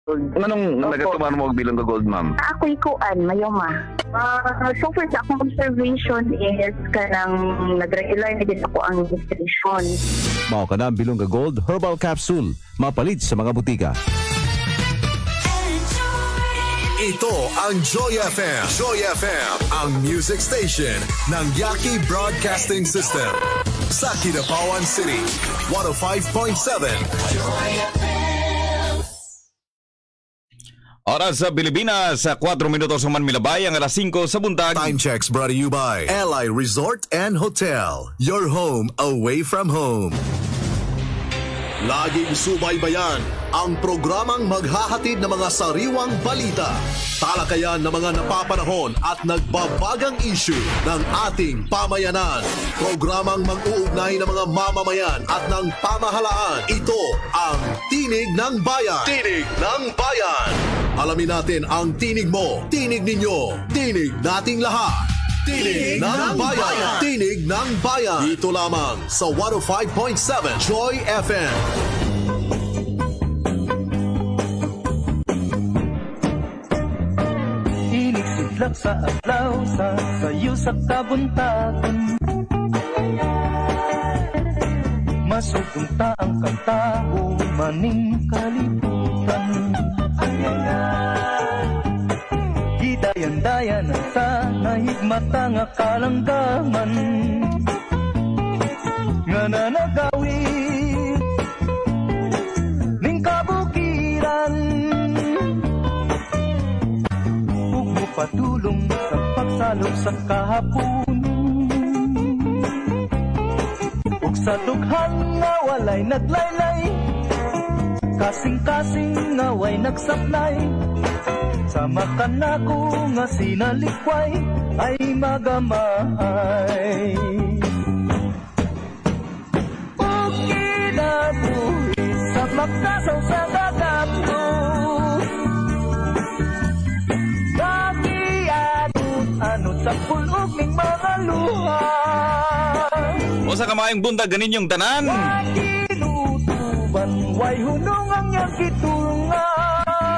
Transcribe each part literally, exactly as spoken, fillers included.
Anong nagatuman mo bilang ka gold, ma'am? Ako'y kuan, mayoma. Uh, so far sa akong observation is kanang nag-regular na din ako ang registration. Mao ka na bilong ka gold herbal capsule. Mapalit sa mga butika. Ito ang Joy F M. Joy F M, ang music station ng Yaki Broadcasting System. Sa Kidapawan City, one oh five point seven. Joy F M. Oras sa Pilipinas, sa four minutos man milabay ang alas singko sa buntag. Time checks brought to you by L I Resort and Hotel. Your home away from home. Laging subaybayan ang programang maghahatid ng mga sariwang balita, talakayan ng mga napapanahon at nagbabagang issue ng ating pamayanan. Programang mag-uugnay ng mga mamamayan at ng pamahalaan. Ito ang Tinig ng Bayan. Tinig ng Bayan. Alamin natin ang tinig mo, tinig ninyo, tinig nating lahat. Tinig, Tinig ng, ng bayan. bayan. Tinig ng Bayan. Dito lamang sa one oh five point seven Joy F M. Tinig sidlak sa adlaw, sa sayo sa kabuntagan. Masutunta ang kantao, maning kalibutan. Dayan-dayan ang sanahigmata nga kalanggangan nga nanagawid ning kabukiran ug mupadulong sa pagsalok sa kahapon ug sa dughan nga walay naglaylay kasing-kasing nga way nagsaplay. Sama ka na ko nga sinalikway ay magamay. Ug kinabuhi sa magkasaw sa gagapto Kakianot-anot sa pulog ning mga luha. O sa kamayang buntag ganin yung tanan. Wakinutuban way hunong ang niyang kitulungan.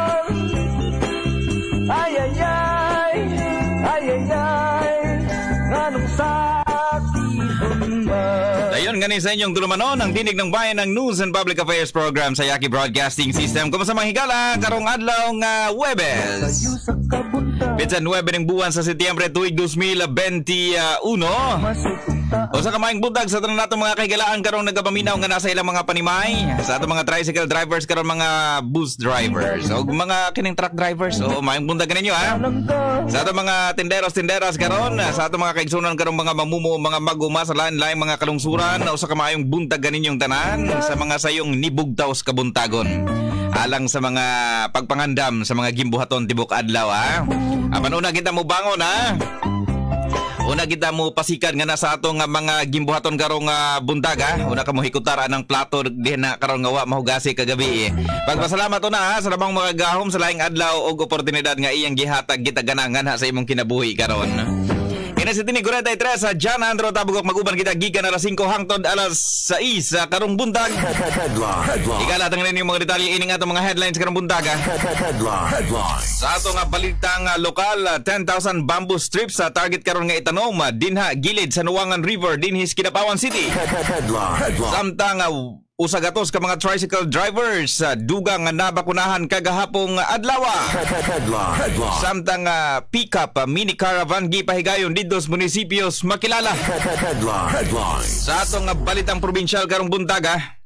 Ay, ay, ay, ay, ay, ay, anong sakiton man. Dayon, ganin sa inyong tulumanon ang Tinig ng Bayan ng News and Public Affairs Program sa Yaki Broadcasting System. Kumusta mga higala, karong adlaw nga Huwebes. Pitsan nuwebe ng buwan sa Setyembre tuig two thousand twenty-one. O sa kamayang buntag sa tanan nato mga kahigalaan karong nagapaminaw nga nasa ilang mga panimay. Sa ato mga tricycle drivers karon mga bus drivers o mga kining truck drivers. O mayang buntag ninyo ha. Sa ato mga tinderos tinderas karon, sa ato mga kaigsunan karong mga mamumo, mga maguma sa lain-laing mga kalungsuran. O sa kamayang buntag ninyong tanan sa mga sayong nibugtaw sa kabuntagon. Alang sa mga pagpangandam sa mga gimbuhaton tibok adlaw ha. Apan una kita mo bangon ha. Una kita mo pasikan nga nasa atong mga gimbuhaton karong uh, buntag ha. Una ka mo hikutara ng plato di na karong ngawa mahugasi kagabi eh. Pagpasalamat una ha sa labang mga gahom sa laing adlaw og oportunidad nga iyang gihatag gitaganangan ha sa imong kinabuhi karon. Kina si Tinig forty-three sa John Andro tabugok maguban kita gikan alas singko hangtod alas sais sa karong buntag. Ikalatang rin yung mga detalye ining atong mga headlines karong buntag ha. Sa atong balitang lokal, ten thousand bamboo strips sa target karon nga itanom dinha gilid sa Nuwangan River dinhis Kidapawan City. Samtang usagatos ka mga tricycle drivers uh, dugang nga nabakunahan kagahapong adlaw. Samtang uh, pickup uh, mini caravan gipahigayon didto sa munisipios makilala. Sa atong uh, balitang probinsyal karong buntag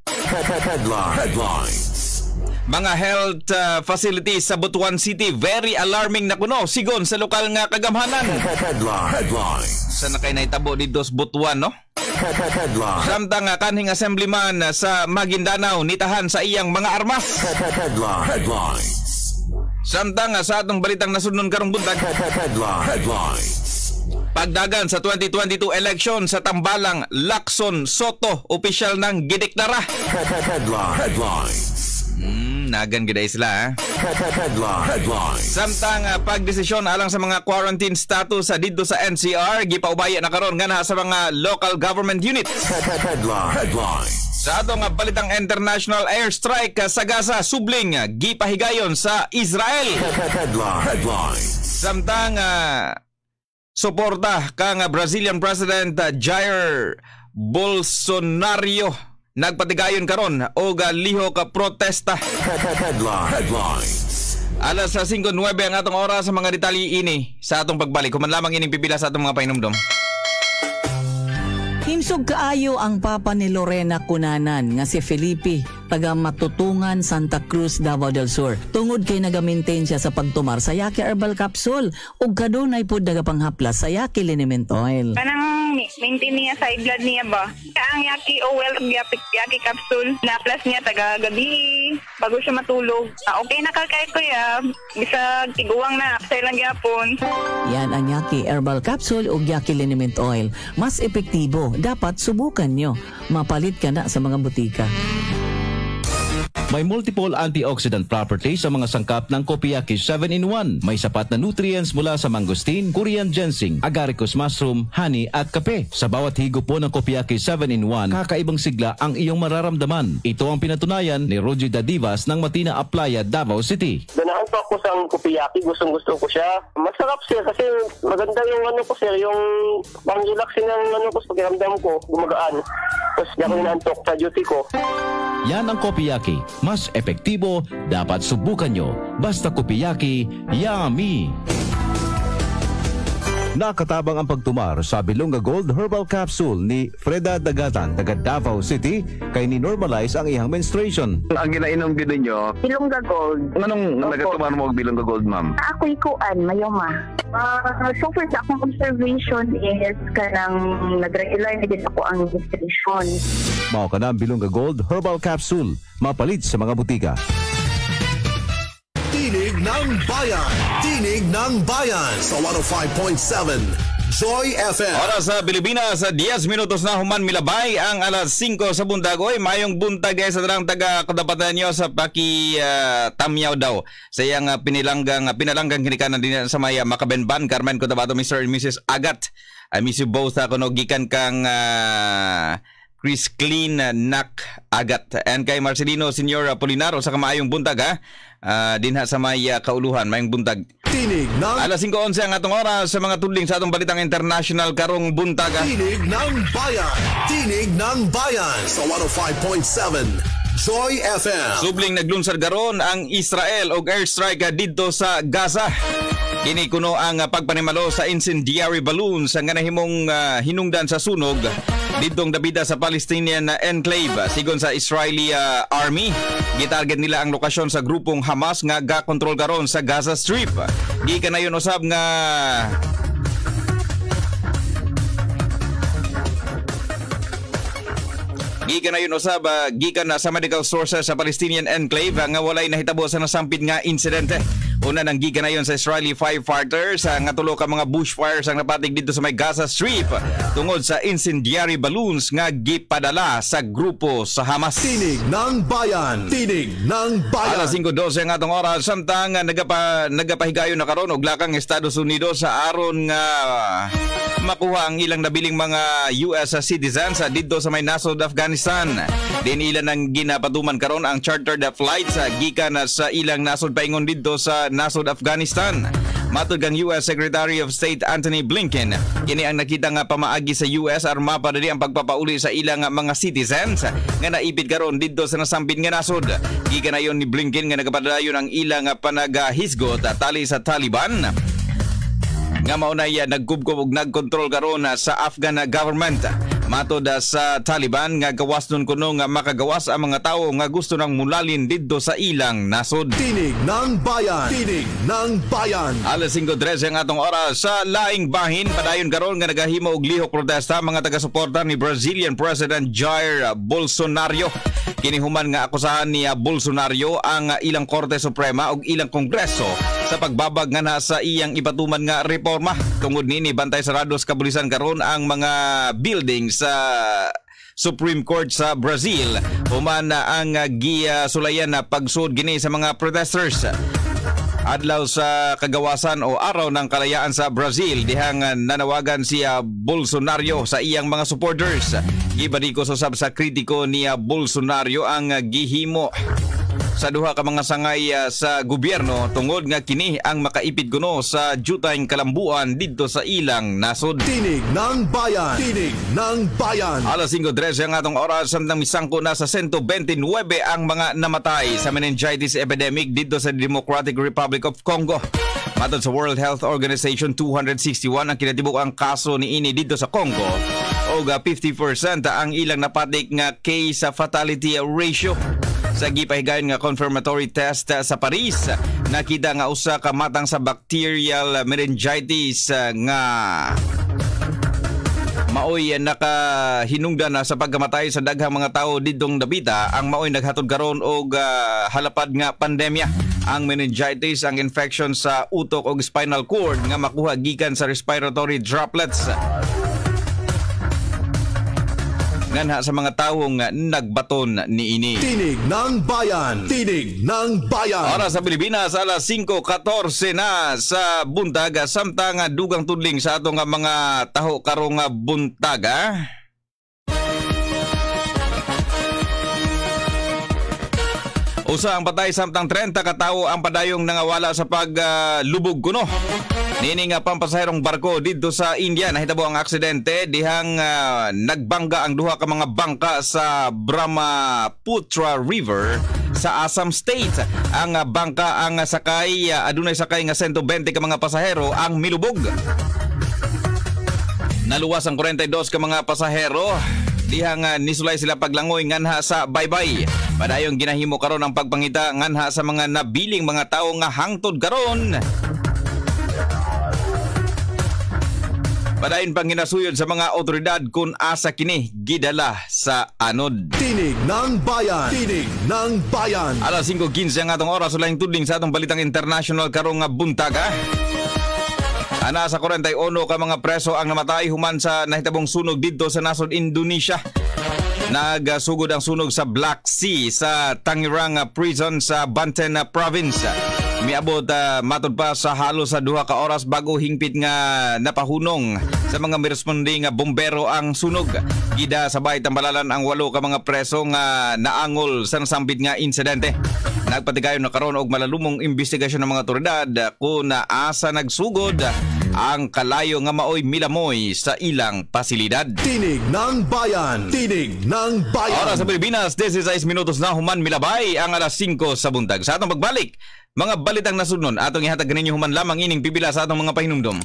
mga health uh, facilities sa Butuan City very alarming na kuno sigon sa lokal nga kagamhanan. Sa nakay naitabo dito sa Butuan no. Samtang uh, kanhing assemblyman uh, sa Maguindanao nitahan sa iyang mga armas. Samtang uh, sa atong balitang nasunod karong buntag. Pagdagan sa twenty twenty-two election sa Tambalang, Lacson Soto opisyal nang gideklara. Hmm, nagan giday sila ha. Samtang uh, pagdesisyon alang sa mga quarantine status sa uh, didto sa N C R gipaubaya na karon nga na sa mga local government units. Sa atong uh, balitang international airstrike uh, sa Gaza, subling uh, gipahigayon sa Israel. Headline. Headline. Samtang uh, suporta kang uh, Brazilian President uh, Jair Bolsonaro nagpatigayon karon og uh, lihok uh, protesta. Headline. Headline. Alas sa five nueve ang atong oras sa mga detalye ini sa atong pagbalik. Kuman lamang ining pipila sa atong mga painumdom. Himsog kaayo ang papa ni Lorena Cunanan nga si Felipe, taga Matutungan, Santa Cruz, Davao del Sur. Tungod kay nagamaintain siya sa pagtumar sa Yaki Herbal Capsule ug kadunay pud nagapanghaplas sa Yaki Liniment Oil. Kanang maintain niya sa blood niya ba? Ang Yaki Oil, Yaki, Yaki Capsule, na-plus niya taga gabi bago siya matulog. Ah, okay na kakay ko ya. Bisa tiguang na, apsay lang yapon. Yan ang Yaki Herbal Capsule ug Yaki Liniment Oil. Mas epektibo, dapat subukan nyo. Mapalit ka na sa mga butika. May multiple antioxidant properties sa mga sangkap ng Kopiyaki seven in one. May sapat na nutrients mula sa mangosteen, Korean ginseng, agaricus mushroom, honey at kape. Sa bawat higop po ng Kopiyaki seven in one, kakaibang sigla ang iyong mararamdaman. Ito ang pinatunayan ni Roger Dadivas ng Matina Aplaya, Davao City. Ganahan pa ako sa Kopiyaki, gustong gusto ko siya. Masarap siya kasi maganda yung ano ko sir, yung pang-relaxing ng ano ko, pakiramdam ko, gumagaan. Tapos di ako inaantok sa duty ko. Yan ang Kopiyaki. Mas epektibo, dapat subukan nyo. Basta Kopiyaki, yummy! Nakatabang ang pagtumar sa Bilunga Gold Herbal Capsule ni Freda Dagatan, taga Davao City, kay ni-normalize ang iyang menstruation. Ang ginainom gid ninyo, Bilungga Gold. anong Opo. nagatumar mo og Bilungga Gold, ma'am? Ako'y kuan, mayoma. Uh, so far sa akong observation is kanang nag-regular na din ako ang registration. Mao ka na ang Bilunga Gold Herbal Capsule. Mapalit sa mga butika. Tinig ng Bayan. Tinig ng Bayan sa one oh five point seven Joy F M. Oras sa Pilipinas, sa ten minutos na human milabay ang alas five sa buntag. Oy, mayong buntag guys sa darang taga kadapatan nyo sa paki uh, tamyaw daw. Sa iyang uh, pinilanggang uh, pinalanggang hinikanan din sa may uh, Makabenban, Carmen Cotabato, Mister and Missus Agat. I miss you both ako no gikan kang uh, Chris Clean uh, Nak Agat. And kay Marcelino Senior Polinaro sa kamaayong buntag ha. Uh, dinha sa may uh, kauluhan, mayong buntag. Tinig ng Alas five eleven ang atong oras sa mga tudling sa atong balitang international karong buntag. ha? Tinig ng Bayan. Tinig ng Bayan sa one oh five point seven Joy F M. Subling naglunsad garon ang Israel og airstrike didto sa Gaza. Kini kuno ang pagpanimalo sa incendiary balloons ang ganahimong uh, hinungdan sa sunog didtong dabida sa Palestinian enclave. Sigon sa Israeli uh, army, gitarget nila ang lokasyon sa grupong Hamas nga ga-kontrol karon sa Gaza Strip. Gikanayon usab nga Gikan na yun usab, uh, gikan na sa medical sources sa Palestinian enclave nga walay nahitabo sa nasampit nga insidente. Una nang gikan na yun sa Israeli firefighters uh, nga tulo ka mga bushfires ang napatig dito sa may Gaza Strip tungod sa incendiary balloons nga gipadala sa grupo sa Hamas. Tinig ng Bayan. Tinig ng Bayan. Alas five twelve ang atong oras samtang uh, nagapa, nagapahigayon na karon og lakang Estados Unidos sa aron nga uh, makuha ang ilang nabiling mga U S citizens uh, dito sa may nasod Afghanistan. Din ilan ang ginapatuman karon ang chartered flights uh, gikan uh, sa ilang nasod paingon dito sa nasod Afghanistan. Matod kang U S Secretary of State Antony Blinken, kini ang nakita nga pamaagi sa U S aron mapadali ang pagpapauli sa ilang mga citizens nga naipit karon didto sa nasampit nga nasod. Gikan na yon ni Blinken nga nagapadalayon ang ilang panagahisgot tali sa Taliban nga maunay nagkubkob ug nagkontrol karon sa Afghan government. Matod sa Taliban nga gawas nun kuno nga makagawas ang mga tao nga gusto nang mulalin didto sa ilang nasod. Tinig ng Bayan. Tinig ng Bayan. Alas five thirty ang atong oras sa laing bahin. Padayon karon nga nagahimo og lihok protesta mga taga-suporta ni Brazilian President Jair Bolsonaro. Kinihuman nga akusahan ni Bolsonaro ang ilang Korte Suprema ug ilang Kongreso sa pagbabag nga na sa iyang ipatuman nga reforma. Tungod nini bantay sarados kabulisan karon ang mga buildings sa Supreme Court sa Brazil. Human na ang uh, giya sulayan na pagsud gini sa mga protesters. Adlaw sa kagawasan o araw ng kalayaan sa Brazil, dihang nanawagan siya Bolsonaro sa iyang mga supporters. Gibadiko susab sa kritiko niya Bolsonaro ang gihimo sa duha ka mga sangay uh, sa gobyerno tungod nga kini ang makaipit kuno sa jutayng kalambuan didto sa ilang nasod. Tinig ng Bayan. Tinig ng Bayan. Alas singko trese ang atong oras, samtang misangko na sa one hundred twenty-nine ang mga namatay sa meningitis epidemic didto sa Democratic Republic of Congo. Matod sa World Health Organization, two hundred sixty-one ang kinatibuk ang kaso ni ini didto sa Congo o fifty percent ang ilang napatik nga case fatality ratio. Sa gipahigayon nga confirmatory test sa Paris, nakita nga usa ka matang sa bacterial meningitis nga maoy nakahinungdan na sa pagkamatay sa daghang mga tawo didtong dapita. Ang maoy naghatod karon og uh, halapad nga pandemya. Ang meningitis ang infection sa utok o spinal cord nga makuha gikan sa respiratory droplets nganha sa mga tawong nagbaton ni ini. Tinig ng Bayan. Tinig ng Bayan. Oras sa Pilipinas, alas singko katorse na sa buntag, samtang dugang tudling sa atong mga taho karong buntaga. Usa ang patay, samtang thirty ka tawo ang padayong nangawala sa paglubog uh, kuno. Nini nga pampasaherong barko dito sa India, nahitabo ang aksidente dihang uh, nagbangga ang duha ka mga bangka sa Brahmaputra River sa Assam State. Ang uh, bangka ang sakay, uh, adunay sakay nga one hundred twenty ka mga pasahero ang milubog. Naluwas ang forty-two ka mga pasahero dihang uh, nisulay sila paglangoy nganha sa baybay. Padayong ginahimo karon ang pagpangita nganha sa mga nabiling mga tawo nga hangtod karon. Padayon pang ginasuyod sa mga otoridad kung asa kini gidala sa anod. Tinig ng Bayan. Tinig ng Bayan. Alas singko quince ang atong oras, ulang tudling sa atong balitang international karong buntaga. Ana sa forty-one ka mga preso ang namatay human sa nahitabong sunog didto sa nasod Indonesia. Nagsugod ang sunog sa Black Sea sa Tangerang Prison sa Banten Province. Miabot uh, matod pa sa halos sa duha ka oras bago hingpit nga napahunong sa mga miresponding nga bombero ang sunog. Gida sabay tambalalan ang walo ka mga preso nga naangol sa nasambit nga insidente. Nagpatigayon na karon og malalumong investigasyon ng mga otoridad kung naasa nagsugod ang kalayo nga maoy milamoy sa ilang pasilidad. Tinig ng Bayan. Tinig ng Bayan. Oras sa Pilipinas, sixteen minutos na human milabay ang alas singko sa buntag. Sa atong pagbalik, mga balitang nasunod, atong ihatag kaninyo human lamang ining pipila sa atong mga pahinumdom.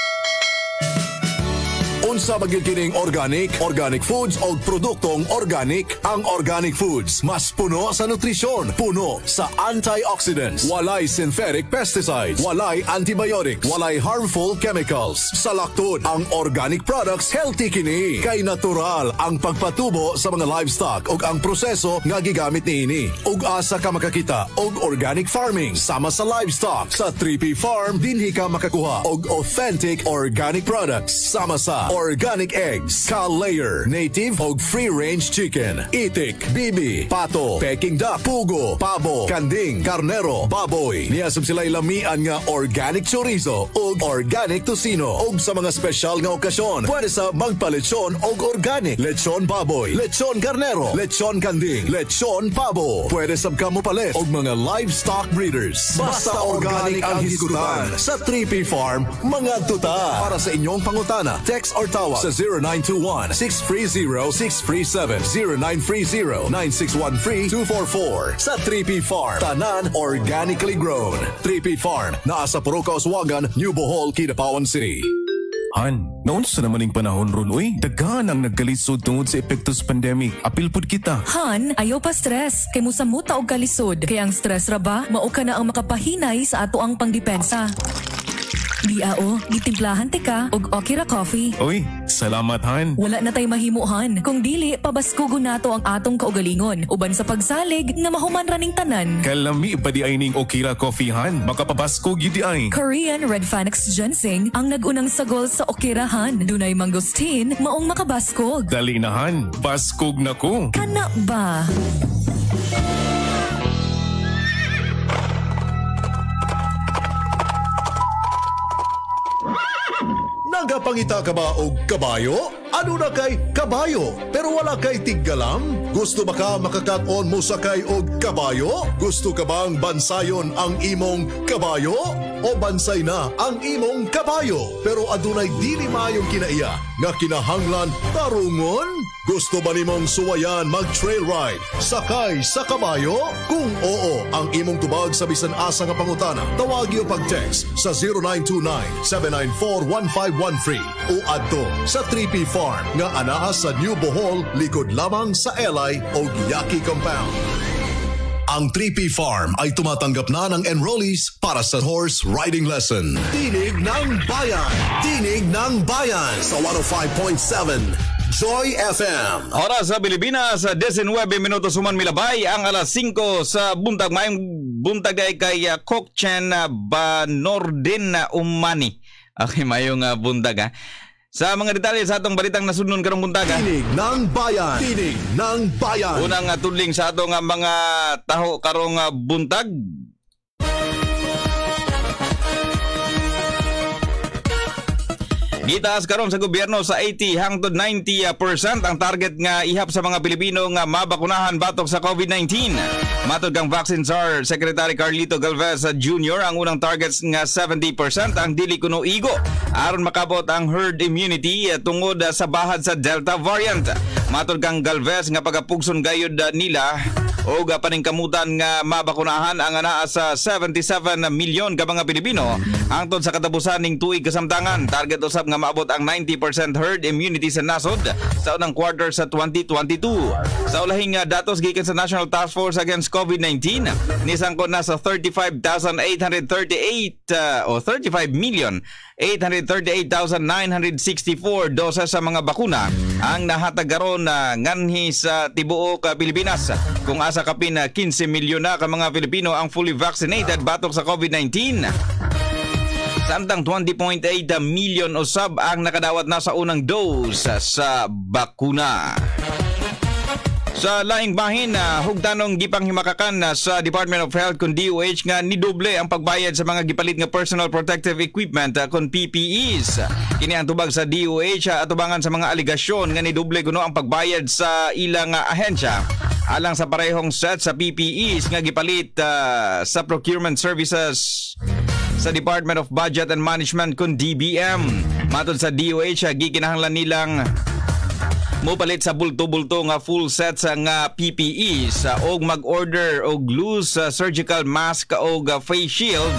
Unsa bagid kining organic, organic foods o produktong organic? Ang organic foods mas puno sa nutrisyon, puno sa antioxidants, walay synthetic pesticides, walay antibiotics, walay harmful chemicals. Sa laktod, ang organic products healthy kini kay natural ang pagpatubo sa mga livestock ug ang proseso nga gigamit niini. Ug asa ka makakita og organic farming sama sa livestock sa three P Farm, dinhi ka makakuha og authentic organic products sama sa organic eggs, cow-layer, native og free-range chicken, itik, bibi, pato, peking duck, pugo, pabo, kanding, karnero, baboy. Niyasab sila'y lamian nga organic chorizo og organic tocino. Og sa mga special nga okasyon, pwede sa magpa-lechon og organic. Lechon baboy, lechon karnero, lechon kanding, lechon pabo. Pwede sab ka mo palit og mga livestock breeders. Basta organic ang hisgutan sa three P Farm, mga tuta. Para sa inyong pangutana, text or tawag sa zero nine two one, six three zero, six three seven, zero nine three zero, nine six one three, two four four. Sa three P Farm, tanan organically grown. three P Farm, naa sa Puruca, Oswagan, New Bohol, Kidapawan City. Han, naunsa naman yung panahon ron, uy. Daghan ang nagkalisod tungod sa epektos pandemic. Apil pud kita. Han, ayaw pa stress. Kay mo sa muta og kalisod. Kaya ang stress ra ba, mao ka na ang makapahinay sa ato ang pangdepensa. Diao, gitimplahan te ka og Okira Coffee. Uy, salamat Han. Wala na tay mahimuhan. Kung dili, pabaskugon nato ang atong kaugalingon. Uban sa pagsalig nga mahuman raning tanan. Kalami pa di ay ning Okira Coffee Han. Makapabaskog yun di ay. Korean Red Phoenix Ginseng ang nagunang sagol sa Okira Han. Dunay mangosteen, maong makabaskog. Dali na Han, baskog na ko. Kana ba? Nagapangita ka ba og kabayo? Ano na kay kabayo pero wala kay tiggalam? Gusto ba ka makakaton mo sakay og kabayo? Gusto ka bang bansayon ang imong kabayo? O bansay na ang imong kabayo pero adunay dili maayong kinaiya nga kinahanglan tarungon? Gusto ba nimong suwayan mag-trail ride sakay sa kabayo? Kung oo ang imong tubag sa bisan asa nga pangutana, tawag iyo pag-text sa zero nine two nine, seven nine four, one five one three o adto sa three P Farm nga anaa sa New Bohol likod lamang sa Elay o Yaqui Compound. Ang three P Farm ay tumatanggap na ng enrollees para sa horse riding lesson. Tinig ng Bayan! Tinig ng Bayan sa one oh five point seven Joy F M. Oras sa Pilipinas, nineteen minutos human milabay ang alas singko sa buntag. Mayong buntag ay kay uh, Kokchen uh, Banorden uh, Umani. Okay, mayong uh, buntag ha. Sa mga detalye sa atong balitang nasunod karong buntag. Tinig ng Bayan. Tinig ng Bayan. Unang uh, tudling sa atong uh, mga taho karong uh, buntag. Gitaas karon sa gobyerno sa eighty hangtod ninety percent ang target nga ihap sa mga Pilipino nga mabakunahan batok sa COVID nineteen. Matod kang Vaccine Czar Secretary Carlito Galvez Junior, ang unang targets nga seventy percent ang dili kuno igo aron makabot ang herd immunity tungod sa bahad sa Delta variant. Matod kang Galvez nga pagapugson gayud nila o paningkamutan nga mabakunahan ang anaa sa seventy-seven milyon ka mga Pilipino hangtod sa katapusan ning tuig kasamtangan. Target usab nga maabot ang ninety percent herd immunity sa nasod sa unang quarter sa twenty twenty-two. Sa ulahing uh, datos gikan sa National Task Force Against COVID nineteen, nisangkot na sa thirty-five thousand eight hundred thirty-eight uh, o thirty-five million eight hundred thirty-eight thousand nine hundred sixty-four doses sa mga bakuna ang nahatag karon na uh, nganhi sa tibuok uh, Pilipinas. Kung asa kapin uh, fifteen milyon na ka mga Pilipino ang fully vaccinated batok sa COVID nineteen. Samtang twenty point eight million usab ang nakadawat na sa unang dose sa bakuna. Sa laing bahin, uh, hugtanong gipanghimakakan uh, sa Department of Health kun D O H nga nidoble ang pagbayad sa mga gipalit nga personal protective equipment uh, kun P P Es. Kini ang tubag sa D O H uh, atubangan sa mga aligasyon nga nidoble kuno ang pagbayad sa ilang uh, ahensya alang sa parehong set sa P P Es nga gipalit uh, sa procurement services sa Department of Budget and Management kun D B M. Matod sa D O H, uh, gikinahanglan nilang mopalit sa bulto-bulto nga full sets nga P P Es uh, og mag-order og loose uh, surgical mask og uh, face shield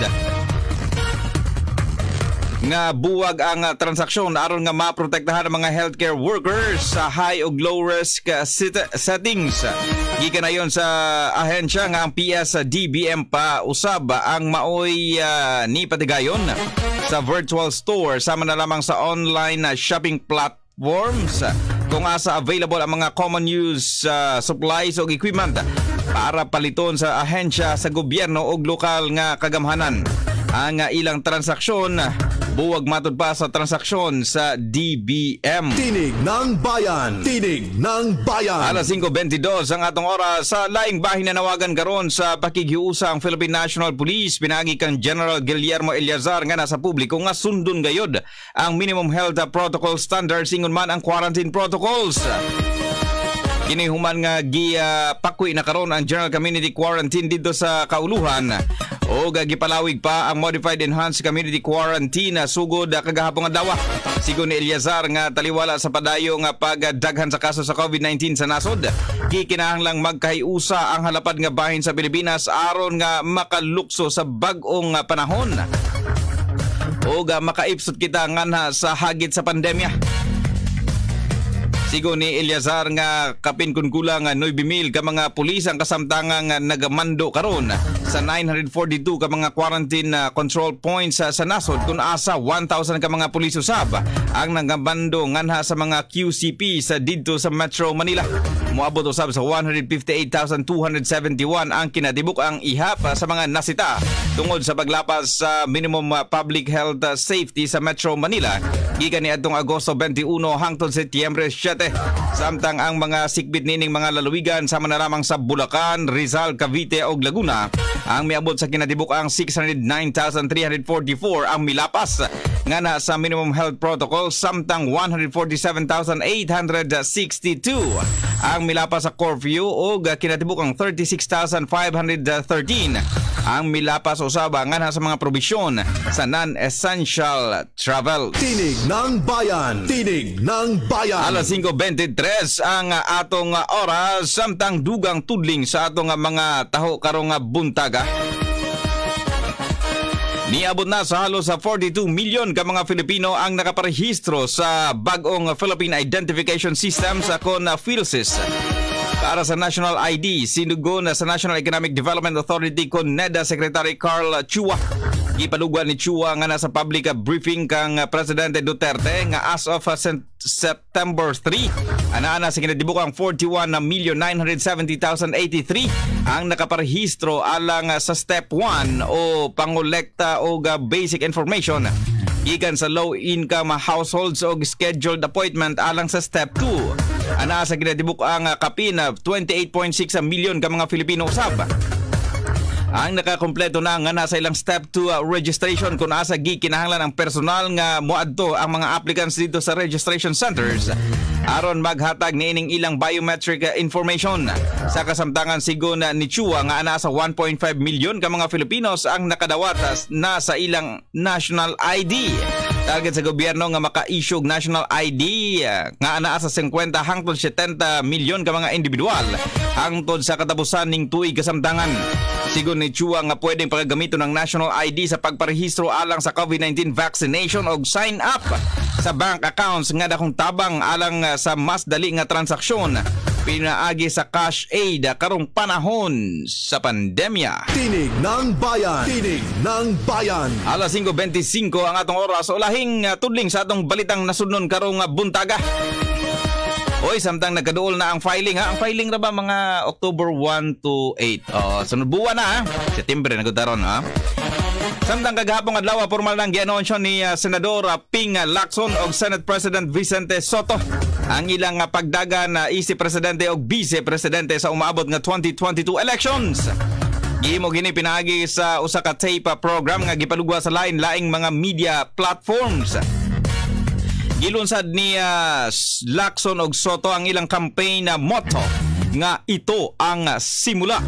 nga buwag ang uh, transaksyon aron nga maprotektahan ang mga healthcare workers sa high og low risk uh, sit- settings. Gikan ayon sa ahensya nga ang P S D B M pa usab ang maoy uh, ni patigayon sa virtual store sama na lamang sa online uh, shopping platforms kung asa available ang mga common use uh, supplies o equipment para paliton sa ahensya sa gobyerno o lokal nga kagamhanan. Ang uh, ilang transaksyon buwag matod pa sa transaksyon sa D B M. Tinig ng Bayan. Tinig ng Bayan. Alas singko twenty-two ang atong oras. Sa laing bahin na nawagan karon sa pakighiusa ang Philippine National Police pinagi kang General Guillermo Eleazar nga nasa publiko nga sundon gayod ang minimum health protocol standards ingon man ang quarantine protocols. Kini human nga gipakwi na karon ang general community quarantine dito sa kauluhan o gipalawig pa ang modified enhanced community quarantine sugod kagahapon nga dawa. Sigon ni Eleazar nga taliwala sa padayo nga pagdaghan sa kaso sa COVID nineteen sa nasod, gikinahanglang magkahiusa ang halapad nga bahin sa Pilipinas aron nga makalukso sa bag-ong panahon o makaipsot kita nganha sa hagit sa pandemya. Sigon ni Eleazar nga kapin kun kulang nine mil ka mga pulis ang kasamtangang nagamando karon sa nine hundred forty-two ka mga quarantine control points sa, sa nasod kun asa one thousand ka mga pulis usab ang nagamando nganha sa mga Q C P sa didto sa Metro Manila. Moabot usab sa one hundred fifty-eight thousand two hundred seventy-one ang kinatibuk ang ihap sa mga nasita tungod sa paglapas sa minimum public health safety sa Metro Manila gikan ni adtong Agosto twenty-one hangtod Setyembre seven. Samtang ang mga sikbit nining mga lalawigan sama na lamang sa Bulacan, Rizal, Cavite ug Laguna ang miabot sa kinatibuk ang six hundred nine thousand three hundred forty-four ang milapas nga na sa minimum health protocol samtang one hundred forty-seven thousand eight hundred sixty-two ang milapas sa curfew ug kinatibukang thirty-six thousand five hundred thirteen ang milapas usaba nga na sa mga probisyon sa non-essential travel. Tinig ng Bayan. Tinig ng Bayan. alas singko twenty-tres ang atong oras samtang dugang tudling sa atong mga taho karong buntaga. Niabot na sa halos sa forty-two milyon ka mga Filipino ang nakaparehistro sa bagong Philippine Identification System sa kon PhilSys. Para sa National I D, sinugo na sa National Economic Development Authority kon NEDA Secretary Carl Chua. Ipalugan ni Chua nga nasa public briefing kang Presidente Duterte nga as of September third, ana-ana sa kinadibukang forty-one million nine hundred seventy thousand eighty-three ang nakaparehistro alang sa Step one o pangolekta o basic information gikan sa low-income households o scheduled appointment alang sa Step two. Ana sa kinadibuk ang kapin twenty-eight point six milyon ka mga Filipino usab ang nakakompleto na nga nasa ilang step two uh, registration kung asa gi kinahanglan ang personal nga moadto ang mga applicants dito sa registration centers aron maghatag niining ilang biometric uh, information. Sa kasamtangan sigon uh, ni Chua nga ana sa one point five milyon ka mga Filipinos ang nakadawat na sa ilang national I D. Target sa gobyerno nga maka-issue national I D uh, nga ana sa fifty hangtod seventy milyon ka mga individual hangtod sa katapusan ning tuig kasamtangan. Sigon ni Chua nga pwedeng pagagamiton ng national I D sa pagparehistro alang sa COVID nineteen vaccination o sign up sa bank accounts nga dakong tabang alang sa mas dali nga transaksyon pinaagi sa cash aid karong panahon sa pandemya. Tinig ng Bayan. Tinig ng Bayan. alas singko twenty-five ang atong oras. Ulahing uh, tudling sa atong balitang nasudnon karong uh, buntaga. Oy, samtang nagkaduol na ang filing ha. Ang filing ra ba mga October one to eight. Oh, sunod buwan na ha. September na gutaron ha. Samtang kagahapon adlaw formal nang gi-anonsyo ni uh, Senador uh, Ping Lacson og Senate President Vicente Sotto ang ilang uh, pagdagan na uh, isi presidente og vice presidente sa umaabot nga twenty twenty-two elections. Gihimo gini pinaagi sa usa ka tape uh, program nga gipalugwa sa lain-laing mga media platforms. Gilunsad ni uh, Lacson og Soto ang ilang campaign na motto nga ito ang simula.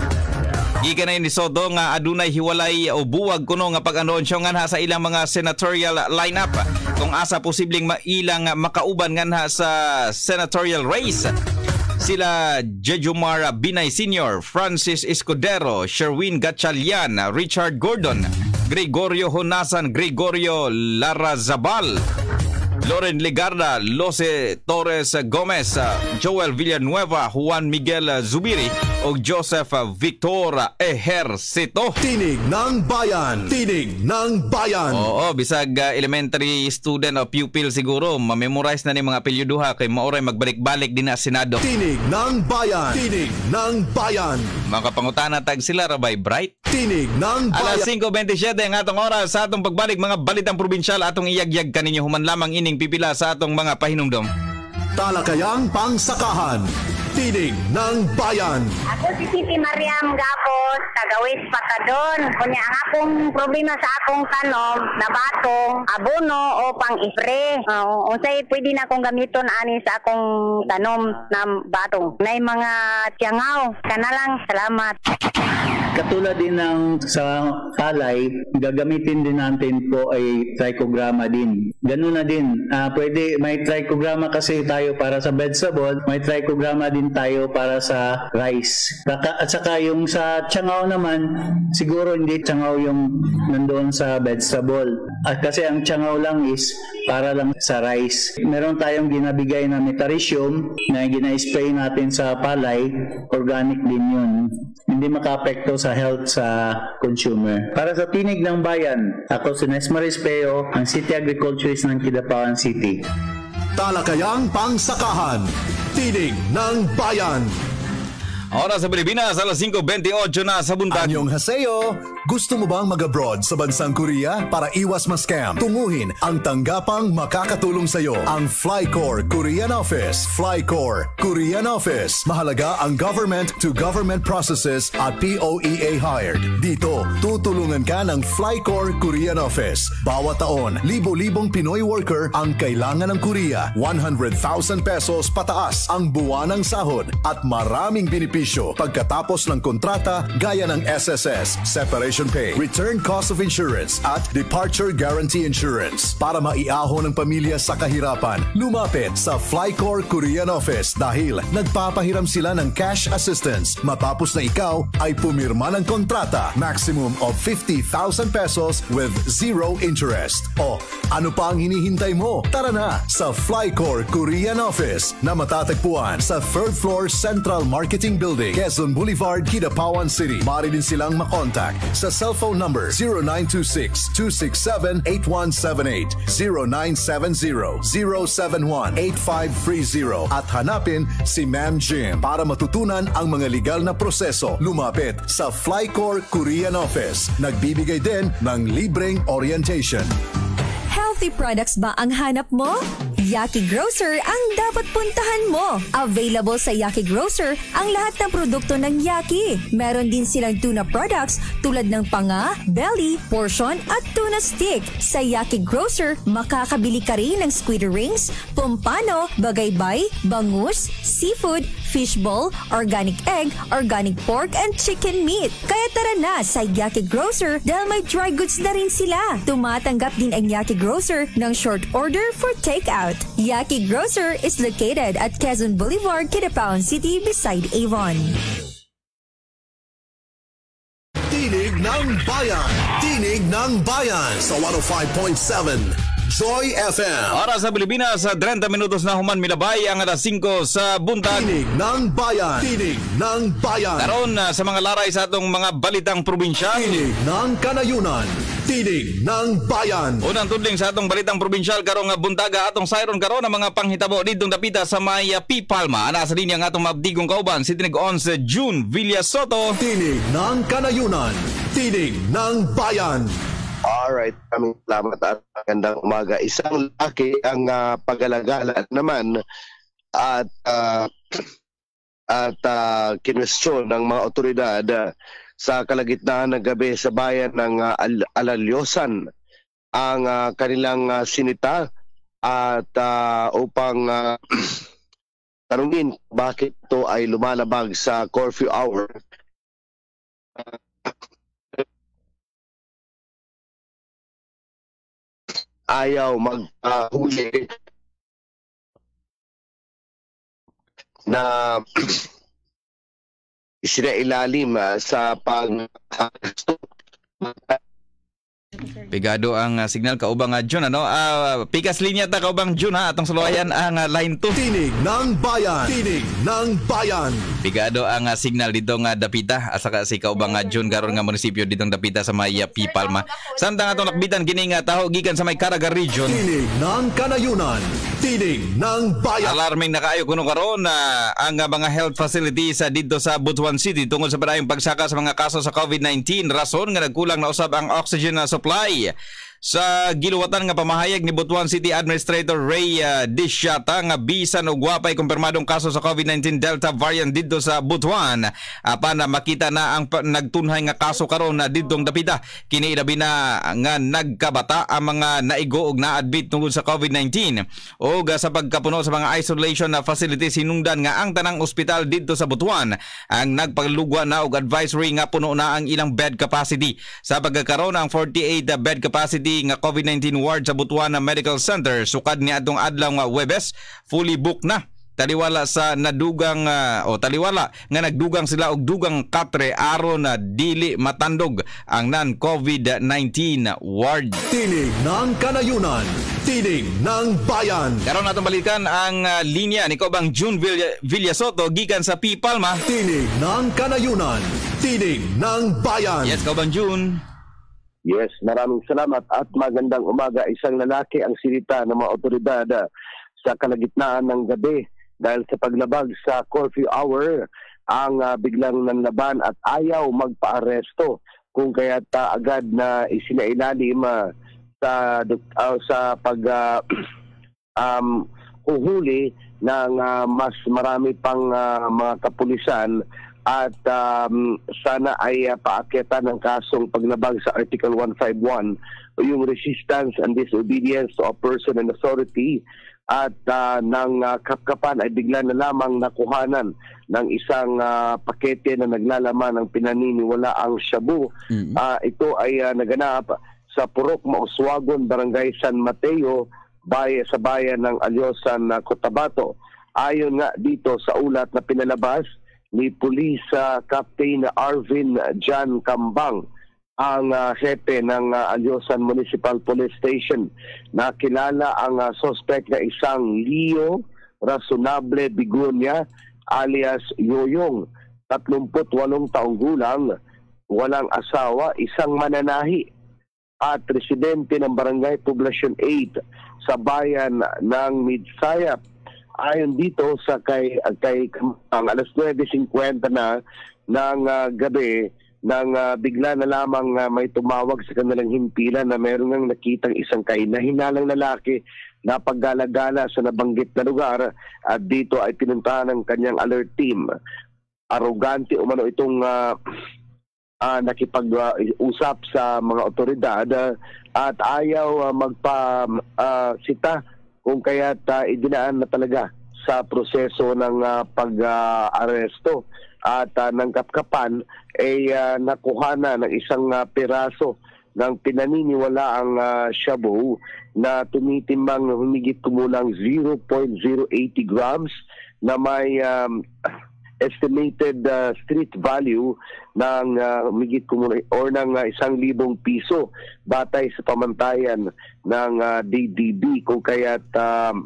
Gikanay ni Soto nga adunay hiwalay o buwag kuno nga pag-anonsyo nga sa ilang mga senatorial lineup kung asa posibleng mailang makauban nga sa senatorial race. Sila Jejomar Binay Senior, Francis Escudero, Sherwin Gatchalian, Richard Gordon, Gregorio Honasan, Gregorio Larazabal, Loren Legarda, Lose Torres Gomez, Joel Villanueva, Juan Miguel Zubiri o Joseph Victor Ejercito. Tinig ng Bayan. Tinig ng Bayan. Oo, bisag uh, elementary student o pupil siguro, mamemorize na ni mga apelyiduha kay maoray magbalik-balik din na Senado. Tinig ng Bayan. Tinig ng Bayan. Mga pangutana tag sila rabay bright. Tinig ng Bayan. alas singko twenty-seven ang atong oras sa atong pagbalik mga balitang probinsyal atong iyagyag kaninyo human lamang ining pipila sa atong mga pahinumdom. Talakayang pangsakahan. Tinig ng Bayan. Ako si Siti Mariam Gapos, tagawis Patadon. Kunya ang akong problema sa akong tanom na batong, abono o pang-ipre. Uh, unsay pwede na akong gamiton ani sa akong tanom na batong. Nay mga tiyangaw. Kana lang, salamat. Katulad din ng sa palay, gagamitin din natin po ay trichogramma din. Ganun na din. Uh, pwede, may trichogramma kasi tayo para sa vegetable, may trichogramma din tayo para sa rice. At saka yung sa tiyangaw naman, siguro hindi tiyangaw yung nandoon sa vegetable. At kasi ang tiyangaw lang is para lang sa rice. Meron tayong ginabigay na metarisium na gina-spray natin sa palay, organic din yun. Hindi maka-apekto sa health sa consumer. Para sa Tinig ng Bayan, ako si Nesmaris Peo, ang City Agriculturist ng Kidapawan City. Talakayang pangsakahan. Tinig ng Bayan. Oras sa Pilipinas, alas singko twenty-eight na sa buntag. Anyong haseyo! Gusto mo bang mag-abroad sa bansang Korea para iwas ma-scam? Tunguhin ang tanggapang makakatulong sa iyo. Ang Flycore Korean Office. Flycore Korean Office. Mahalaga ang government-to-government processes at P O E A hired. Dito, tutulungan ka ng Flycore Korean Office. Bawat taon, libo-libong Pinoy worker ang kailangan ng Korea. one hundred thousand pesos pataas ang buwanang sahod at maraming benepisyo pagkatapos ng kontrata gaya ng S S S, separation pay, return cost of insurance at departure guarantee insurance. Para maiahon ng pamilya sa kahirapan, lumapit sa Flycore Korean Office dahil nagpapahiram sila ng cash assistance matapos na ikaw ay pumirma ng kontrata. Maximum of fifty thousand pesos with zero interest. O, ano pa ang hinihintay mo? Tara na sa Flycore Korean Office na matatagpuan sa third floor Central Marketing Building, Quezon Boulevard, Kidapawan City. Maaari din silang makontak sa cellphone number zero nine two six, two six seven, eight one seven eight, zero nine seven zero, zero seven one, eight five three zero at hanapin si Ma'am Jim para matutunan ang mga legal na proseso. Lumapit sa Flycore Korean Office. Nagbibigay din ng libreng orientation. Healthy products ba ang hanap mo? Yaki Grocer ang dapat puntahan mo. Available sa Yaki Grocer ang lahat ng produkto ng Yaki. Meron din silang tuna products tulad ng panga, belly, portion at tuna stick. Sa Yaki Grocer, makakabili ka rin ng squid rings, pompano, bagaybay, bangus, seafood, fishball, organic egg, organic pork and chicken meat. Kaya tara na sa Yaki Grocer dahil may dry goods na rin sila. Tumatanggap din ang Yaki Grocer ng short order for takeout. Yaki Grocer is located at Quezon Boulevard, Kidapawan City beside Avon. Tinig ng Bayan! Tinig ng Bayan sa one oh five point seven Joy F M. Oras sa Pilipinas, sa thirty minutos na human milabay ang alas singko sa buntag. Tinig ng Bayan! Tinig ng Bayan! Karon sa mga laray sa atong mga balitang probinsya. Tinig ng Kanayunan! Tinig ng Bayan! Unang tudling sa atong balitang probinsyal karong buntaga atong sayron karon ang mga panghitabo didtong dapita sa may P. Palma. Ana sa linya nga atong mabdigong kauban si Tinig eleven June Villasoto. Tinig ng Kanayunan! Tinig ng Bayan! Alright, maraming salamat at magandang umaga. Isang lalaki ang uh, pag-alagala naman at uh, at uh, kinwestiyon ng mga otoridad uh, sa kalagitnaan ng gabi sa bayan ng uh, Al- Alalyosan ang uh, kanilang uh, sinita at uh, upang uh, tanungin bakit ito ay lumalabag sa curfew hour. Uh, ayaw maghuli uh, na isinailalim uh, sa pag Pigado ang uh, signal kaubang uh, June ano uh, pikas linya ta kaubang June ha atong suluayan ang uh, line two. Tinig ng Bayan. Tinig ng Bayan. Pigado ang uh, signal dito nga dapita asa ka si kaubang uh, June karon nga munisipyo ditong dapita sa may uh, P. Palma. Samtang atong nakbitan kini nga taho gikan sa may Caraga region. Tinig ng Kanayunan. Tinig ng Bayan. Alarming nakaayo kuno karon na uh, ang uh, mga health facilities uh, dito sa Butuan City tungod sa padayong pagsaka sa mga kaso sa COVID nineteen. Rason nga nagkulang na usab ang oxygen na supply. Sa giluwatan nga pamahayag ni Butuan City Administrator Ray uh, Disyata nga bisan og wapay kumpirmadong kaso sa COVID nineteen Delta variant dito sa Butuan apan na makita na ang nagtunhay nga kaso karon na didtong dapita kini ilabi na nga nagkabata ang mga naigo og na-admit tungod sa COVID nineteen og sa pagkapuno sa mga isolation na facilities hinungdan nga ang tanang ospital dito sa Butuan ang nagpaglugwa na og advisory nga puno na ang ilang bed capacity sa pagkakaroon ang forty-eight bed capacity nga COVID nineteen ward sa Butuan Medical Center sukad ni adtong adlaw nga Huwebes fully booked na taliwala sa nadugang uh, o taliwala nga nagdugang sila og dugang katre aron na dili matandog ang non-COVID nineteen ward. Tinig ng Kanayunan. Tinig ng Bayan. Karon natong balikan ang uh, linya ni kaubang June Villa- Villasoto gikan sa P. Palma. Tinig ng Kanayunan. Tinig ng Bayan. Yes, kaubang June. Yes, maraming salamat at magandang umaga. Isang lalaki ang sinita ng mga otoridad uh, sa kalagitnaan ng gabi dahil sa paglabag sa curfew hour ang uh, biglang nanlaban at ayaw magpa-aresto, kung kaya't uh, agad na isinailalim uh, sa uh, sa pag uh, um, huhuli ng uh, mas marami pang uh, mga kapulisan at um, sana ay uh, paakyatan ng kasong paglabag sa Article one fifty-one o yung resistance and disobedience to a person and authority. At uh, ng uh, kapkapan ay bigla na lamang nakuhanan ng isang uh, pakete na naglalaman ng pinaniniwala ang shabu. Mm-hmm. Uh, ito ay uh, naganap sa Purok Mauswagon, Barangay San Mateo, bay sa bayan ng Alyosan, uh, Cotabato. Ayon nga dito sa ulat na pinalabas ni Police uh, Captain Arvin John Kambang, ang uh, hepe ng uh, Alyosan Municipal Police Station, na kilala ang uh, suspect na isang Leo Razonable Bigunya alias Yoyong, tatlumput walong taong gulang, walang asawa, isang mananahi at residente ng Barangay Poblacion eight sa bayan ng Midsayap. Ayon dito sa kay, kay ang alas nuwebe singkwenta na ng uh, gabi, nang uh, bigla na lamang uh, may tumawag sa kanilang himpilan na meron nang nakitang isang kahina-hinalang lalaki na paggalagala sa nabanggit na lugar, at dito ay pinuntahan ng kanyang alert team. Arrogante umano itong uh, uh, nakipag-usap uh, sa mga otoridad uh, at ayaw uh, magpa-sita uh, kung kaya't uh, idinaan na talaga sa proseso ng uh, pag-aresto. Uh, at uh, ng kapkapan ay uh, nakuha na ng isang uh, piraso ng pinaniniwala ang uh, shabu na tumitimbang humigit kumulang zero point zero eight zero grams na may um, estimated uh, street value ng uh, humigit kumulang or ng uh, isang libong piso batay sa pamantayan ng uh, D D B, kung kaya't um,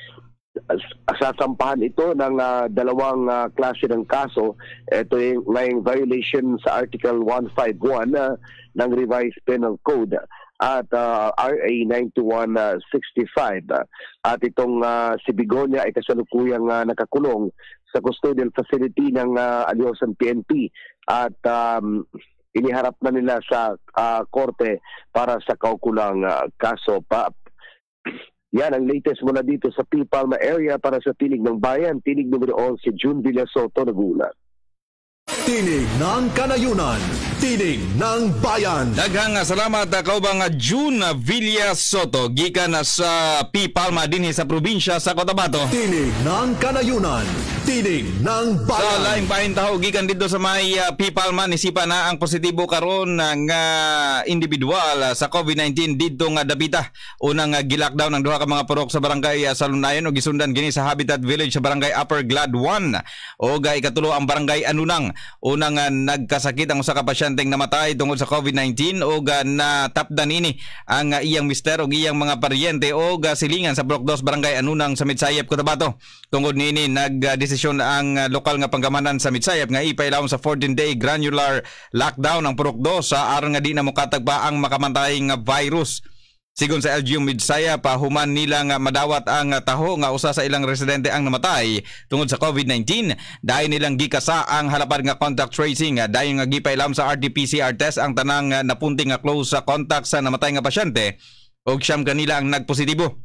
sasampahan ito ng uh, dalawang uh, klase ng kaso. Ito yung ngayong violation sa Article one fifty-one uh, ng Revised Penal Code at uh, R A ninety-one sixty-five. Uh, at itong uh, si Bigonya ay kasalukuyang uh, nakakulong sa custodial facility ng uh, Alyosan P N P at um, iniharap na nila sa uh, korte para sa kaukulang uh, kaso. Pa Yan ang latest mula dito sa P. Palma area. Para sa Tinig ng Bayan, Tinig numero eleven, si June Villasoto nagulat. Tinig ng Kanayunan, Tinig ng Bayan. Daghang salamat kaubang June Villasoto gikan sa P. Palma dinhi sa probinsya sa Cotabato. Tinig ng Kanayunan, Tinig ng Bayan. Sa laing bahin taho gikan dito sa may uh, P. Palma, nisipa na ang positibo karon nga uh, individual uh, sa COVID nineteen dito nga dapita. Unang uh, gilockdown ang duha ka mga purok sa barangay uh, Salunayan o gisundan gini sa Habitat Village sa barangay Upper Glad one o ga ikatulo ang barangay Anunang. Unang uh, nagkasakit ang usa ka pasyenteng namatay tungod sa COVID nineteen o ga natapdan ini ang uh, iyang mister o iyang mga paryente o ga silingan sa Purok two barangay Anunang sa Midsayap, Cotabato. Tungod nini nagdesisyon uh, ang uh, lokal nga panggamanan sa Midsayap nga ipailawon sa fourteen day granular lockdown ang Purok two sa aron nga di na mokatag pa ang makamatay nga virus. Sigon sa L G U Midsayap, human nila nga madawat ang taho nga usa sa ilang residente ang namatay tungod sa COVID nineteen. Dayon nilang gikasa ang halapad nga contact tracing. Dayon nga gipailam sa R T P C R test ang tanang napunting nga close sa contact sa namatay nga pasyente ug siyam kanila ang nagpositibo.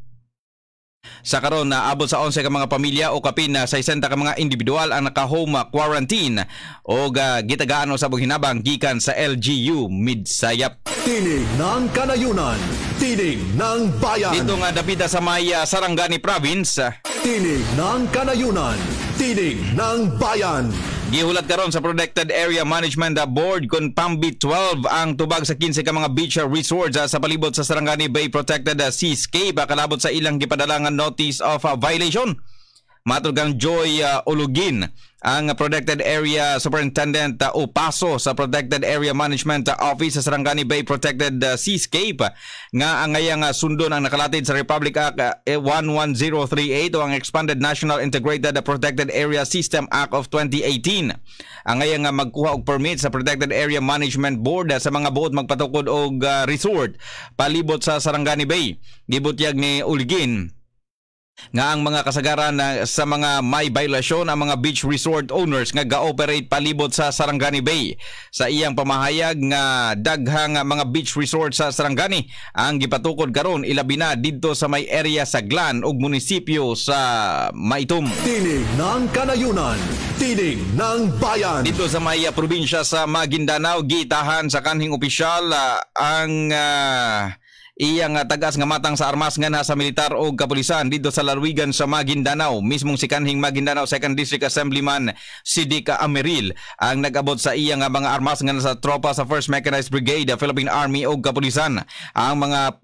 Sa karon na abot sa eleven ka mga pamilya o kapin na sixty ka mga individual ang naka-home quarantine o uh, gitagaan sa hinabang gikan sa L G U Midsayap. Tinig ng Kanayunan, Tinig ng Bayan. Dito nga dapita sa may uh, Sarangani Province. Tinig ng Kanayunan, Tinig ng Bayan. Gihulat karon sa Protected Area Management Board kung Pambi twelve ang tubag sa fifteen ka mga beach resorts sa palibot sa Sarangani Bay Protected Seascape kalabot sa ilang gipadalangan notice of uh, violation. Matulgang Joy uh, Ulugin, ang Protected Area Superintendent uh, Upaso sa Protected Area Management uh, Office sa Sarangani Bay Protected uh, Seascape nga ang ngayang uh, sundon ang nakalatid sa Republic Act uh, one one zero three eight o ang Expanded National Integrated Protected Area System Act of twenty eighteen. Ang ngayang uh, magkuha og permit sa Protected Area Management Board uh, sa mga buot magpatukod og uh, resort palibot sa Sarangani Bay. Gibutyag ni Ulugin nga ang mga kasagaran na sa mga may violasyon ang mga beach resort owners nga ga-operate palibot sa Sarangani Bay. Sa iyang pamahayag nga daghang mga beach resort sa Sarangani ang gipatukod karon ilabi na didto sa may area sa Glan ug munisipyo sa Maitom. Tinig ng Kanayunan, tinig ng bayan. Dito sa may uh, probinsya sa Maguindanao, gitahan sa kanhing opisyal uh, ang uh, iyang uh, tagas nga matang sa armas nga na sa militar o kapulisan dito sa Lalawigan sa Maguindanao. Mismong si kanhing Maguindanao second District Assemblyman Sidika Ameril ang nag-abot sa iyang uh, mga armas nga sa tropa sa first Mechanized Brigade, Philippine Army o kapulisan. Ang mga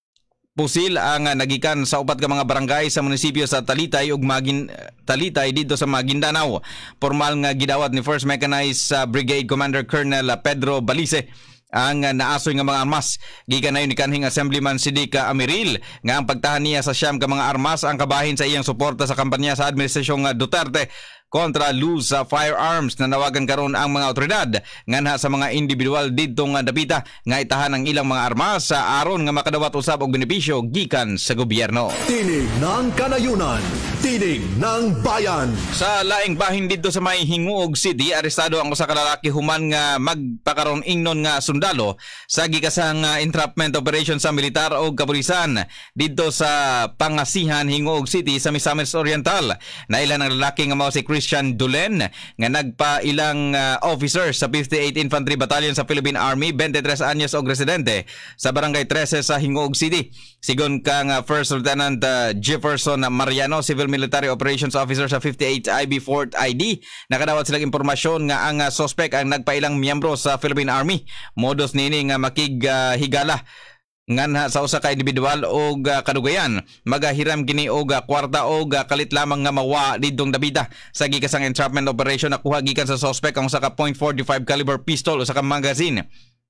pusil ang uh, nagikan sa upat ka mga barangay sa munisipyo sa Talitay ug Magin Talitay dito sa Maguindanao. Formal nga gidawat ni first Mechanized uh, Brigade Commander Colonel uh, Pedro Balise ang uh, naasoy nga mga armas. Gikan na yun ni kanhing Assemblyman Sidika Ameril nga ang pagtahan niya sa siyam ka mga armas ang kabahin sa iyang suporta sa kampanya sa Administrasyong uh, Duterte kontra loose uh, firearms na nawagan karon ang mga otoridad nganha sa mga individual didtong uh, dapita nga itahan ang ilang mga armas sa uh, aron nga makadawat usab og benepisyo gikan sa gobyerno. Tinig ng Kanayunan, tinig ng bayan. Sa laing bahin dito sa may Hinguog City, arestado ang usa ka lalaki human nga magpakaron ingnon nga sundalo sa gikasang uh, entrapment operation sa militar o kapulisan dito sa Pangasihan, Hinguog City sa Misamis Oriental. Nailan ang lalaki nga mao si Christian Dulen nga nagpa ilang uh, officer sa fifty-eighth Infantry Battalion sa Philippine Army, twenty-tres anyos og residente sa Barangay thirteen sa Hinguog City. Sigon kang uh, First Lieutenant uh, Jefferson Mariano, Civil Military Operations Officer sa fifty-eighth I B Fort I D, nakadawat silang impormasyon nga ang uh, suspect ang nagpailang miyembro sa Philippine Army. Modus nini nga makighigala uh, nganha sa usa ka individual og uh, kadugayan magahiram kini og uh, kwarta og uh, kalit lamang nga mawa didtong dapita sa gikasang entrapment operation. Nakuha gikan sa suspect ang usa ka point four five caliber pistol, usa ka magazine,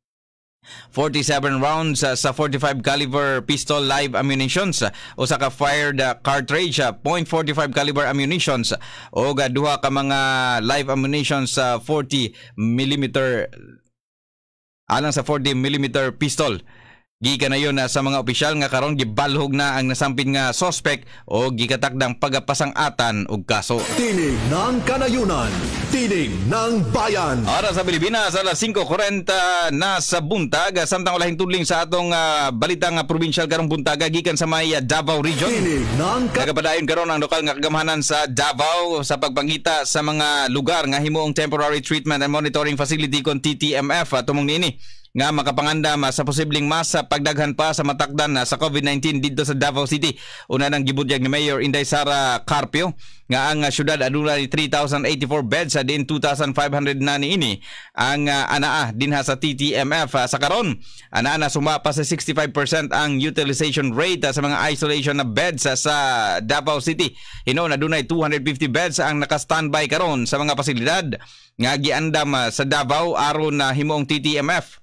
forty-seven rounds uh, sa forty-five caliber pistol live ammunitions, usa ka fired uh, cartridge, uh, point four five caliber ammunitions o uh, duha ka mga live ammunitions sa uh, forty millimeter alang sa forty millimeter pistol. Gikan na yun uh, sa mga opisyal nga karon gibalhog na ang nasampin nga suspect o gikatakdang pagapasang-atan og kaso. Tinig ng Kanayunan, tinig ng bayan. Ara sa Pilipinas, alas five forty na sa buntag, samtang walahing tudling sa atong uh, balitang uh, provincial karong buntaga gikan sa may uh, Davao Region. Tinig ng Nagapadayon karon ang lokal nga kagamahanan sa Davao sa pagpangita sa mga lugar nga himuong temporary treatment and monitoring facility kon T T M F uh, tumong niini nga makapangandam sa posibleng mas pagdaghan pa sa matakdan sa COVID nineteen dito sa Davao City. Una nang gibudyag ni Mayor Inday Sara Carpio nga ang syudad adunay three thousand eighty-four beds sa din two thousand five hundred na niini ang uh, anaa dinha sa T T M F. Sa karon anaa na sumapa sa sixty-five percent ang utilization rate sa mga isolation na beds sa Davao City. Hinon adunay two hundred fifty beds ang naka-standby karon sa mga pasilidad nga giandam sa Davao aron na himuong T T M F.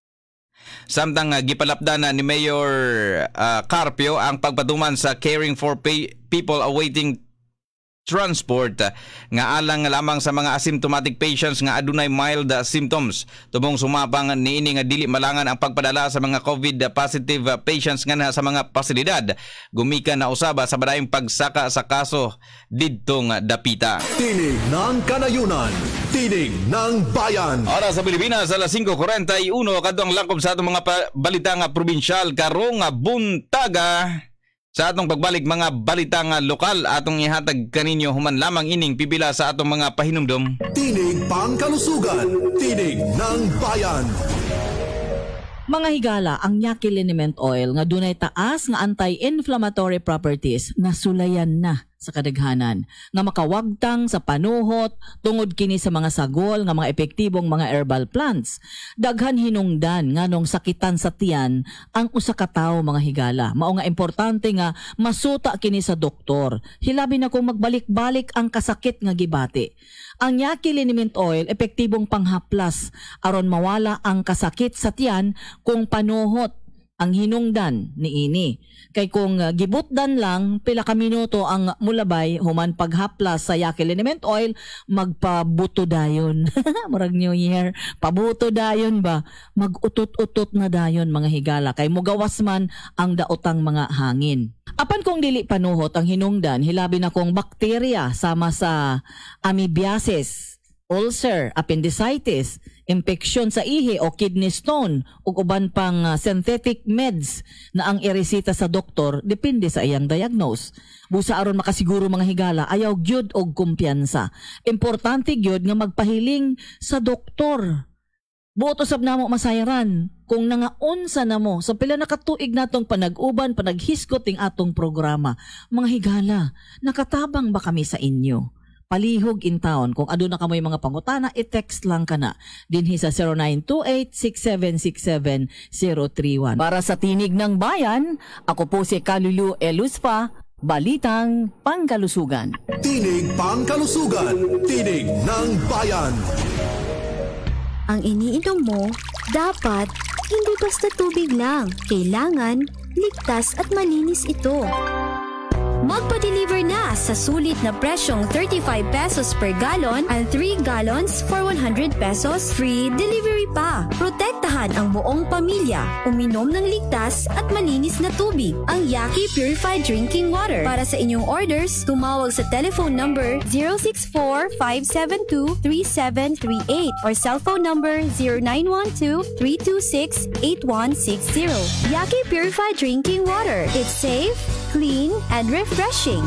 Samtang uh, gipalapdan na ni Mayor uh, Carpio ang pagpatuman sa caring for pay- people awaiting transport uh, nga alang lamang sa mga asymptomatic patients nga adunay mild uh, symptoms. Tubong sumapang niini nga dili malangan ang pagpadala sa mga COVID positive uh, patients nga na sa mga pasilidad. Gumikan na usaba sa badayong pagsaka sa kaso didtong uh, dapita. Tinig ng Kanayunan, tinig ng bayan. Ora sa Pilipinas, alas five forty-one kadtong langkob sa atong mga balita nga probinsyal karong buntaga. Sa atong pagbalik mga balita nga lokal atong ihatag kaninyo human lamang ining pipila sa atong mga pahinumdom. Tinig pangkalusugan, tinig ng bayan. Mga higala, ang Yaki liniment oil nga dunay taas nga anti-inflammatory properties nasulayan na sa kadaghanan nga makawagtang sa panuhot tungod kini sa mga sagol nga mga epektibong mga herbal plants. Daghan hinungdan nganong sakitan sa tiyan ang usa ka tawo mga higala. Mao nga importante nga masuta kini sa doktor. Hilabi na kung magbalik-balik ang kasakit nga gibati. Ang Yaki liniment oil epektibong panghaplas aron mawala ang kasakit sa tiyan kung panuhot ang hinungdan niini. Kay kung uh, gibutdan lang pila ka minuto ang mulabay human paghaplas sa Yaki liniment oil, magpabuto dayon. Murag New Year, pabuto dayon ba? Magutot-utot na dayon mga higala kay mugawas man ang daotang mga hangin. Apan kung dili panuhot ang hinungdan, hilabi na kong bakterya sama sa amoebiasis, ulcer, appendicitis, infeksyon sa ihi o kidney stone ug uban pang uh, synthetic meds na ang iresita sa doktor depende sa iyang diagnose. Busa aron makasiguro mga higala, ayaw gyud og kumpiyansa. Importante gyud nga magpahiling sa doktor. Buot usab namo masayran kung nangaunsa namo sa pila na katuig natong panag-uban, panaghiskot ing atong programa. Mga higala, nakatabang ba kami sa inyo? Palihog in town. Kung aduna ka may mga pangutana, i-text lang ka na. Dinhi sa zero nine two eight, six seven six seven, zero three one. Para sa Tinig ng Bayan, ako po si Kalulu Eluspa, Balitang Pangkalusugan. Tinig Pangkalusugan, Tinig ng Bayan. Ang iniinom mo, dapat hindi basta tubig lang. Kailangan ligtas at malinis ito. Magpa-deliver na sa sulit na presyong thirty-five pesos per gallon and three gallons for one hundred pesos. Free delivery pa. Protektahan ang buong pamilya. Uminom ng ligtas at malinis na tubig. Ang Yaki Purified Drinking Water. Para sa inyong orders, tumawag sa telephone number zero six four, five seven two, three seven three eight or cellphone number zero nine one two, three two six, eight one six zero. Yaki Purified Drinking Water. It's safe, clean, and refreshing.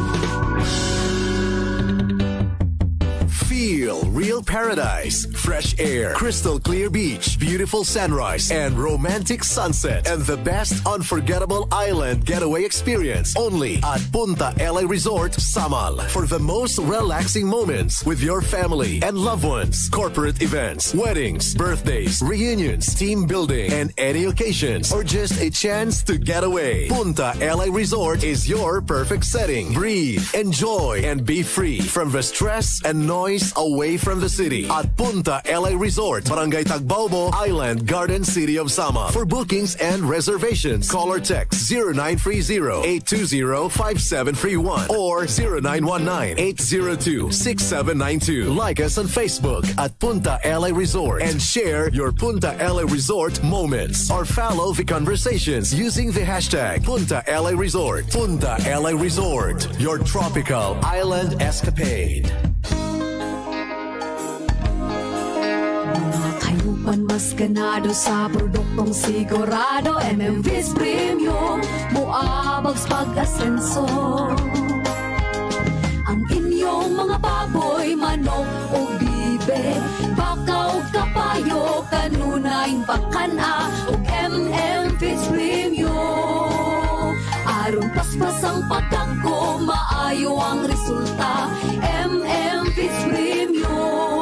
Feel real paradise, fresh air, crystal clear beach, beautiful sunrise, and romantic sunset, and the best unforgettable island getaway experience only at Punta L A Resort, Samal. For the most relaxing moments with your family and loved ones, corporate events, weddings, birthdays, reunions, team building, and any occasions, or just a chance to get away. Punta L A Resort is your perfect setting. Breathe, enjoy, and be free from the stress and noise away from the city at Punta L A Resort, Barangay Tagbaobo, Island Garden City of Sama. For bookings and reservations, call or text zero nine three zero, eight two zero, five seven three one or zero nine one nine, eight zero two, six seven nine two. Like us on Facebook at Punta L A Resort and share your Punta L A Resort moments or follow the conversations using the hashtag Punta L A Resort. Punta L A Resort, your tropical island escapade. Kayupan mas ganado sa produktong sigurado, M M V's Premium, muabags pag-asenso. Ang inyong mga baboy, manok o bibe, bakaw kapayo, kanunay bakana o M M V's Premium. Aron paspas ang pagkako, maayo ang resulta, M M V's Premium.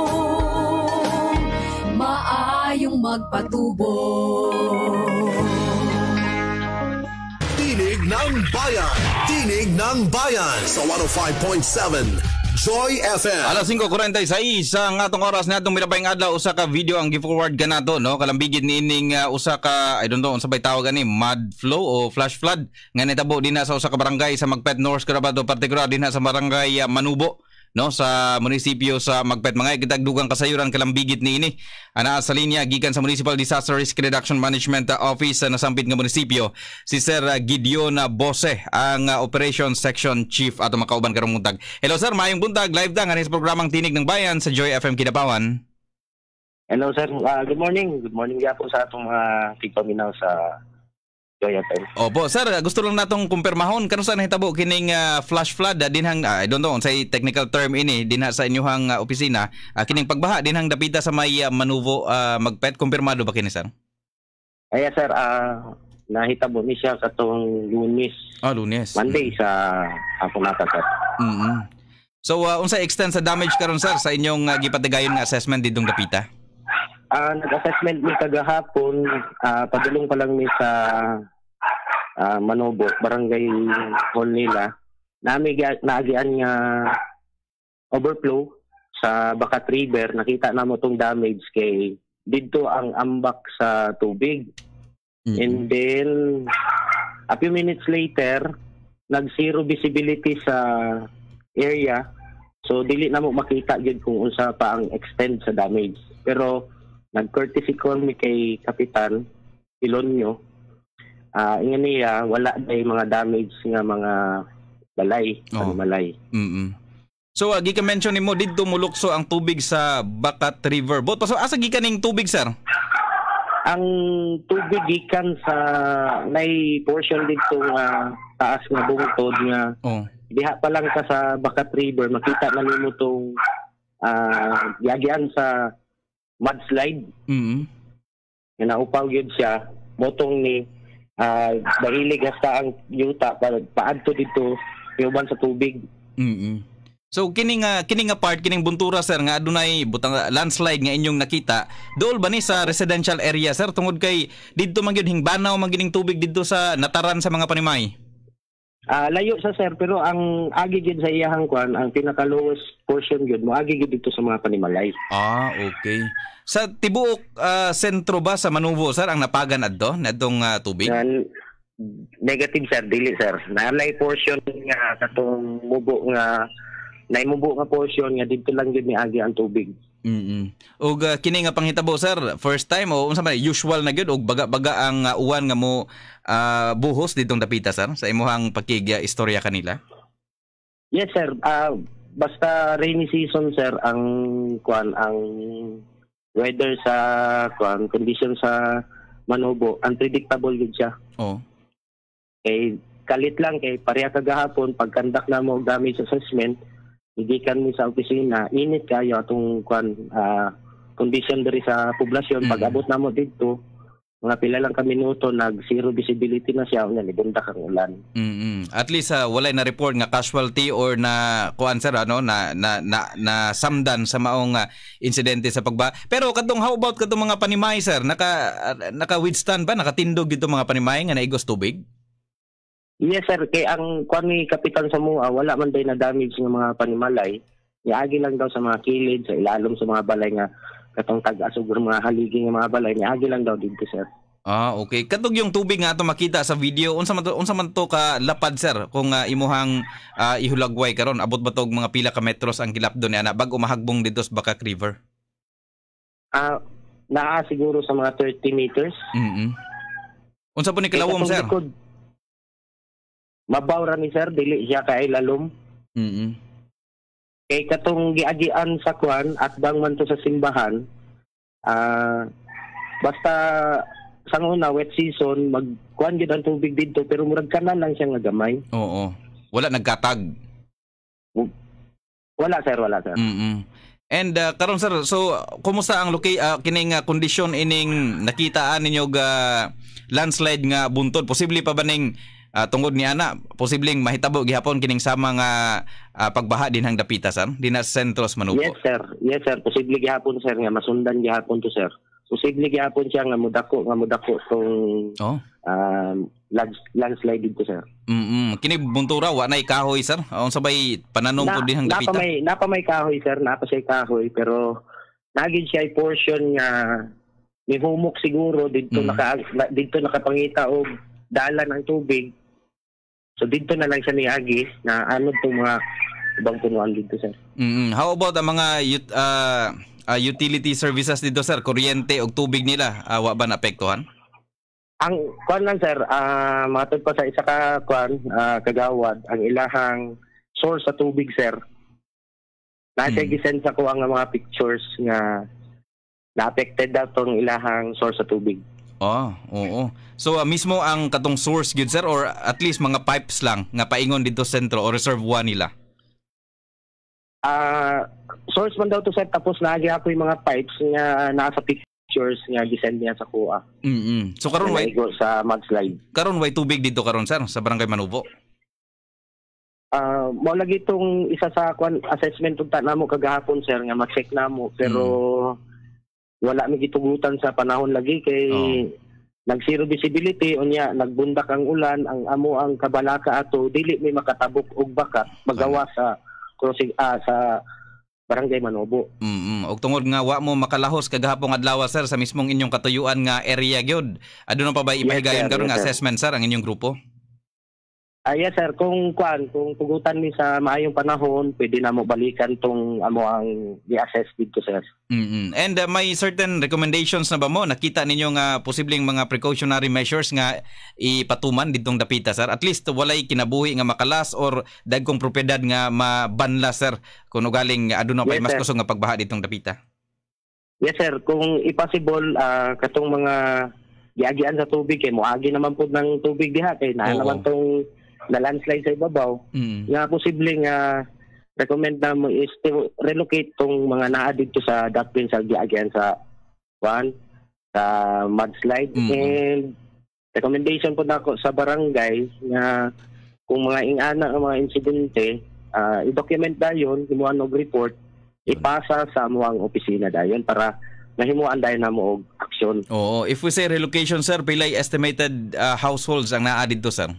Maayong magpatubo. Tinig ng Bayan, Tinig ng Bayan sa one oh five point seven Joy F M. Alas five forty-six sa atong oras natong milabay nga adlaw, usa ka video ang gi-forward kanato, no, kalambigid niining uh, usa ka, I don't know unsa bay tawag ani, mud flow o flash flood nga nitabo dinha sa usa ka barangay sa Magpet North Cotabato, partikular dinha sa barangay uh, Manubo, no, sa munisipyo sa Magpet. Mga kitagdugang kasayuran kalambigit niini ana sa linya gikan sa Municipal Disaster Risk Reduction Management Office na nasampit nga munisipyo si Sir Gideon Bose, ang uh, Operations Section Chief ato makauban karong buntag. Hello sir, maayong buntag, live ta nga sa programang Tinig ng Bayan sa Joy F M Kidapawan. Hello sir, uh, good morning. Good morning gyapon sa atong mga uh, tigpaminaw sa Joy F M. Opo, sir, gusto lang natong kumpirmahon kano sa nahitabo kining uh, flash flood uh, dinhang uh, I don't know unsay technical term ini dinha sa inyong uh, opisina, uh, kining pagbaha dinhang dapita sa may uh, Manubo, uh, Magpet, kumpirmado ba kini sir? Ay sir, uh, nahitabo ni siya katong Lunes. Ah, Lunes. Monday mm-hmm. sa hapon nata sir. Mm-hmm. So uh, unsay extent sa damage karon sir sa inyong uh, gipatigayon nga assessment didong dapita? Uh, nag-assessment mi kagahapon, uh, padulong pa lang mi sa uh, Manobo, barangay hall nila. Nami naagian nga overflow sa Bacat River. Nakita na mo tong damage kay dito ang ambak sa tubig. Mm-hmm. And then a few minutes later, nag-zero visibility sa area. So dili na mo makita gyud kung unsa pa ang extent sa damage. Pero nag-courtesy call mi kay Kapitan Ilonio ah ingon niya wala day mga damage nga mga balay, Oh. malay. Mm. So uh, gika mention nimo didto mulukso ang tubig sa Bacat River. Bot so asa gikan ning tubig sir? Ang tubig gikan sa may portion dito nga taas nga bungtod nga Oh. diha pa lang ka sa Bacat River makita man nimo tong ah yagian sa mudslide. Mm. Nga naupaw gyud siya motong ni ah dahilig hasta ang yuta pa paadto dito uban sa tubig. Mm. So kining uh, kining nga part kining buntura sir nga adunay butang landslide nga inyong nakita dool ba ni sa residential area sir tungod kay didto man gyud hingbanaw man gining tubig didto sa nataran sa mga panimay. Ah layo sa sir pero ang agi gyud sa iyahang kwan ang pinaka lowest portion gyud mo agi gyud dito sa mga panimalay. Ah, okay. Sa tibuok uh, sentro ba sa Manubo sir ang napagan adto nadtong uh, tubig? Yan, negative sir, dili sir. Nalay portion nga katong mubo nga naimubo nga portion nga dito lang gyud niagi ang tubig. Mm. Og uh, kini nga panghitabo sir, first time o unsa man usual na gyud og baga-baga ang uh, uwan nga mo uh, buhos ditong dapita sir sa imuhang pakigya istorya kanila? Yes sir, uh, basta rainy season sir ang kwan ang weather sa kwan condition sa Manubo unpredictable gyud siya. Oh. Kay kalit lang kay pareha kagahapon pagkandak na mo og damage assessment gikan mi sa opisina init kayo atong kwan uh, condition diri sa poblasyon. Mm. Pag abot na mo dito mga pila lang ka minuto nag zero visibility na siya unya nibundak ang ulan. Mm. At least uh, walay na report nga casualty or na kuan sir ano na na na, na samdan sa maong uh, insidente sa pagba. Pero kadtong how about kadtong mga panimay sir naka uh, naka withstand ba nakatindog dito mga panimay nga naigos tubig? Yes sir, kay ang kwan ni Kapitan Samua wala man day na damage ng mga panimalay. Niagi lang daw sa mga kilid, sa ilalom sa mga balay nga katong tag-asog mga haligi nga mga balay, niagi lang daw dito sir. Ah, okay. Katog yung tubig nga ato makita sa video, unsa man to, unsa man to ka lapad sir kung uh, imuhang uh, ihulagway karon abot ba tog mga pila ka metros ang gilapdo ni ana bag umahagbong dito sa Bacat River? Ah, naa siguro sa mga thirty meters. Mm. Unsa po ni kalawom sir? Likod, mabaw ra ni sir dili siya kay lalom. Mm. Kay katong giagian sa kwan at bang man to sa simbahan, ah basta sa una wet season magkuan gyud ang tubig dito pero murag kanan lang siya nga gamay. Oo. Wala nagkatag. Wala sir, wala sir. Mm. And uh, karon sir, so kumusta ang loca- uh, kining uh, kondisyon ining nakitaan ninyo ga landslide nga buntod? Posible pa ba ning Uh, tungod ni ana posibleng mahitabo gihapon kining sama nga uh, pagbaha dinhang dapita sir dinas sentro sa Manubo? Yes sir, yes sir, posible gihapon sir nga masundan gihapon to sir. Posible gihapon siya nga mudako nga mudako tong oh uh, land, landslide dito sir. Mm. Kini buntura wa nay kahoy sir. Unsa bay pananom to dinhang dapita? Napa may napa may kahoy sir, napa siya kahoy pero nagid siya portion nga may humok siguro dito mm. naka dito nakapangita og dalan ng tubig. So dito na lang siya niagi na ano itong mga ibang punuan dito sir. Mm-hmm. How about ang mga ut- uh, uh, utility services dito sir? Kuryente o tubig nila, uh, wa ba naapektuhan? Ang kwan lang sir, uh, matod pa sa isa ka kwan, uh, kagawad, ang ilahang source sa tubig sir. Nasa mm-hmm. gisend sa ko ang mga pictures nga na-affected daw tong ilahang source sa tubig. Oh, oo. So uh, mismo ang katong source gyud sir or at least mga pipes lang nga paingon dito sentro o reservoir nila? Ah, uh, source man daw to sir tapos naagi ako yung mga pipes nga nasa pictures nga gisend niya sa kuha. Mm. So karon way sa mudslide. Karon way tubig dito karon sir sa Barangay Manubo. Ah, uh, mo lagi tong isa sa kwan assessment ug namo kagahapon sir nga ma-check namo pero mm. wala mi gitugutan sa panahon lagi kay oh. nag zero visibility unya nagbundak ang ulan ang amo ang kabalaka ato dili may makatabok og bakat magawa sa crossing ah, sa Barangay Manubo. Mm. Og tungod nga wa mo makalahos kagahapon adlaw sir sa mismong inyong katuyuan nga area gyud. Aduna pa ba ipahigayon yes, karon yes, nga assessment sir ang inyong grupo? Ah, yes sir, kung kuan, kung tugutan ni sa maayong panahon, pwede na mo balikan tong amo ang i-assess dito sir. Mm-hmm. And uh, may certain recommendations na ba mo? Nakita ninyo nga posibleng mga precautionary measures nga ipatuman ditong dapita sir? At least walay kinabuhi nga makalas or dagkong propiedad nga mabanla sir kung ugaling aduna pay Yes, mas sir. kusog nga pagbaha ditong dapita. Yes sir, kung i-possible ah, katong mga giagian sa tubig kay moagi naman po ng tubig diha kay naa Oo. naman tong na landslide sa ibabaw. Mm. Nga posibleng nga recommend na mo is to relocate tong mga naa dito sa ductile sa giagian sa one sa mudslide. Mm. And recommendation po nako sa barangay nga kung mga ingana ang mga insidente, ah, i-document dayon, himuan og report, ipasa sa amuang opisina dayon para mahimuan dayon na mo og aksyon. Oo, if we say relocation sir, pilay estimated uh, households ang naa dito sir?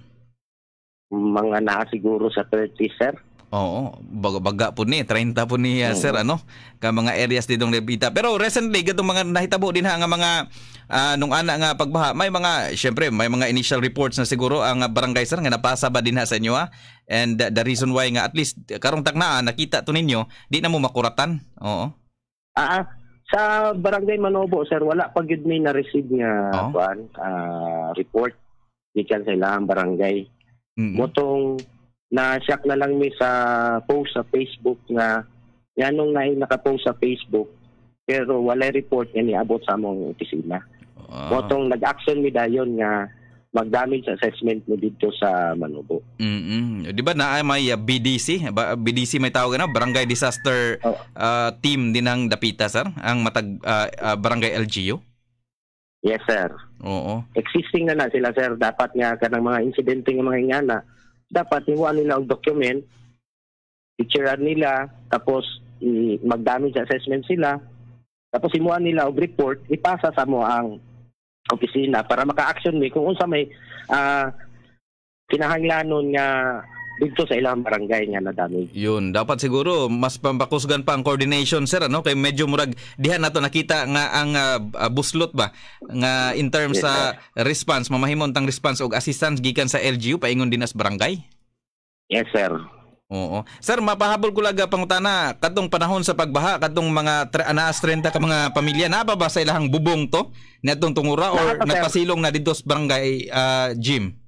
Mga naa siguro sa thirty sir. Oo, baga, baga po ni, thirty po ni uh, Oo. sir, ano, ka mga areas ditong dapita. Pero recently, gatong mga nahitabo din ha, nga mga, uh, nung ana nga pagbaha, may mga, syempre, may mga initial reports na siguro ang uh, barangay sir, nga napasa ba din ha sa inyo ha? And uh, the reason why nga, at least, karong tagnaan, nakita to ninyo, di na mo makuratan. Oo. Ah, sa barangay Manobo sir, wala pa gid may na-receive nga Oh. kuan, ah, report gikan sa ilahang barangay. Mm-mm. Motong na-shock na lang mi sa post sa Facebook nga yanong na naka-post sa Facebook pero wala report nga niabot sa among opisina. Ah. Motong nag-action mi dayon nga mag-damage assessment mo dito sa Manobo. Mm-mm. Di ba na may uh, B D C? Ba- B D C may tawag na, Barangay Disaster uh, Team din ng dapita sir? Ang matag uh, uh, Barangay L G U? Yes sir. Oo. Existing na na sila sir, dapat nga kanang mga insidente nga mga ingana dapat himuan nila og document, picturean nila, tapos i- mag-damage assessment sila, tapos himuan nila og report, ipasa sa mo ang opisina para maka-action mi kung unsa may ah, kinahanglanon nga dito sa ilang barangay nga na damage. Yun, dapat siguro mas pampakusgan pa ang coordination sir, ano? Kay medyo murag diha nato nakita nga ang uh, uh, buslot ba nga in terms Yes, sa response, mamahimon tang response og assistance gikan sa L G U paingon din as barangay. Yes sir. Oo. Sir, mapahabol ko laga pangutana kadtong panahon sa pagbaha, kadtong mga tre- anaas thirty ka mga pamilya na ba ba sa ilahang bubong to niadtong tungura or Lahat, sir. nagpasilong na dito sa barangay uh, Jim?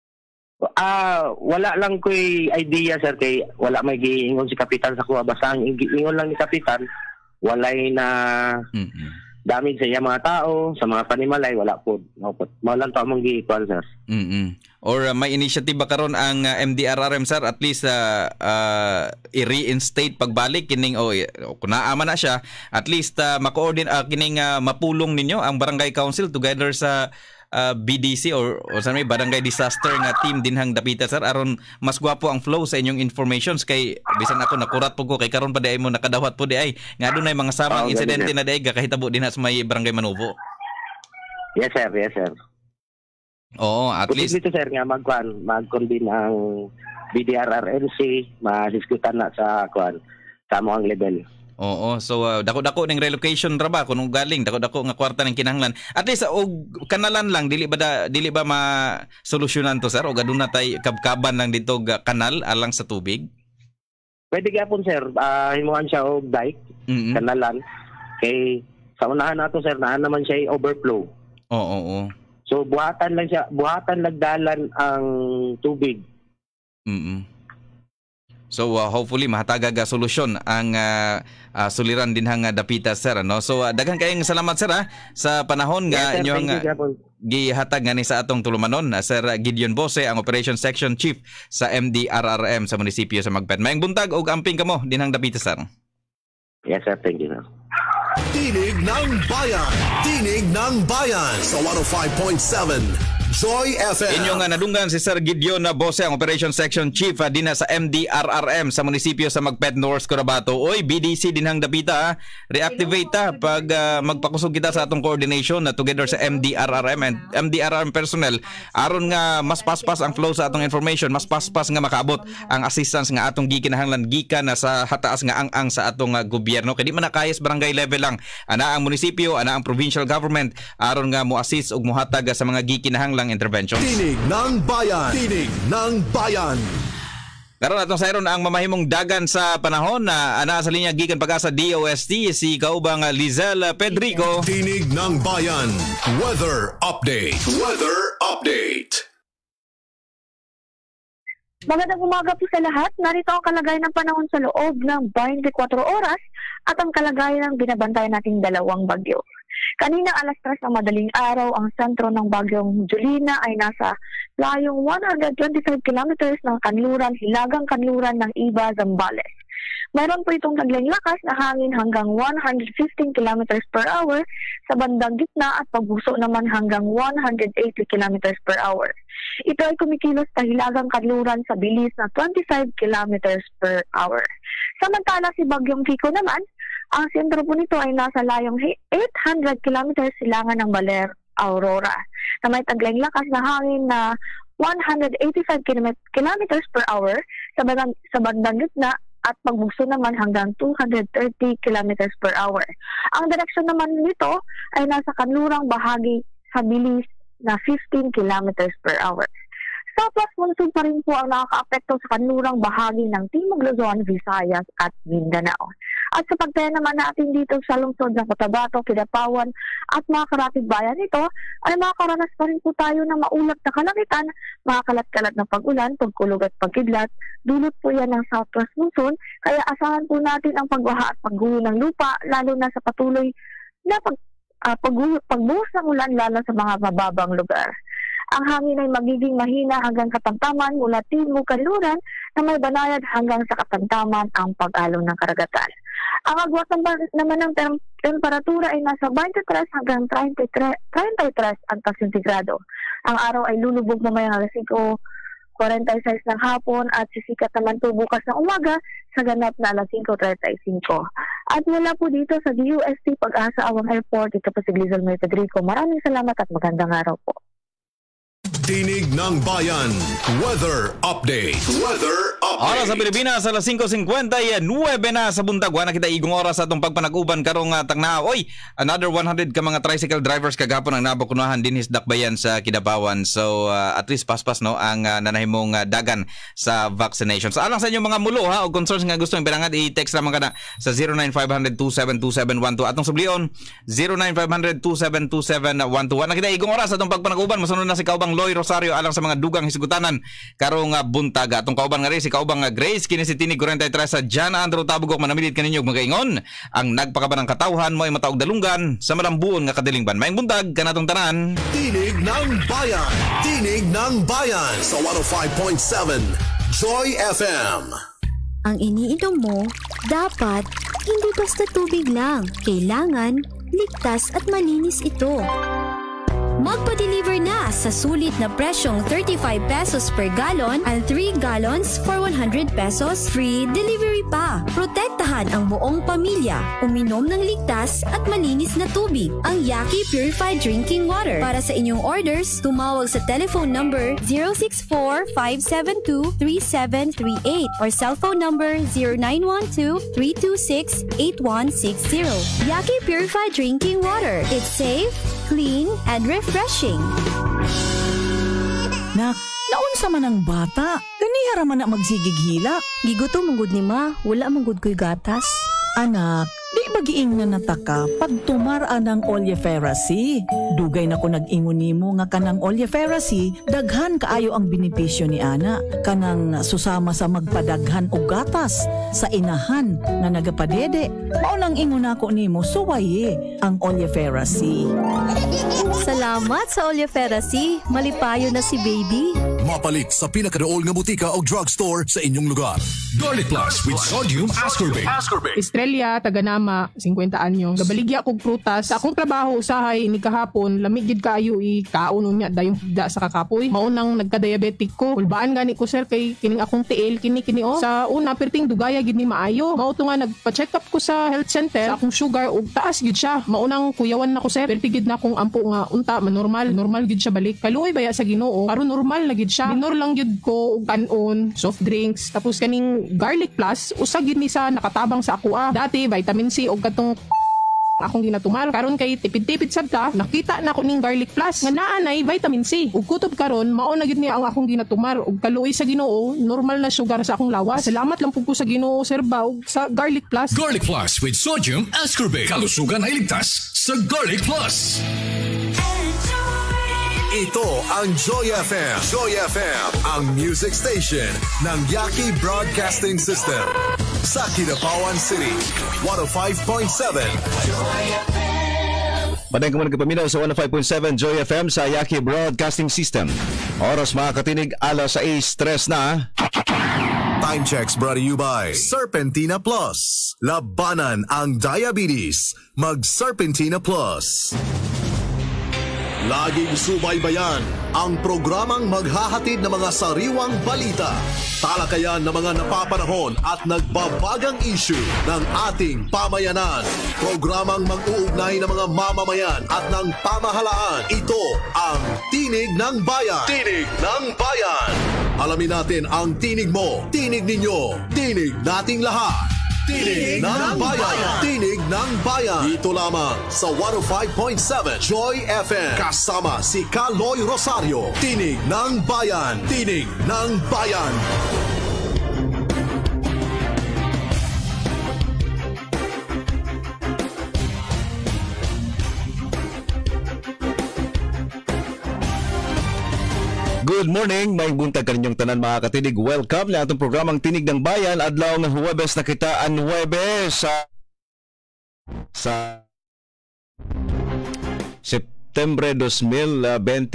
Ah, wala lang ko'y idea sir kay wala may giingon si kapitan sa kuha, basta ang giingon lang ni kapitan walay na damage sa iya mga tao, sa mga panimalay, wala po. Mao lang to among giikuan sir. Mm-mm. Or uh, may initiative ba karon ang uh, M D R R M sir at least uh, uh, i-reinstate pagbalik kining o oh, kung naama na siya at least uh, ma-coordinate uh, kining uh, mapulong ninyo ang barangay council together sa uh, B D C or, or sa may barangay disaster nga team dinhang dapita sir aron mas gwapo ang flow sa inyong informations kay bisan ako nakurat po ko kay karon pa di ay mo nakadawat po di ay nga adunay mga samang Oh, insidente ganun, na di ay gakahitabo din sa may barangay Manobo. Yes sir, yes sir. Oo, at least dito sir nga magkuan, mag-convene ang B D R R M C, madiskutan na sa kuan sa mo ang level. Oo, so uh, dako-dako ning relocation ra ba kuno galing dako-dako nga kwarta ning kinahanglan. At least uh, og kanalan lang dili ba da, dili ba ma-solusyonan to sir o aduna tay kabkaban lang dito ga kanal alang sa tubig? Pwede gyapon sir, uh, himuan siya og dike, Mm-hmm. kanalan. Kay sa unahan nato sir, naa naman siya overflow. Oo, oo. So buhatan lang siya, buhatan lagdalan ang tubig. Mm. So uh, hopefully mahataga ga solusyon ang uh, uh, suliran din hang uh, dapita sir ano. So uh, daghang kayong salamat sir ha, sa panahon nga Yes, sir, inyong thank you, Japon. gihatag nga ni sa atong tulumanon uh, Sir Gideon Bose ang Operations Section Chief sa M D R R M sa munisipyo sa Magpen. Maayong buntag og amping kamo dinhang dapita sir. Yes sir, thank you sir. Tinig ng Bayan. Tinig ng Bayan sa one oh five point seven Joy F M. Inyo nga nadunggan si Sir Gideon na Bose ang Operations Section Chief uh, din sa M D R R M sa munisipyo sa Magpet North Cotabato. Oy, B D C dinhang dapita ha. Reactivate ta pag uh, magpakusog kita sa atong coordination na together sa M D R R M and M D R R M personnel aron nga mas paspas ang flow sa atong information, mas paspas nga makaabot ang assistance nga atong gikinahanglan gikan na sa hataas nga ang-ang sa atong uh, gobyerno. Kay di man nakayas barangay level lang. Ana ang munisipyo, ana ang provincial government aron nga mo assist ug mohatag sa mga gikinahanglan walang intervention. Tinig ng Bayan. Tinig ng Bayan. Karon atong sayron ang mamahimong dagan sa panahon na ana sa linya gikan Pag-asa D O S T si kaubang Lizelle Pedrico. Tinig ng Bayan. Weather update. Weather update. Magandang umaga po sa lahat. Narito ang kalagayan ng panahon sa loob ng twenty-four oras at ang kalagayan ng binabantayan nating dalawang bagyo. Kaninang alas tres ng madaling araw, ang sentro ng bagyong Julina ay nasa layong one hundred twenty-five kilometers ng kanluran, hilagang kanluran ng Iba, Zambales. Mayroon po itong taglayng lakas na hangin hanggang one hundred fifteen kilometers per hour sa bandang gitna at pagbuso naman hanggang one hundred eighty kilometers per hour. Ito ay kumikilos sa hilagang kanluran sa bilis na twenty-five kilometers per hour. Samantala si Bagyong Kiko naman, ang sentro po nito ay nasa layong eight hundred kilometers silangan ng Baler, Aurora, na may taglayng lakas na hangin na one hundred eighty-five kilometers per hour sa bandang, sa bandang gitna at pagbugso naman hanggang two hundred thirty kilometers per hour. Ang direksyon naman nito ay nasa kanlurang bahagi sa bilis na fifteen kilometers per hour. Southwest monsoon pa rin po ang nakakaapekto sa kanlurang bahagi ng Timog Luzon, Visayas at Mindanao. At sa pagtaya naman natin dito sa lungsod ng Cotabato, Kidapawan at mga karapit bayan nito, ay makakaranas pa rin po tayo ng maulap na kalangitan, mga kalat-kalat na pag-ulan, pagkulog at pagkidlat. Dulot po yan ng Southwest monsoon, kaya asahan po natin ang pagbaha at pagguho ng lupa, lalo na sa patuloy na pag, uh, pagguho, pagbuhos ng ulan, lalo sa mga mababang lugar. Ang hangin ay magiging mahina hanggang katamtaman mula timog kanluran na may banayad hanggang sa katamtaman ang pag-alon ng karagatan. Ang agwat naman ng tem- temperatura ay nasa twenty-three hanggang thirty-three, thirty-three antas sentigrado. Ang araw ay lulubog mamaya alas five forty-six ng hapon at sisikat naman po bukas ng umaga sa ganap na alas five thirty-five. At mula po dito sa D O S T Pag-asa Awang Airport, ito po si Lizelle Pedrico. Maraming salamat at magandang araw po. Tinig ng Bayan. Weather update. Weather update. Oras sa Pilipinas, alas five fifty-nine na sa buntag. Wala kita igong oras atong pagpanag-uban karong uh, tagna. Oy, another one hundred ka mga tricycle drivers kagapon ang nabakunahan din hisdakbayan sa Kidapawan. So uh, at least paspas no ang uh, nanahimong uh, dagan sa vaccination. So alang sa inyo mga mulo ha o concerns nga gusto ibalangad i-text lamang kana sa zero nine five zero zero two seven two seven one two atong sublion zero nine five zero zero two seven two seven one two. Wala kita igong oras atong pagpanag-uban. Masunod na si Kaubang Loy Rosario alang sa mga dugang hisgutanan karong uh, buntaga. Atong kauban nga rin si Kaubang uh, Grace kini si Tinig forty-three sa John Andrew Tabugok manamilit kaninyo magaingon ang nagpakabanang katawhan mo ay mataog dalunggan sa malambuon nga kadilingban. Maayong buntag kanatong tanan. Tinig ng Bayan. Tinig ng Bayan sa one oh five point seven Joy F M. Ang iniinom mo dapat hindi basta tubig lang. Kailangan ligtas at malinis ito. Magpa-deliver na sa sulit na presyong thirty-five pesos per gallon and three gallons for one hundred pesos. Free delivery pa. Protektahan ang buong pamilya. Uminom ng ligtas at malinis na tubig. Ang Yaki Purified Drinking Water. Para sa inyong orders, tumawag sa telephone number zero six four five seven two three seven three eight or cellphone number zero nine one two three two six eight one six zero. Yaki Purified Drinking Water. It's safe, clean, and refreshing. Nak, naunsa man ang bata? Ganihara man na magsigighila. Giguto manggod ni ma, wala manggod ko'y gatas. Anak, di magiing na nataka pag tumaraan ng Oleiferacy. Dugay na ko nag-ingon nimo nga kanang Oleiferacy, daghan kaayo ang benepisyo ni ana. Kanang susama sa magpadaghan og gatas sa inahan nga nagapadede. Mao nang ingon ako nimo suwaye ang Oleiferacy. Salamat sa Oleiferacy. Malipayo na si baby. Mapalit sa pinakadool nga butika o drugstore sa inyong lugar. Garlic Plus with sodium ascorbate. Estrella, taganama, fifty anyos. Gabaligya kog prutas. Sa akong trabaho usahay ni kahapon, lamig gid kaayo i kaon unya dayon da sa kakapoy. Maunang nagka-diabetic ko. Ulbaan gani ko sir kay kining akong tiil kini kini oh. Sa una perting dugaya gid ni maayo. Mao to nga nagpa-check up ko sa health center. Sa akong sugar ug taas gid siya. Maunang kuyawan na ko sir. Perti gid na akong ampo nga unta manormal. Normal gid siya balik. Kaluoy baya sa Ginoo. Karon normal na gid siya. Minor lang gid ko og kanon, soft drinks, tapos kaning Garlic Plus usag gid ni sa nakatabang sa ako ah. Dati vitamin C og katong akong ginatumar karon kay tipid-tipid sad ta nakita na ko ning garlic plus nga naa nay vitamin C ug kutob karon mao na gid ni ang akong ginatumar ug kaluoy sa Ginoo normal na sugar sa akong lawas. Salamat lang pud ko sa Ginoo sir ba ug sa garlic plus. Garlic Plus with sodium ascorbate. Kalusugan ay ligtas sa Garlic Plus. Ito ang Joy F M. Joy F M, ang music station ng Yaki Broadcasting System. Sa Kidapawan City, one oh five point seven. Padayang kaman kapaminaw sa one oh five point seven Joy F M sa Yaki Broadcasting System. Oras mga katinig, alas sais tres na. Time checks brought to you by Serpentina Plus. Labanan ang diabetes. Mag-Serpentina Plus. Laging subaybayan ang programang maghahatid ng mga sariwang balita, talakayan ng mga napapanahon at nagbabagang issue ng ating pamayanan. Programang mag-uugnay ng mga mamamayan at ng pamahalaan. Ito ang Tinig ng Bayan. Tinig ng Bayan. Alamin natin ang tinig mo, tinig ninyo, tinig nating lahat. Tinig ng Bayan. Tinig ng Bayan. Dito lamang sa one oh five point seven Joy F M. Kasama si Kaloy Rosario. Tinig ng Bayan. Tinig ng Bayan. Good morning, may buntag kaninyong tanan mga katinig. Welcome na atong programang Tinig ng Bayan. Adlaw ng Huwebes na kita ang Huwebes sa sa Septembre dos mil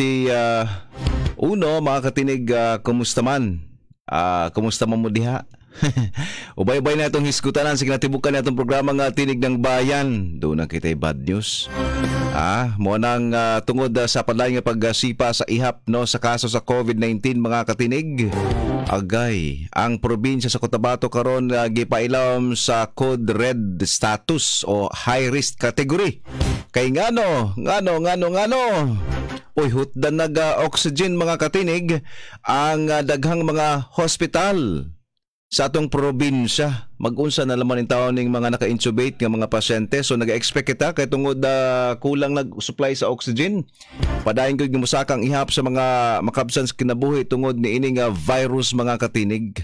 veintiuno. Mga katinig, uh, kumusta man? Uh, kumusta man mo diha? Ubay-ubay na itong hiskutanan. Sige natibukan na itong programang uh, Tinig ng Bayan. Doon na kita'y bad news. Ah, mo nang uh, tungod uh, sa padlayan nga pagsipa sa ihap no sa kaso sa COVID nineteen mga katinig. Agay, ang probinsya sa Cotabato karon uh, gipailawom sa Code Red status o high risk category. Kay ngano, ngano, ngano, ngano. Uy, hutdan nag uh, oxygen mga katinig ang uh, daghang mga hospital sa atong probinsya. Mag-unsa na laman yung taon ng mga naka-intubate ng mga pasyente. So nag-expect kita kay tungod uh, kulang nag-supply sa oxygen. Padayon ko gimusakang ihap sa mga makabsan sa kinabuhi tungod ni ining uh, virus mga katinig.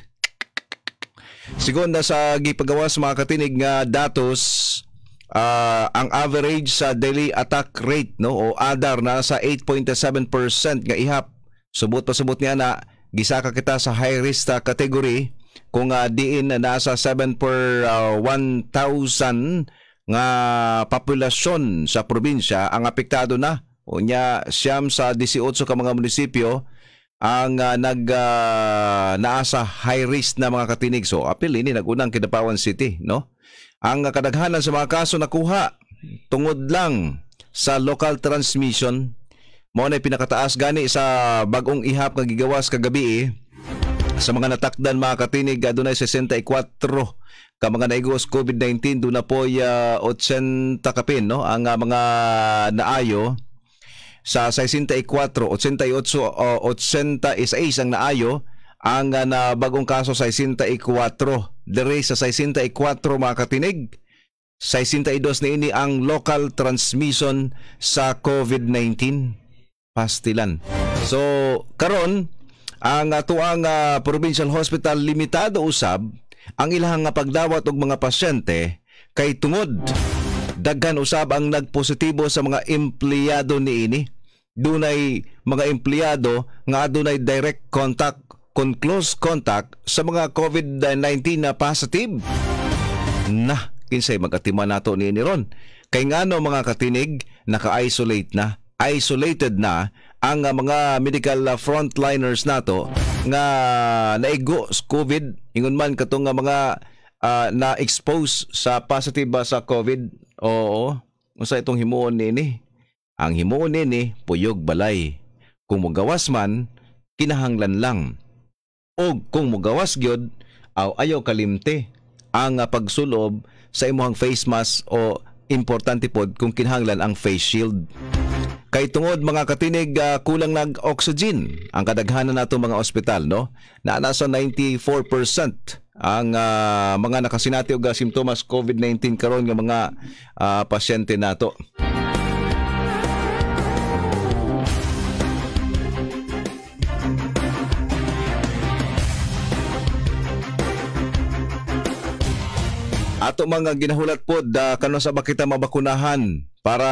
Segunda sa gipagawas mga katinig nga datos, uh, ang average sa daily attack rate no o A D A R na sa eight point seven percent nga ihap. Subot pa subot niya na gisaka kita sa high risk uh, category. Kung uh, diin na nasa seven per one thousand nga populasyon sa probinsya ang apektado na. O niya siyam sa eighteen ka mga munisipyo ang uh, nag uh, naasa high risk na mga katinig. So apil ini nagunang Kidapawan City no. Ang uh, kadaghanan sa mga kaso nakuha tungod lang sa local transmission. Mao na pinakataas gani sa bagong ihap nga gigawas kagabi eh. Sa mga natakdan mga katinig, adunay sixty-four ka mga naigos COVID nineteen, doon na po uh, eighty kapin no? Ang uh, mga naayo sa sixty-four, eighty-eight, uh, eighty-six ang naayo, ang uh, na bagong kaso sixty-four. Dere sa sixty-four mga katinig, sixty-two na ini ang local transmission sa COVID nineteen. Pastilan. So, karon ang atuang uh, provincial hospital limitado usab ang ilahang nga pagdawat og mga pasyente kay tungod daghan usab ang nagpositibo sa mga empleyado niini. Dunay mga empleyado nga adunay direct contact kon close contact sa mga COVID nineteen na positive. Na kinsay mag-atima nato niini ron. Kay ngano mga katinig naka-isolate na, isolated na ang uh, mga medical uh, frontliners nato nga naigo sa COVID, ingon man katong uh, mga uh, na-expose sa positive uh, sa COVID. Oo, unsa itong himuon nini? Ang himuon nini puyog balay. Kung mogawas man, kinahanglan lang. O kung mogawas gyud, aw ayaw kalimte ang uh, pagsulob sa imong face mask o importante pod kung kinahanglan ang face shield. Kay tungod mga katinig uh, kulang nag oxygen ang kadaghanan nato mga ospital no. Na nasa ninety-four percent ang uh, mga nakasinati og uh, simptomas COVID nineteen karon nga mga uh, pasyente nato. Ato mga ginahulat po da kano sa ba kita mabakunahan para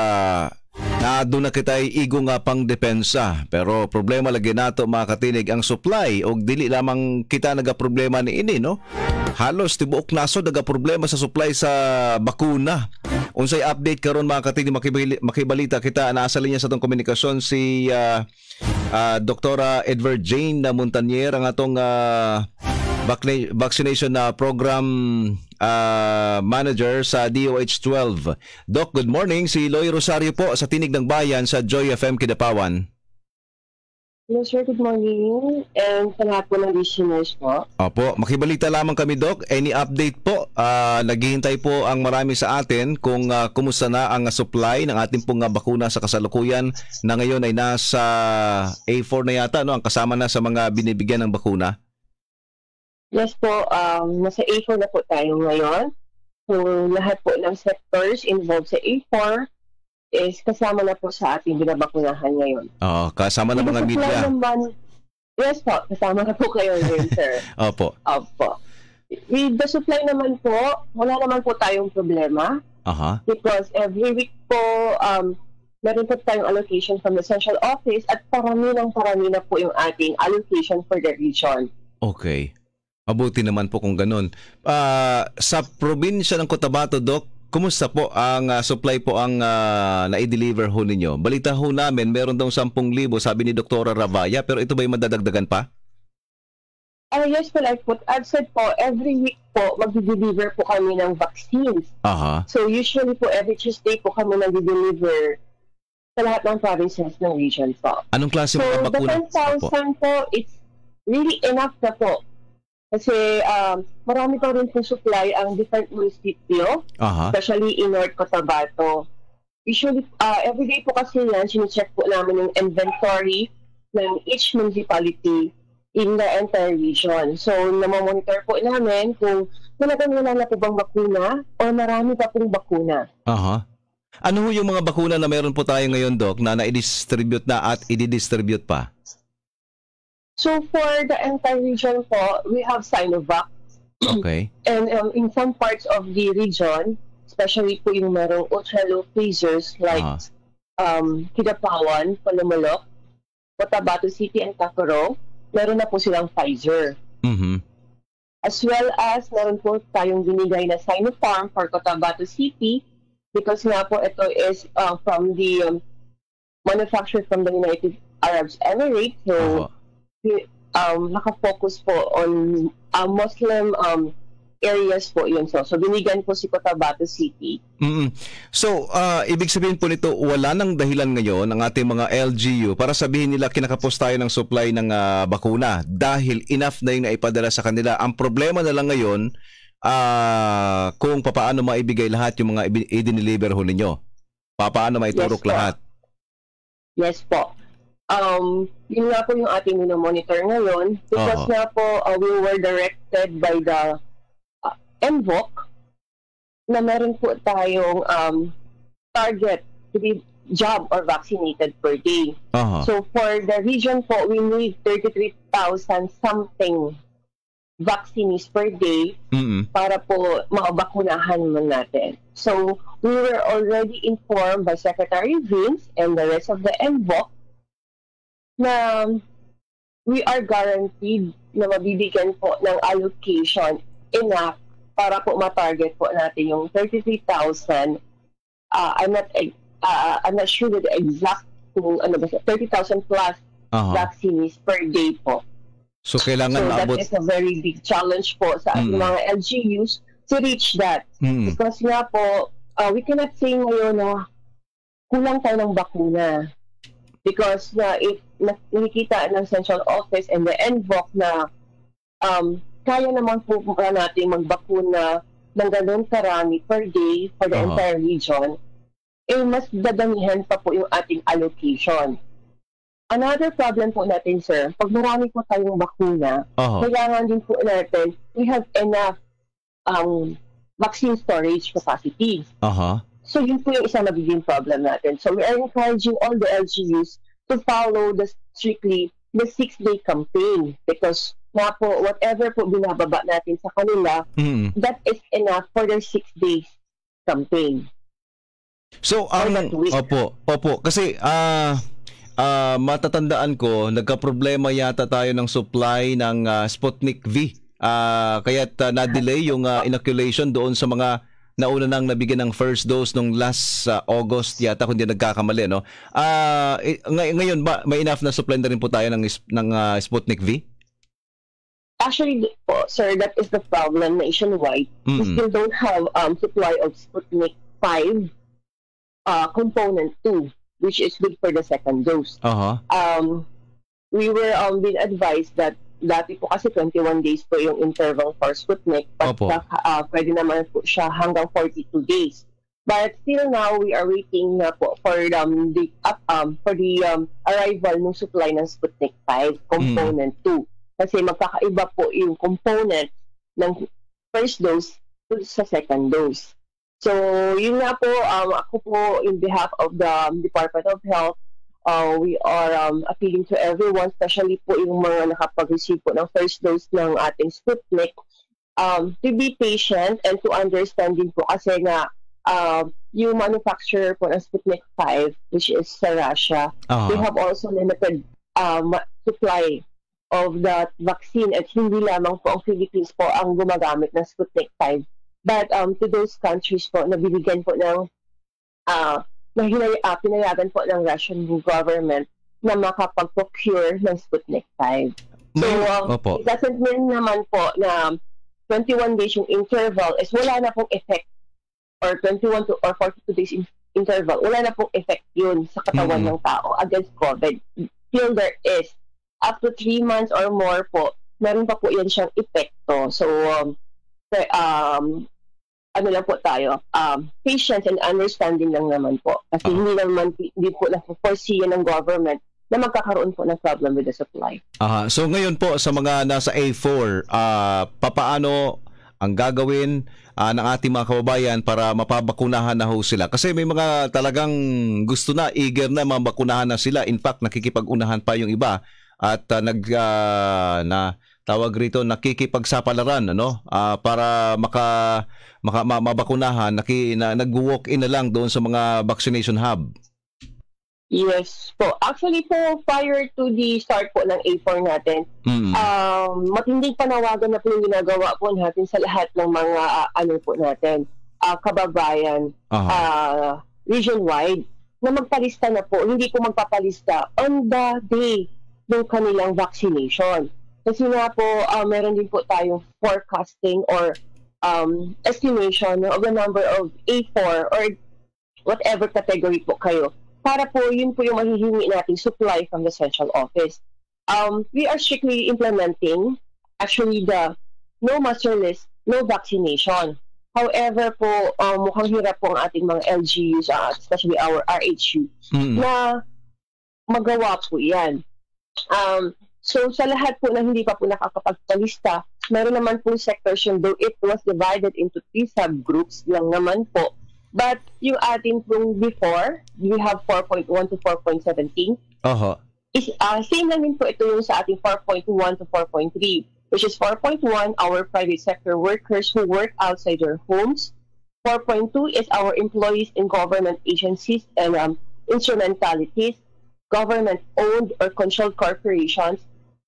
na doon na kita igong nga pang depensa. Pero problema lagi nato mga katinig ang supply o dili lamang kita naga problema ni ini no. Halos tibuok nasod naga problema sa supply sa bakuna. Unsay update karon mga katinig makibali, makibalita kita naa sa linya sa atong komunikasyon si uh, uh, Doktora Edward Jane na Montanier ang atong uh, vaccination uh, program uh, manager sa D O H twelve. Doc, good morning. Si Loy Rosario po sa Tinig ng Bayan sa Joy F M Kidapawan. Hello sir, good morning. And sa lahat po ng listeners po. Opo, makibalita lamang kami Doc. Any update po? Uh, naghihintay po ang marami sa atin kung uh, kumusta na ang supply ng ating pong uh, bakuna sa kasalukuyan na ngayon ay nasa A four na yata, no? Ang kasama na sa mga binibigyan ng bakuna. Yes po, um, nasa A four na po tayo ngayon. So, lahat po ng sectors involved sa A four is kasama na po sa ating binabakunahan ngayon. Oo, kasama na mga media. Naman, yes po, kasama na po kayo ngayon, sir. Opo. Opo. With the supply naman po, wala naman po tayong problema. Aha. Because every week po, um, meron po tayong allocation from the central office at parami ng parami na po yung ating allocation for the region. Okay. Mabuti naman po kung ganun. Uh, sa probinsya ng Cotabato, Doc, kumusta po ang uh, supply po ang uh, na-deliver ho ninyo? Balita ho namin, meron daw sampung libo, sabi ni Doktora Ravaya, pero ito ba'y madadagdagan pa? Uh, yes po, like what I've said po, every week po, mag-deliver po kami ng vaccines. Aha. So usually po, every Tuesday po kami nag-deliver sa lahat ng provinces ng region po. Anong klase so, mga bakuna? So the ten thousand po, it's really enough na po. Kasi um, marami pa rin po supply ang different municipio, Aha. especially in North Cotabato. Usually, uh, everyday po kasi yan, sinecheck po namin yung inventory ng each municipality in the entire region. So, namamonitor po namin kung talagang wala na po bang bakuna o marami pa pong bakuna. Aha. Ano ho yung mga bakuna na meron po tayo ngayon, Doc, na na-distribute na at i-distribute pa? So for the entire region po, we have Sinovac. Okay. And um, in some parts of the region, especially po yung merong ultra-low freezers like uh-huh. um, Kidapawan, Palumulok, Cotabato City, and Tacoro, meron na po silang Pfizer. Mm-hmm. As well as meron po tayong binigay na Sinopharm for Cotabato City because nga po ito is uh, from the um, manufactured from the United Arab Emirates. So, uh-huh. Um, nakafocus po on uh, Muslim um, areas po yun. So, so binigyan po si Cotabato City. Mm-hmm. So, uh, ibig sabihin po nito, wala nang dahilan ngayon ng ating mga L G U para sabihin nila kinakapos tayo ng supply ng uh, bakuna dahil enough na yung naipadala sa kanila. Ang problema na lang ngayon, uh, kung papaano maibigay lahat yung mga i-deliver ho ninyo. Papaano maiturok yes, lahat. Yes po. Um, yun nga po yung ating monitor ngayon because uh-huh. nga po uh, we were directed by the uh, M V O C na meron po tayong um, target to be job or vaccinated per day. Uh-huh. So for the region po, we need thirty-three thousand something vaccines per day mm-hmm. para po makabakunahan man natin. So we were already informed by Secretary Vince and the rest of the M V O C na we are guaranteed na mabibigyan po ng allocation enough para po ma-target po natin yung thirty-three thousand. Uh, I'm not uh, I'm not sure the exact kung ano ba thirty thousand plus uh-huh. vaccines per day po. So kailangan so maabot. that is a very big challenge po sa ating mm. mga L G Us to reach that. Mm. Because nga po, uh, we cannot say ngayon na kulang tayo ng bakuna. Because uh, if nakikita ng Central Office and the N V O C na um, kaya naman po natin magbakuna ng ganun karami per day for the uh-huh. entire region, eh mas dadamihan pa po yung ating allocation. another problem po natin, sir, pag marami po tayong bakuna, Aha. kailangan din po natin we have enough um, vaccine storage capacity. Aha. So yun po yung isang nagiging problem natin. So we are encouraging all the L G Us to follow the strictly the six-day campaign because na po, whatever po binababa natin sa kanila, Mm. that is enough for their six days campaign. So, ang opo, opo kasi ah ah, matatandaan ko, nagka-problema yata tayo ng supply ng ah, Sputnik V. Ah, kaya't ah, na-delay yung ah, inoculation doon sa mga nauna nang nabigyan ng first dose nung last ah, August yata kung di nagkakamali, no. Ah, eh, ngay- ngayon ba may enough na supply na rin po tayo ng is- ng ah, Sputnik V? Actually, po, sir, that is the problem nationwide. We Mm-mm. still don't have um, supply of Sputnik five uh, component two, which is good for the second dose. Aha. Um, we were um, being advised that dati po kasi twenty-one days po yung interval for Sputnik, but Opo. uh, pwede naman po siya hanggang forty-two days. But still now, we are waiting na po for um, the up, um, for the um, arrival ng supply ng Sputnik five component two. Kasi magkakaiba po yung component ng first dose to sa second dose. So, yun nga po, um, ako po, in behalf of the um, Department of Health, uh, we are um, appealing to everyone, especially po yung mga nakapag-receive po ng first dose ng ating Sputnik, um, to be patient and to understand din po kasi nga um, yung manufacturer po ng Sputnik five, which is sa Russia, Ah. they have also limited um, supply of that vaccine at hindi lamang po ang Philippines po ang gumagamit ng Sputnik five. But um, to those countries po na binigyan po ng uh, na hinay, uh, pinayagan po ng Russian government na makapag-procure ng Sputnik five. So, um, Opo. it doesn't mean naman po na twenty-one days yung interval is wala na pong effect or twenty-one to or forty-two days in- interval, wala na pong effect yun sa katawan Mhm. ng tao against COVID. Still there is up to three months or more po, meron pa po yan siyang epekto. So, um, so, um, ano lang po tayo, um, patience and understanding lang naman po. Kasi hindi naman, hindi po na-foresee yan ng government na magkakaroon po ng problem with the supply. Aha. So ngayon po sa mga nasa A four, ah papaano ang gagawin ah, ng ating mga kababayan para mapabakunahan na ho sila? Kasi may mga talagang gusto na, eager na mabakunahan na sila. In fact, nakikipag-unahan pa yung iba at ah, nag ah, na tawag rito nakikipagsapalaran, ano, ah, para maka, maka ma- mabakunahan, naki, na, nag-walk in na lang doon sa mga vaccination hub. Yes po. Actually po, prior to the start po ng A four natin, Mm. um, matinding panawagan na po yung ginagawa po natin sa lahat ng mga uh, ano po natin, uh, kababayan, uh, region-wide, na magpalista na po. Hindi po magpapalista on the day ng kanilang vaccination. Kasi nga po, uh, meron din po tayong forecasting or um, estimation of the number of A four or whatever category po kayo. Para po, yun po yung mahihingi nating supply from the central office. Um, we are strictly implementing actually the no master list, no vaccination. However po, um, mukhang hirap po ang ating mga L G Us, uh, especially our R H U, Mm. na magawa po yan. Um, so sa lahat po na hindi pa po nakakapagpalista, meron naman po sectors yun, though it was divided into three subgroups lang naman po. But yung ating pong before, we have four point one to four point one seven. Aha. Is, uh, same lang din po ito yung sa ating four point one to four point three, which is four point one, our private sector workers who work outside their homes. four point two is our employees in government agencies and um, instrumentalities, government-owned or controlled corporations,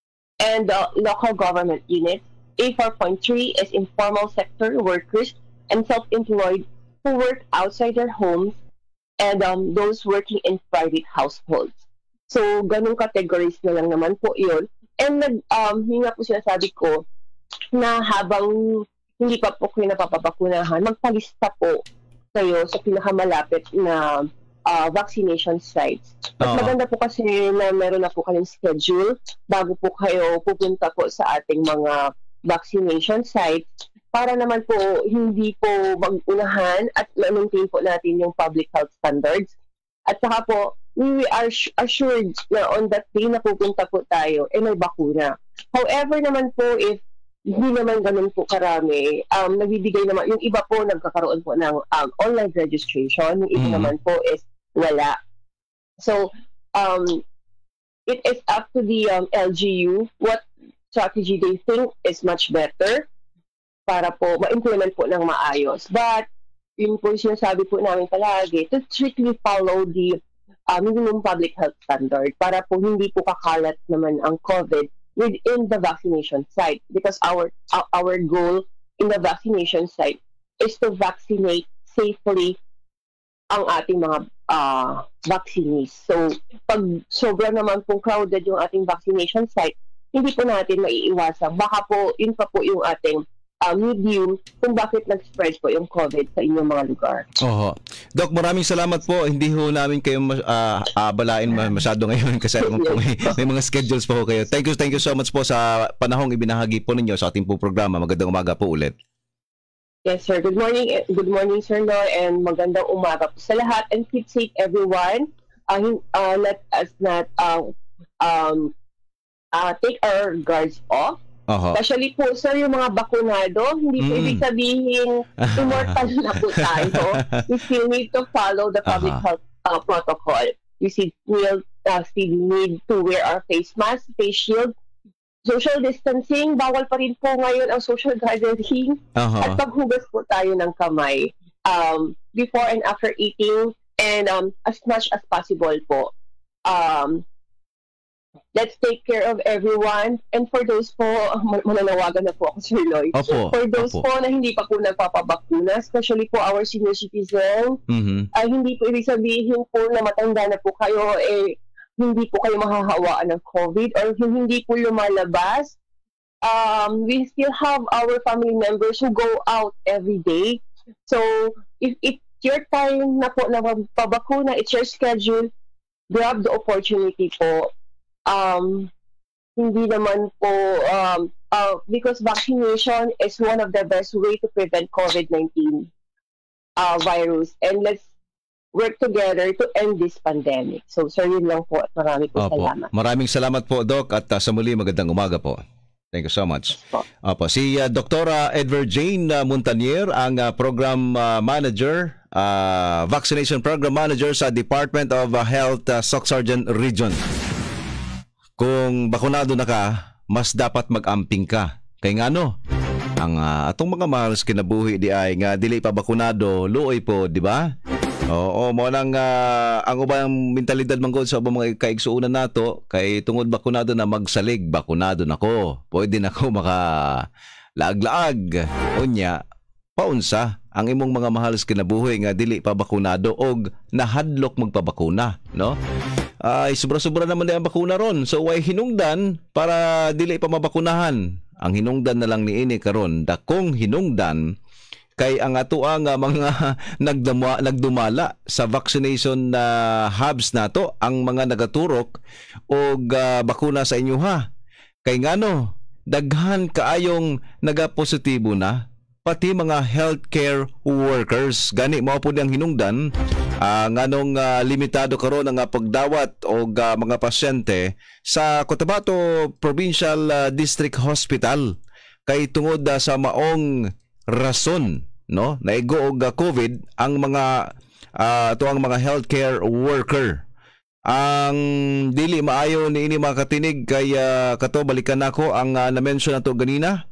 and uh, local government units. A four point three is informal sector workers and self-employed who work outside their homes and um, those working in private households. So, ganung categories na lang naman po yun. And nag, um, yun nga po sinasabi ko na habang hindi pa po kayo napapabakunahan, magpalista po kayo sa pinakamalapit na uh, vaccination sites. At Oo. maganda po kasi na meron na po kayong schedule bago po kayo pupunta po sa ating mga vaccination sites para naman po hindi po mag-unahan at ma-maintain po natin yung public health standards. At saka po, we are assured na on that day na pupunta po tayo, eh may bakuna. However naman po, if hindi naman ganun po karami, um, nagbibigay naman, yung iba po nagkakaroon po ng um, online registration, yung iba mm. naman po is wala. So, um, it is up to the um, L G U what strategy they think is much better para po ma-implement po ng maayos. But, yun po yung sinasabi po namin palagi, to strictly follow the uh, minimum public health standard para po hindi po kakalat naman ang COVID within the vaccination site. Because our uh, our goal in the vaccination site is to vaccinate safely ang ating mga uh, vaccinees. So, pag sobra naman pong crowded yung ating vaccination site, hindi po natin maiiwasan. Baka po, yun pa po yung ating Uh, medium kung bakit nag-spread po yung COVID sa inyong mga lugar. Oho. Doc, maraming salamat po. Hindi ho namin kayo uh, abalain masyado ngayon kasi may, may mga schedules po kayo. Thank you, thank you so much po sa panahong ibinahagi po ninyo sa ating po programa. Magandang umaga po ulit. Yes, sir. Good morning. Good morning, Sir Noy, and magandang umaga po sa lahat. And keep safe, everyone. Uh, uh, let us not uh, um, uh, take our guards off. Uh-huh. Especially po, sir, yung mga bakunado, hindi po mm. ibig sabihin immortal na po tayo. We still need to follow the public uh-huh. health uh, protocol. We still, uh, still need to wear our face mask, face shield, social distancing, bawal pa rin po ngayon ang social gathering, uh-huh. at paghugas po tayo ng kamay um, before and after eating, and um, as much as possible po. Um, Let's take care of everyone. And for those po, mananawagan na po ako, Sir Lloyd. Opo, for those opo. po na hindi pa po nagpapabakuna, especially po our senior citizen, mm-hmm. ay hindi po ibig sabihin po na matanda na po kayo, eh, hindi po kayo mahahawaan ng COVID or hindi po lumalabas. Um, we still have our family members who go out every day. So, if it's your time na po na pabakuna, it's your schedule, grab the opportunity po. Um, hindi naman po, um, uh, because vaccination is one of the best way to prevent COVID nineteen uh, virus. And let's work together to end this pandemic. So, sir, yun lang po at marami po Opo. salamat. Maraming salamat po, Doc, at uh, sa muli, magandang umaga po. Thank you so much. Opo. Si uh, Doktora Edward Jane uh, Montanier, ang uh, Program uh, Manager, uh, Vaccination Program Manager sa Department of uh, Health uh, Soc-Sargent Region. Kung bakunado na ka, mas dapat mag-amping ka. Kaya nga no, ang uh, atong mga mahal sa kinabuhi di ay nga dili pa bakunado, luoy po, di ba? Oo, mo nang uh, ang ubang mentalidad manggod sa ubang mga kaigsuunan nato kay tungod bakunado na magsalig, bakunado nako. Pwede nako maka laag-laag. Unya, paunsa ang imong mga mahal sa kinabuhi nga dili pa bakunado og nahadlok magpabakuna, no? Ay, sobra-sobra naman din ang bakuna ron. So, way hinungdan para dili pa mabakunahan. Ang hinungdan na lang ni ini karon, dakong hinungdan kay ang ato ang uh, mga nagdama, nagdumala sa vaccination na uh, hubs nato, ang mga nagaturok og uh, bakuna sa inyo ha. Kay ngano, daghan kaayong nagapositibo na, pati mga healthcare workers. Gani mao pud ang hinungdan. Uh, nganong uh, limitado karon ang uh, pagdawat og uh, mga pasyente sa Cotabato Provincial uh, District Hospital kay tungod uh, sa maong rason, no, naigo og uh, COVID ang mga uh, to ang mga healthcare worker. Ang dili maayo ni ini mga katinig kay uh, kato balikan nako ang uh, na-mention nato ganina,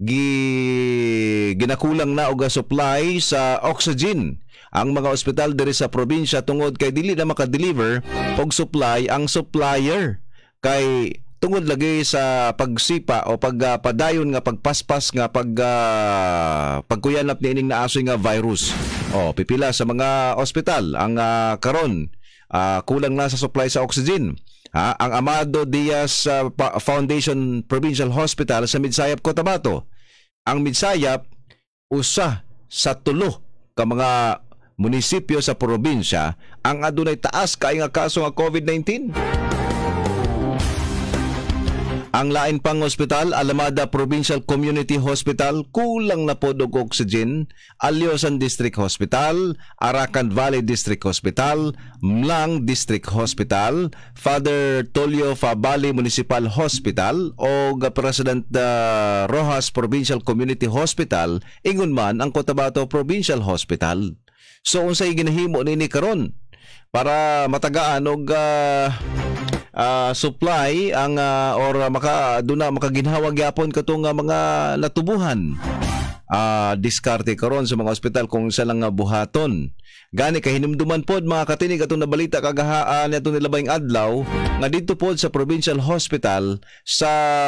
gi ginakulang na og supply sa oxygen ang mga ospital diri sa probinsya tungod kay dili na maka-deliver og supply ang supplier kay tungod lagi sa pagsipa o pagpadayon uh, nga pagpaspas nga pag uh, pagkuyanap ni ining naasoy nga virus. O pipila sa mga ospital ang uh, karon uh, kulang na sa supply sa oxygen. Ha, ang Amado Diaz uh, Foundation Provincial Hospital sa Midsayap, Cotabato. Ang Midsayap usa sa tulo ka mga munisipyo sa probinsya ang adunay taas kay nga kaso nga COVID nineteen. Ang lain pang ospital, Alameda Provincial Community Hospital, kulang na pod og oxygen. Alyosan District Hospital, Arakan Valley District Hospital, Mlang District Hospital, Father Tolio Fabali Municipal Hospital o President uh, Rojas Provincial Community Hospital, ingon man ang Cotabato Provincial Hospital. So unsay ginahimo nini karon para matagaan og uh, Uh, supply ang uh, or maka duna makaginhawag yapon katong uh, mga natubuhan uh, diskarte karon sa mga ospital kung sa lang uh, buhaton gani kay hinumduman pod mga katinig atong nabalita kagahaan atong nilabayng adlaw nga dito pod sa Provincial Hospital sa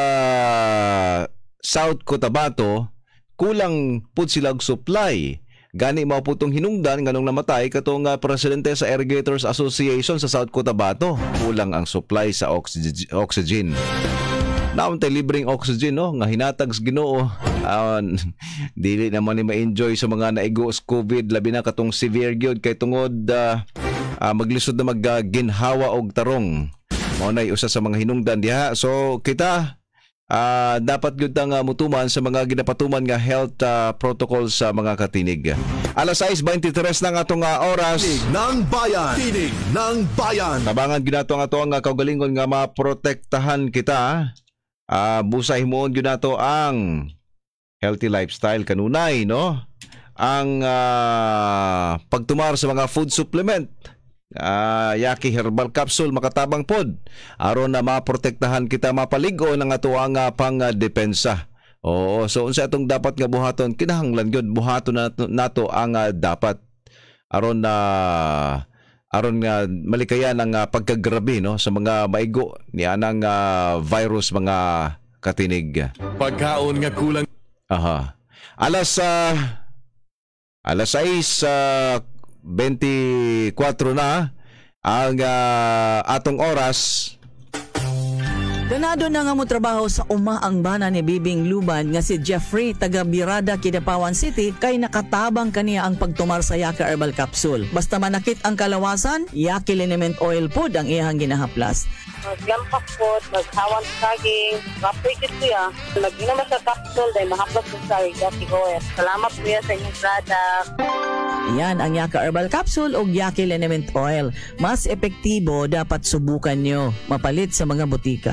South Cotabato kulang pod sila og supply. Gani mao putong hinungdan nganong namatay katong uh, presidente sa Irrigators Association sa South Cotabato. Kulang ang supply sa oxygen. oxygen. Naon tay libreng oxygen no nga hinatag sa Ginoo. Uh, dili naman ni ma-enjoy sa mga naigo sa COVID labi na katong severe gyud kay tungod uh, uh, maglisod na magginhawa og tarong. Mao nay usa sa mga hinungdan diha. So kita Uh, dapat gyud nga mutuman sa mga ginapatuman nga health uh, protocols sa mga katinig. Alas sais twenty-tres ng atong uh, oras. Tinig ng bayan. Tinig ng bayan. Tabangan ginato nga ato nga kaugalingon nga maprotektahan kita. Uh, busay himuon gyud nato ang healthy lifestyle kanunay no. Ang uh, pagtumar sa mga food supplement. Uh, Yaki Herbal Capsule makatabang pod aron na maprotektahan kita mapaligo ng ato ang uh, pang uh, depensa. Oo, so unsa atong dapat nga buhaton kinahanglan gyud buhaton nato, nato ang uh, dapat aron na uh, aron nga uh, malikayan ang uh, pagkagrabe no sa mga maigo niya ng uh, virus mga katinig. Pagkaon nga kulang. Aha. Alas uh, alas sais uh, twenty-four na ang uh, atong oras. Ganado na nga mo trabaho sa umaang bana ni Bibing Luban nga si Jeffrey taga Birada, Kidapawan City kay nakatabang kaniya ang pagtumar sa Yaki Herbal Capsule. Basta manakit ang kalawasan, Yaki Liniment Oil pod ang iyang ginahaplas. Maglampak po, maghawang saging, kapwikit ko ya. Nag-inama sa capsule dahil mahaplas ko sa Yaki Oil. Salamat po ya sa inyong product. Yan ang Yaki Herbal Capsule o Yaki Liniment Oil. Mas epektibo, dapat subukan nyo. Mapalit sa mga butika.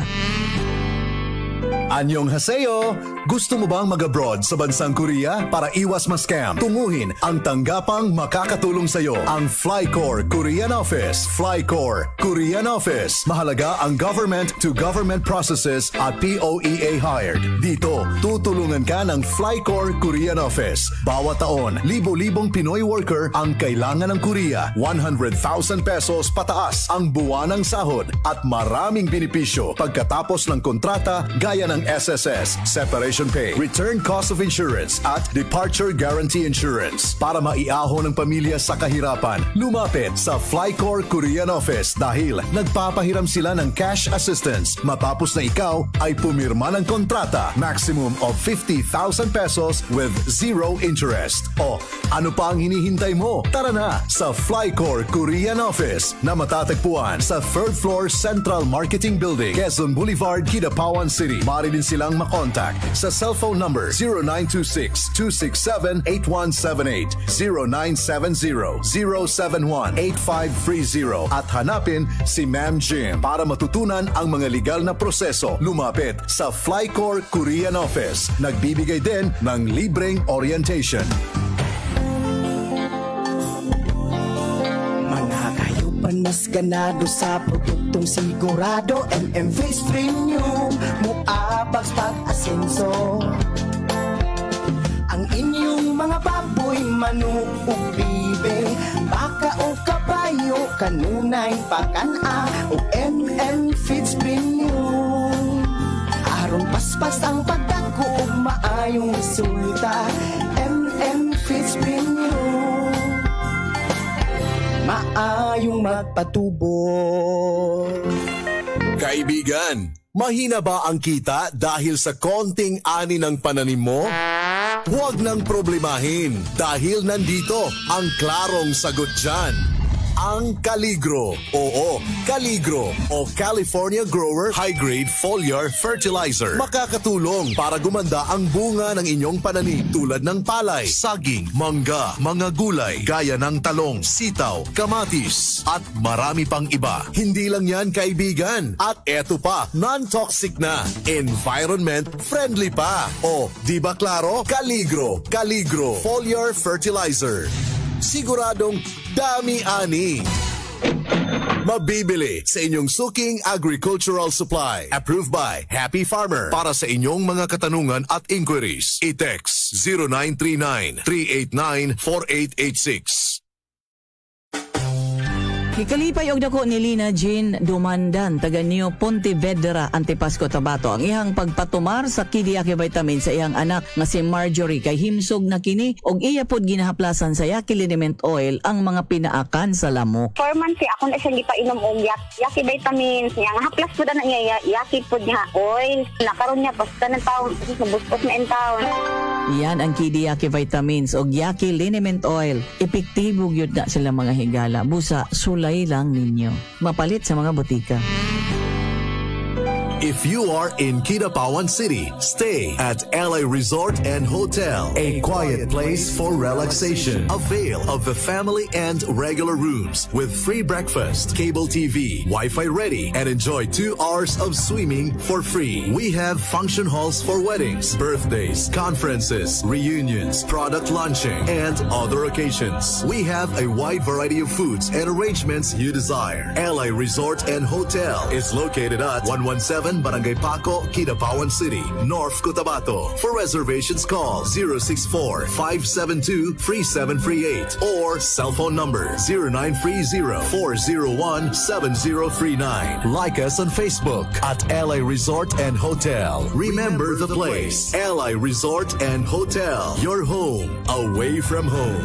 Annyeonghaseyo! Gusto mo bang mag-abroad sa bansang Korea para iwas ma-scam? Tunguhin ang tanggapang makakatulong sa iyo, ang Flycore Korean Office. Flycore Korean Office. Mahalaga ang government-to-government processes at P O E A hired. Dito, tutulungan ka ng Flycore Korean Office. Bawat taon, libo-libong Pinoy worker ang kailangan ng Korea. one hundred thousand pesos pataas ang buwanang sahod at maraming benepisyo pagkatapos ng kontrata gaya ng S S S, Separation Pay, Return Cost of Insurance at Departure Guarantee Insurance. Para maiahon ng pamilya sa kahirapan, lumapit sa Flycore Korean Office dahil nagpapahiram sila ng cash assistance matapos na ikaw ay pumirma ng kontrata. Maximum of fifty thousand pesos with zero interest. O, ano pa ang hinihintay mo? Tara na sa Flycore Korean Office na matatagpuan sa third floor Central Marketing Building, Quezon Boulevard, Kidapawan City. Mari din silang makontak sa cellphone number zero nine two six, two six seven, eight one seven eight, zero nine seven zero, zero seven one, eight five three zero at hanapin si Ma'am Jim para matutunan ang mga legal na proseso. Lumapit sa Flycore Korean Office. Nagbibigay din ng libreng orientation. Mas ganado sa produktong sigurado M M Face Premium Muabag pag-asenso Ang inyong mga baboy, manok o bibe Baka o kabayo, kanunay pakana O M M Feeds Premium Aron paspas ang pagdako o maayong resulta M M Feeds Premium Maayong magpatubo. Kaibigan, mahina ba ang kita dahil sa konting ani ng pananim mo? Huwag nang problemahin dahil nandito ang klarong sagot dyan. ang Caligro. Oo, Caligro o California Grower High Grade Foliar Fertilizer. Makakatulong para gumanda ang bunga ng inyong pananim tulad ng palay, saging, mangga, mga gulay, gaya ng talong, sitaw, kamatis, at marami pang iba. Hindi lang yan, kaibigan. At eto pa, non-toxic na, environment friendly pa. O, di ba klaro? Caligro, Caligro Foliar Fertilizer. Siguradong dami-ani. Mabibili sa inyong suking agricultural supply. Approved by Happy Farmer. Para sa inyong mga katanungan at inquiries, i-text zero nine three nine, three eight nine, four eight eight six. Hikalipay og dako ni Lina Jean Dumandan, taga Neo Pontevedra, Antipasco, Tabato, ang ihang pagpatumar sa Kidiyaki vitamin sa iyang anak nga si Marjorie kay himsog na kini og iya pod ginahaplasan sa Yaki Liniment Oil ang mga pinaakan sa lamok. Four months siya, ako na siya gipainom og Yaki vitamins niya. Nga haplas po na niya, Yaki pod niya oil. Nakaroon niya, basta ng taon, sa buskos na in taon. Yan ang Kidiyaki vitamins og Yaki Liniment Oil. Epektibo gyud na sila mga higala. Busa, sulay lang ninyo. Mapalit sa mga butika. If you are in Kidapawan City, stay at L A Resort and Hotel, a quiet place for relaxation. Avail of the family and regular rooms with free breakfast, cable T V, Wi-Fi ready, and enjoy two hours of swimming for free. We have function halls for weddings, birthdays, conferences, reunions, product launching, and other occasions. We have a wide variety of foods and arrangements you desire. L A Resort and Hotel is located at one one seven Barangay Paco, Kidapawan City, North Cotabato. For reservations, call zero six four, five seven two, three seven three eight or cell phone number zero nine three zero, four zero one, seven zero three nine. Like us on Facebook at L A Resort and Hotel. Remember the place, L A Resort and Hotel. Your home away from home.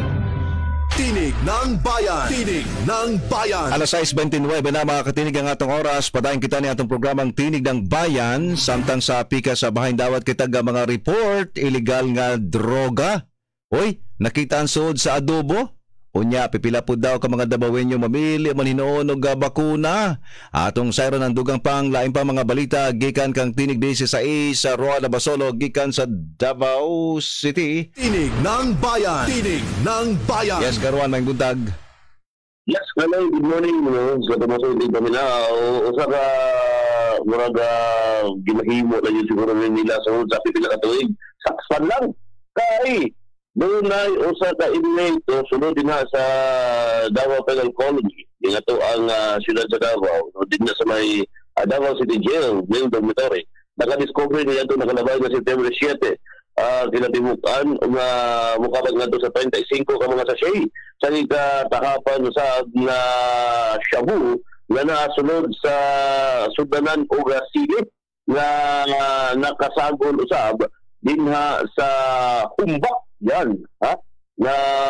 Tinig ng Bayan. Tinig ng Bayan. Alas sais twenty-nine na mga katinig ang atong oras. Padayon kita ni atong programang Tinig ng Bayan. Samtang sa pika sa bahayn dawat kita nga mga report, illegal nga droga. Oy, nakita ang suod sa adobo? Unya, pipila po daw ka mga dabawenyo mamili man hinoon og bakuna. Atong sayro ng dugang pang lain pa mga balita gikan kang Tinig sixteen sa Roa de Basolo gikan sa Davao City. Tinig ng Bayan. Tinig ng Bayan. Yes, karuan may buntag. Yes, hello, good morning mo. Sa Tomaso di kami na usa ka muraga ginahimo na yun siguro nila sa sa pipila ka tuig. Saksan lang. Kay doon na usa ka inmate o sunod din na sa Davao Penal Colony. Yung ito ang uh, siyudad sa Davao. So, din na sa may uh, Davao City Jail, Jail Dormitory. Naka-discover niya ito nakalabay na September seven. Uh, kinatimukan nga uh, mukabag nga ito sa twenty-five ka mga sachet. Sa ikatahapan sa na shabu nga nasunod sa sudanan o silip nga uh, nakasagol usab dinha sa humbak. Yan, ha? Na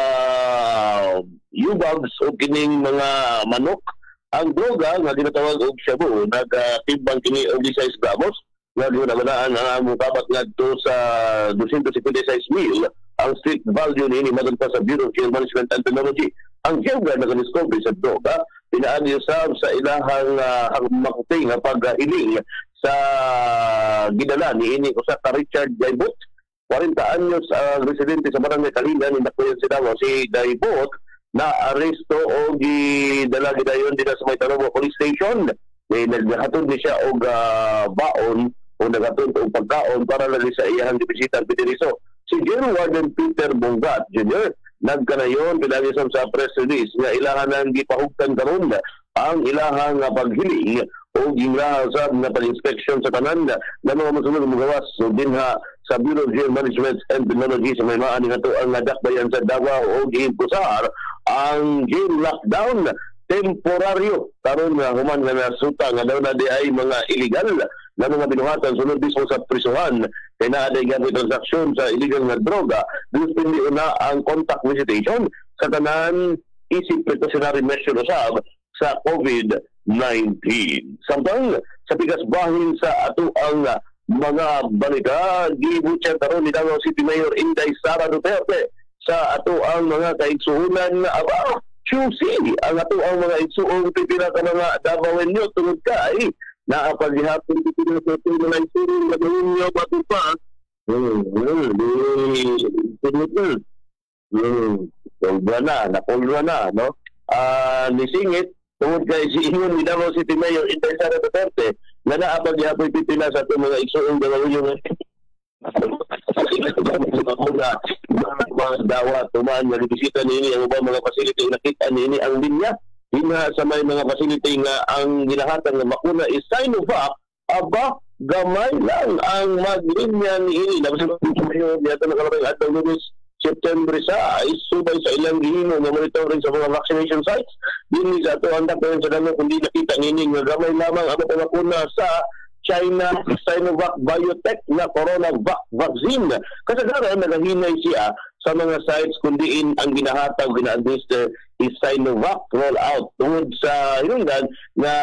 yubags o kining mga manok. Ang droga nga ginatawag og shabu, nagtimbang kini og six gramos. Nga ginabanaan ang mukabat nga ito sa two hundred fifty-six mil. Ang street value ni madon pa sa Bureau of Jail Management and Technology. Ang jail guard nag-discover sa droga, pinaan niyo sa ilahang uh, makuting nga paghiling sa gidala ni ini usa ka Richard Jaibot. forty anyos ang uh, residente sa Barangay Kalingan ni Nakuyan si Davao si Daibot na aresto o gidala gidayon din sa may Tanobo Police Station. Eh, naghatod ni siya og uh, baon o naghatod og pagkaon para lagi sa iyang dibisita Pitiriso. Si General Warden Peter Bongat Junior nagkanayon pinag-isam sa press release nga ilahan nang gipahugtan karon ang ilahang uh, paghiling o ginrahasab na pag-inspection sa tanan na mga masunod magawas so din ha sa Bureau of Jail Management and Technology sa may maani nga to ang nadakbayan sa Davao o giimposar ang jail lockdown temporaryo karon nga human nga nasuta nga daw na di ay mga illegal na mga binuhatan sunod mismo sa prisuhan kay naa day gamit transaksyon sa illegal nga droga dipindi una ang contact visitation sa tanan isip precautionary measure usab sa COVID nineteen. Samtang sa pikas bahin sa ato ang mga balita, gibutya karon ni Davao City Mayor Inday Sara Duterte sa ato ang mga kaigsuhunan aba choosy ang ato ang mga igsuong pipila ka mga Davaoen nyo tungod ka ay naapaghihapon pipila sa ato mga igsuong gagawin nyo matupa. Hmm, hmm, tungod na. Hmm, kulwa na, nakulwa na, no? Ah, nisingit, tungod kay si Ingon ni Davao City Mayor Inday Sara Duterte na naapaghihapon pipila sa ato mga igsuong gagawin nyo mga dawa tumaan nga bisita nini ang ubang mga facility nakita nini ang linya hina sa may mga facility nga ang ginahatan nga makuna is Sinovac aba gamay lang ang maglinya niini labas sa mga niya na kalabay at ang Lunes September sa is subay sa ilang gihimo nga monitoring sa mga vaccination sites dinhi sa ato ang dapat sa damo kundi nakita nini nga gamay lamang ang mga makuna sa China Sinovac Biotech na Coronavac vaccine. Kasagaran nagahinay siya sa mga sites kung diin ang ginahataw, gina-administer is Sinovac rollout. Tungod sa hinungdan na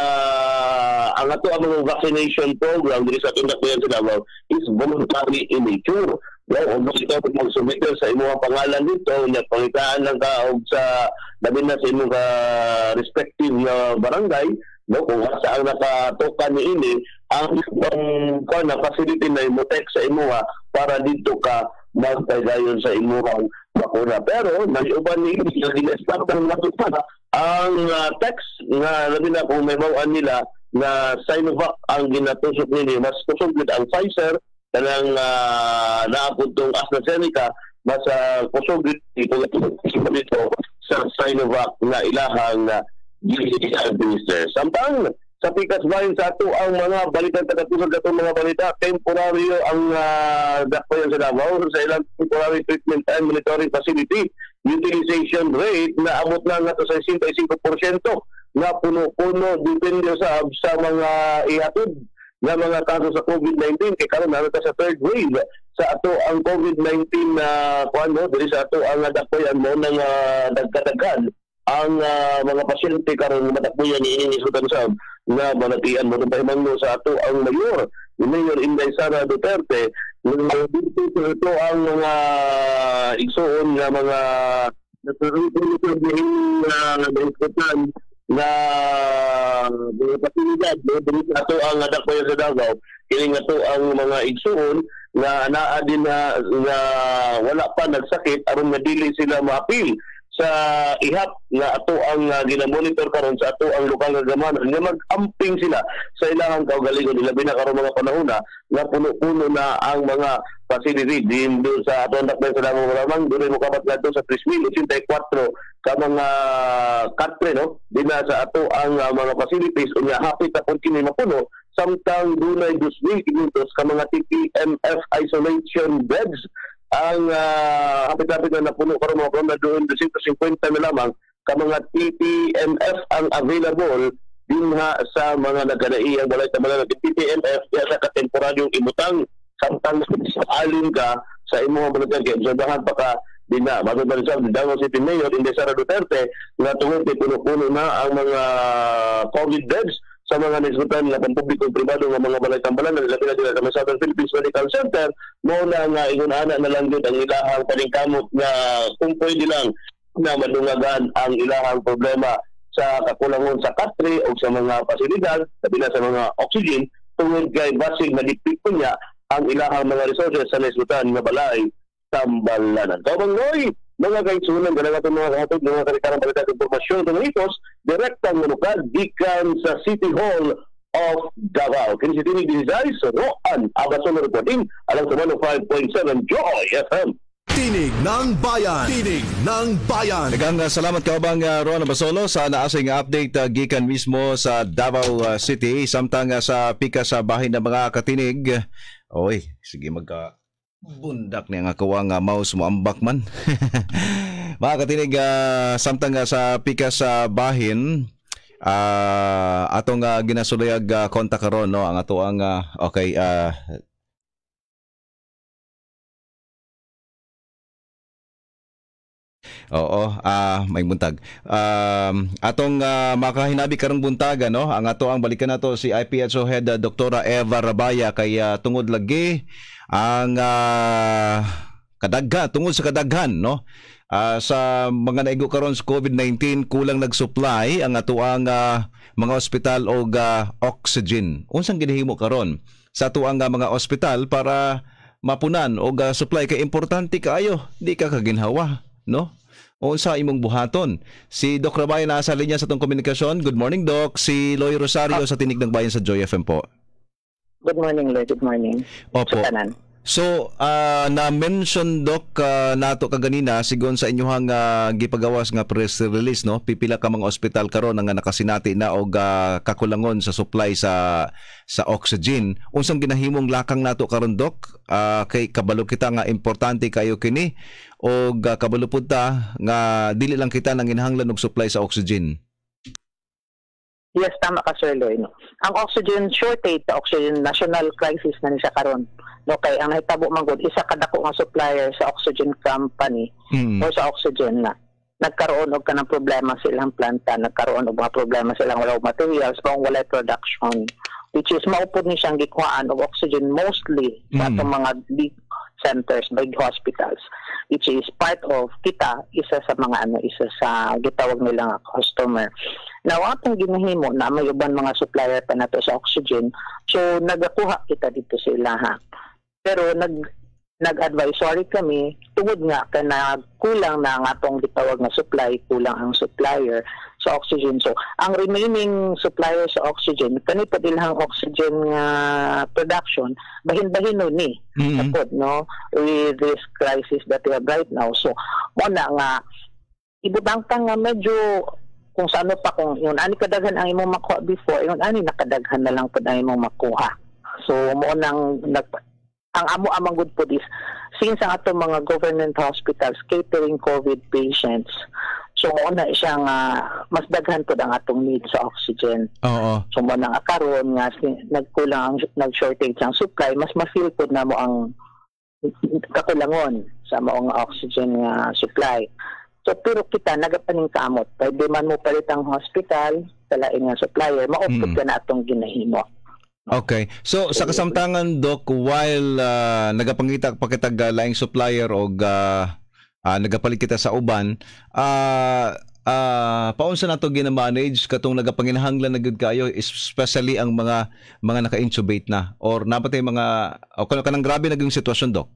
ang ato ang mga vaccination program dito sa tundak sa Davao is voluntary in nature. Well, kung ito mag-submit sa imong pangalan dito, niya pangitaan lang ka og sa labi na sa imong uh, respective uh, barangay, no, kung saan nakatoka ni ini ang um, na facility na imutek sa imuha para dito ka magtagayon sa imuhang bakuna. Pero naliuban ni ini yung ginestart ng matupa ang uh, text nga labi na kung may mawaan nila na Sinovac ang ginatusok nini mas kusog ang Pfizer kanang uh, naapuntong AstraZeneca mas uh, kusog dito dito sa Sinovac na ilahang uh, administer. Samtang sa pikas bahin sa ato ang mga balitan taga-tusog atong mga balita temporaryo ang uh, dakpayan sa Davao sa ilang temporary treatment and monitoring facility utilization rate na amot na nga to sa sixty-five percent na puno-puno depende sa sa mga ihatod na mga kaso sa COVID nineteen kay karon na sa third wave sa ato ang COVID nineteen na uh, kuan mo diri sa ato ang dakpayan mo nang uh, dagkadagan ang uh, mga pasyente karon matakbuyan ni ini Sultan Sab na manatian mo pahimangno sa ato ang mayor ni Mayor Inday Sara Duterte nga dito ito ang mga igsuon nga mga natutunan din na diskutan na mga pasilidad dito sa ato ang dakpayan sa Davao kini nga to ang mga igsuon nga naa din na, na wala pa nagsakit aron nga dili sila maapil sa ihap nga ato ang uh, ginamonitor karon sa ato ang lokal nga gamanan nga mag-amping sila sa ilahang kaugalingon nila bina karon mga panahon na puno-puno na ang mga facility din do sa ato ang dakbayan sa Davao lamang dili mo kabat ngadto sa three thousand eighty-four ka mga katre no dina sa ato ang uh, mga facilities unya hapit na pud kini mapuno samtang dunay two thousand quinientos ka mga T P M F isolation beds ang uh, hapit-hapit na napuno karon mga programa doon two hundred fifty na lamang ka mga T P M F ang available dinha sa mga nagkanaiyang balay tamalan ng T P M F ya sa katemporaryong imutang samtang sa alin ka sa imong balay kay obserbahan pa ka dinha magod sa Davao City Mayor Inday Sara Duterte nga tungod kay puno-puno na ang mga COVID beds sa mga nisgutan nga pampubliko pribado nga mga balay tambalan na labi na dila sa Southern Philippines Medical Center mo na nga ingon-ana na lang gyud ang ilahang paningkamot nga kung pwede lang na madungagan ang ilahang problema sa kakulangon sa katre o sa mga pasilidad labi na sa mga oxygen tungod kay basig na dipit niya ang ilahang mga resources sa nisgutan nga balay tambalanan. Kaubang Noy, mga kaigsunan ganang atong mga kahatod mga karikaran balita at impormasyon sa Manitos, direktang manukad gikan sa City Hall of Davao. Kini si Tinig Dizay sa Roan Abason reporting alang sa one oh five point seven Joy F M. Tinig ng Bayan. Tinig ng Bayan. Nagang uh, salamat ka bang uh, Ron Basolo sa naasing update uh, gikan mismo sa Davao uh, City samtang uh, sa pika sa bahin ng mga katinig. Oy, sige magka bundak ni ang akawa nga mouse mo ambak man. Mga katinig uh, samtang uh, sa pika sa bahin uh, atong uh, ginasulayag uh, kontak karon no ang ato ang uh, okay uh, Oo, ah uh, may buntag. Um atong uh, makahinabi karong buntaga no, ang ato ang balikan nato si I P H O head uh, Doktora Eva Rabaya kay uh, tungod lagi ang uh, kadaghan tungod sa kadaghan no. Uh, sa mga naigo karon sa COVID nineteen, kulang nag-supply ang atuang uh, mga ospital og uh, oxygen. Unsang ginahimo karon sa atuang uh, mga ospital para mapunan og uh, supply kay importante kaayo, di ka kaginhawa no. O sa imong buhaton. Si Doc Rabay na sa linya sa tong komunikasyon. Good morning, Doc. Si Loy Rosario sa Tinig ng Bayan sa Joy F M po. Good morning, Loy. Good morning. Opo. So, uh, na-mention, Doc, uh, nato kaganina, sigon sa inyong uh, gipagawas nga press release, no? Pipila ka mga ospital karon nga nakasinati na og uh, kakulangon sa supply sa sa oxygen. Unsang ginahimong lakang nato karon, Doc? Uh, kay kabalo kita nga importante kayo kini o uh, kabalo pud ta nga dili lang kita nang inahanglan og supply sa oxygen. Yes, tama ka, Sir Loy. No? Ang oxygen shortage, oxygen national crisis na ni siya karon. No, kay ang nahitabo man gud isa ka dako nga supplier sa oxygen company mm. o sa oxygen na nagkaroon og kanang problema sa ilang planta, nagkaroon og mga problema sa ilang wala materials, pang wala production, which is maupod ni siyang gikuhaan og oxygen mostly mm. sa atong mga big centers, big hospitals, which is part of kita isa sa mga ano isa sa gitawag nila nga customer. Now, atong ginahimo na may uban mga supplier pa nato sa oxygen, so nagakuha kita dito sa ilaha. Pero nag nag-advisory kami tungod nga kana kulang na ang atong gitawag nga supply, kulang ang supplier sa oxygen. So ang remaining supplier sa oxygen kani pa dilhang oxygen nga uh, production bahin-bahin no ni mm-hmm. Tapos, no, with this crisis that we have right now. So mo na nga ibutang nga medyo kung sa ano pa kung yun ani kadaghan ang imong makuha before, yun ani nakadaghan na lang pud ang imong makuha. So mo nang nag ang amo amang good po is since ang ato mga government hospitals catering COVID patients, so una siyang uh, mas daghan po ang atong need sa oxygen. Oo. So mo nang karon nga nagkulang ang nag-shortage ang supply, mas ma-feel po na mo ang kakulangon sa maong oxygen nga uh, supply. So pero kita nagapaning kamot, pwede man mo palit ang hospital sa lain nga supplier, maupod mm. ka na atong ginahimo. Okay. So sa kasamtangan, Doc, while uh, nagapangita pa kita laing supplier o uh, uh, nagapalit kita sa uban, uh, uh, paunsa na ito gina-manage katong nagapanginahanglan na gud kayo, especially ang mga mga naka-intubate na or napatay mga o kano kanang grabe naging sitwasyon, Doc?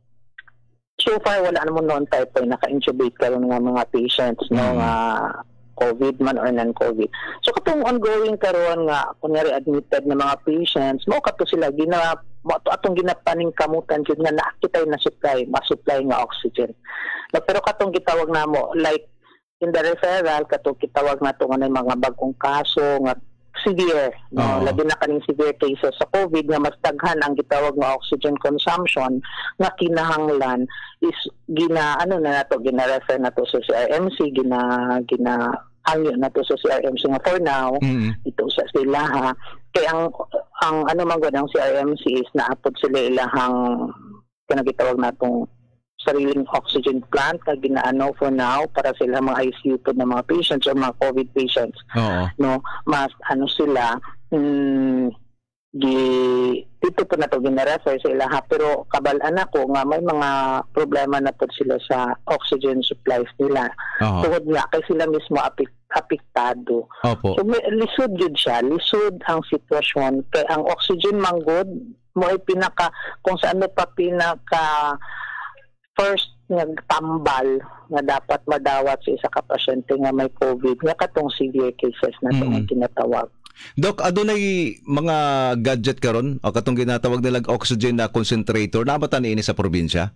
So far wala naman noon type ay naka-intubate karon nga mga patients mm. no nga uh, COVID man or non-COVID. So katong ongoing karon nga kunyari admitted na mga patients, mo kato sila gina mo atong ginapaning kamutan jud nga naakitay na supply, ma-supply nga oxygen. No, pero katong gitawag namo like in the referral kato gitawag nato nga mga bagong kaso nga severe, no, oh. labi na kaning severe cases sa COVID nga mas daghan ang gitawag nga oxygen consumption nga kinahanglan is gina ano na nato gina-refer nato sa C R M C, gina gina hangyo nato sa C R M C nga for now mm-hmm. ito sa sila ha kay ang ang ano man gud ang C R M C is naapod sila ilahang kanang gitawag natong sariling oxygen plant na ginaano for now para sila mga I C U po ng mga patients o mga COVID patients. Oo. No, mas ano sila mm, gi dito po na to gina-refer sa ilaha pero kabalaan ako nga may mga problema na po sila sa oxygen supplies nila. Tungod nga kay sila mismo apik, apektado. Opo. So may, lisod yun siya, lisod ang sitwasyon kay ang oxygen manggod mo ay pinaka kung saan mo pa pinaka first nagtambal na dapat madawat sa isa ka pasyente nga may COVID nga katong severe cases na itong mm-hmm. tinatawag. Doc, adunay mga gadget karon o katong ginatawag nilang oxygen na concentrator na ba tani ini sa probinsya?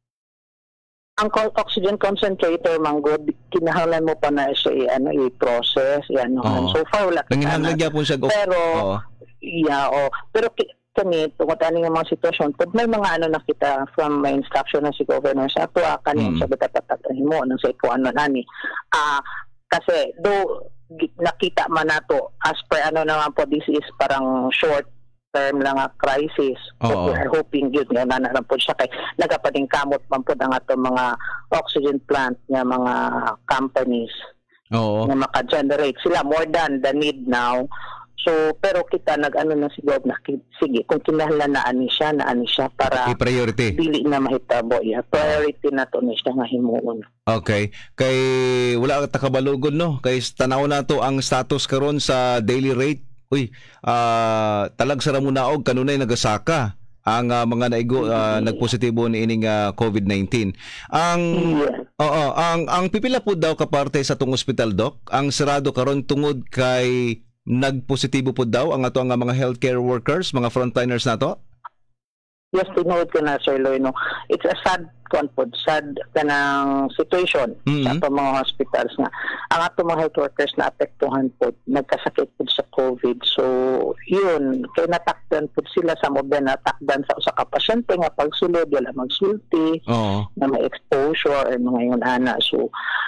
Ang oxygen concentrator manggod kinahanglan mo pa na siya ano i-process yan no. So far wala ka na. Pero oh. yeah, oh, pero kami tungod ani nga mga sitwasyon pag may mga ano nakita from my instruction na si governor sa ato kanin mm. sa betatatatay mo nang sa iko ano nani ah uh, kasi do nakita man nato as per ano naman po this is parang short term lang nga crisis so oh, we are hoping yun nga na naman po siya kay nagapading kamot man po ang ato mga oxygen plant nga mga companies oh. nga maka-generate sila more than the need now. So, pero kita nag-ano na siguro na, sige, kung kinahanglan na ani siya, na ani siya para i-priority. Dili na mahitabo. Yeah, priority na to ni siya nga himuon. Okay. Kay wala ka takabalugon no. Kay tanaw na to ang status karon sa daily rate. Uy, uh, talag sara mo naog kanunay nagasaka ang uh, mga naigo uh, nagpositibo ni ining uh, COVID nineteen. Ang yeah. oo, ang ang pipila po daw kaparte sa tong ospital, Doc. Ang sarado karon tungod kay nagpositibo po daw ang ato ang mga healthcare workers, mga frontliners nato? Yes, tinuod ko na, Sir Loy. No? It's a sad confod, sad kanang situation mm-hmm. sa ato mga hospitals nga. Ang ato mga health workers na apektuhan po, nagkasakit po sa COVID. So, yun, kaya natakdan po sila sa mga natakdan sa usa ka pasyente nga pagsulod, wala magsulti, oh. na may exposure, or mga yun, ana. So,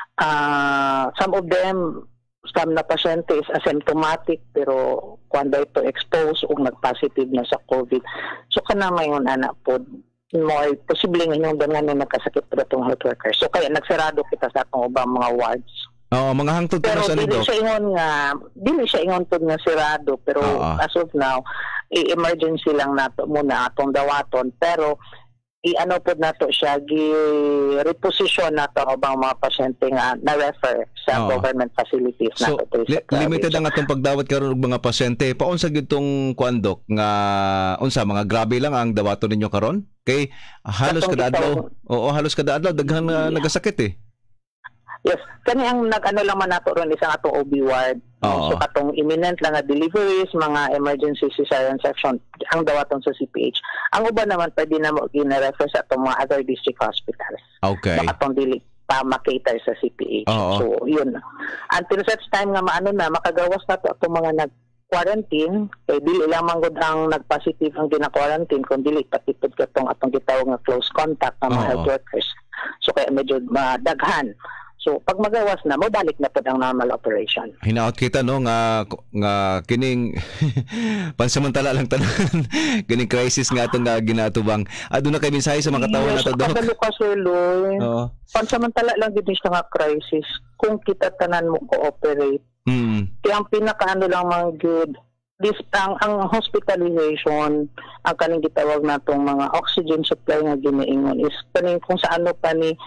uh, some of them, some na pasyente is asymptomatic pero kuando ito expose o nag-positive na sa COVID. So kana mayon anak po more posible nga yung dangan na nagkasakit pa itong health workers. So kaya nagsarado kita sa atong ubang mga wards. Oo, mga hangtod pero sa dili siya ingon nga dili siya ingon pod nga sirado pero uh-huh. as of now i-emergency lang nato muna atong dawaton pero i-ano po nato siya, gi-reposition nato ubang mga pasyente nga na-refer sa oh. government facilities so, nato. Li- limited ang atong pagdawat karon og mga pasyente. Paunsa gyud tong kuandok nga unsa mga grabe lang ang dawaton ninyo karon? Kay halos kada adlaw. Oo, halos kada adlaw daghan uh, nagasakit eh. Yes, kani ang nag-ano lang man nato ron isang atong O B ward. Oo. So katong imminent lang nga deliveries, mga emergency cesarean section ang dawaton sa C P H. Ang uban naman pwede na mo gina-refer sa atong mga other district hospitals. Okay. So katong dili pa makater sa C P H. Oo. So yun. Until such time nga maano na makagawas nato atong mga nag quarantine, kay dili lang man gud ang nag-positive ang gina-quarantine kung dili patipod katong atong gitawag nga close contact ng mga Oo. health workers. So kaya medyo madaghan. So pag magawas na mo balik na pod ang normal operation. Hinaot kita no nga nga kining pansamantala lang tanan kining crisis nga atong nga ginatubang. Aduna kay mensahe sa mga tawo nato Doc. Kabalo ka Sir Loy. Oo. Pansamantala lang gid siya nga crisis kung kita tanan mo cooperate. Mm. Kaya ang pinakaano lang mga good this ang, ang hospitalization ang kaning gitawag natong mga oxygen supply nga ginaingon is kaning kung sa ano pa ni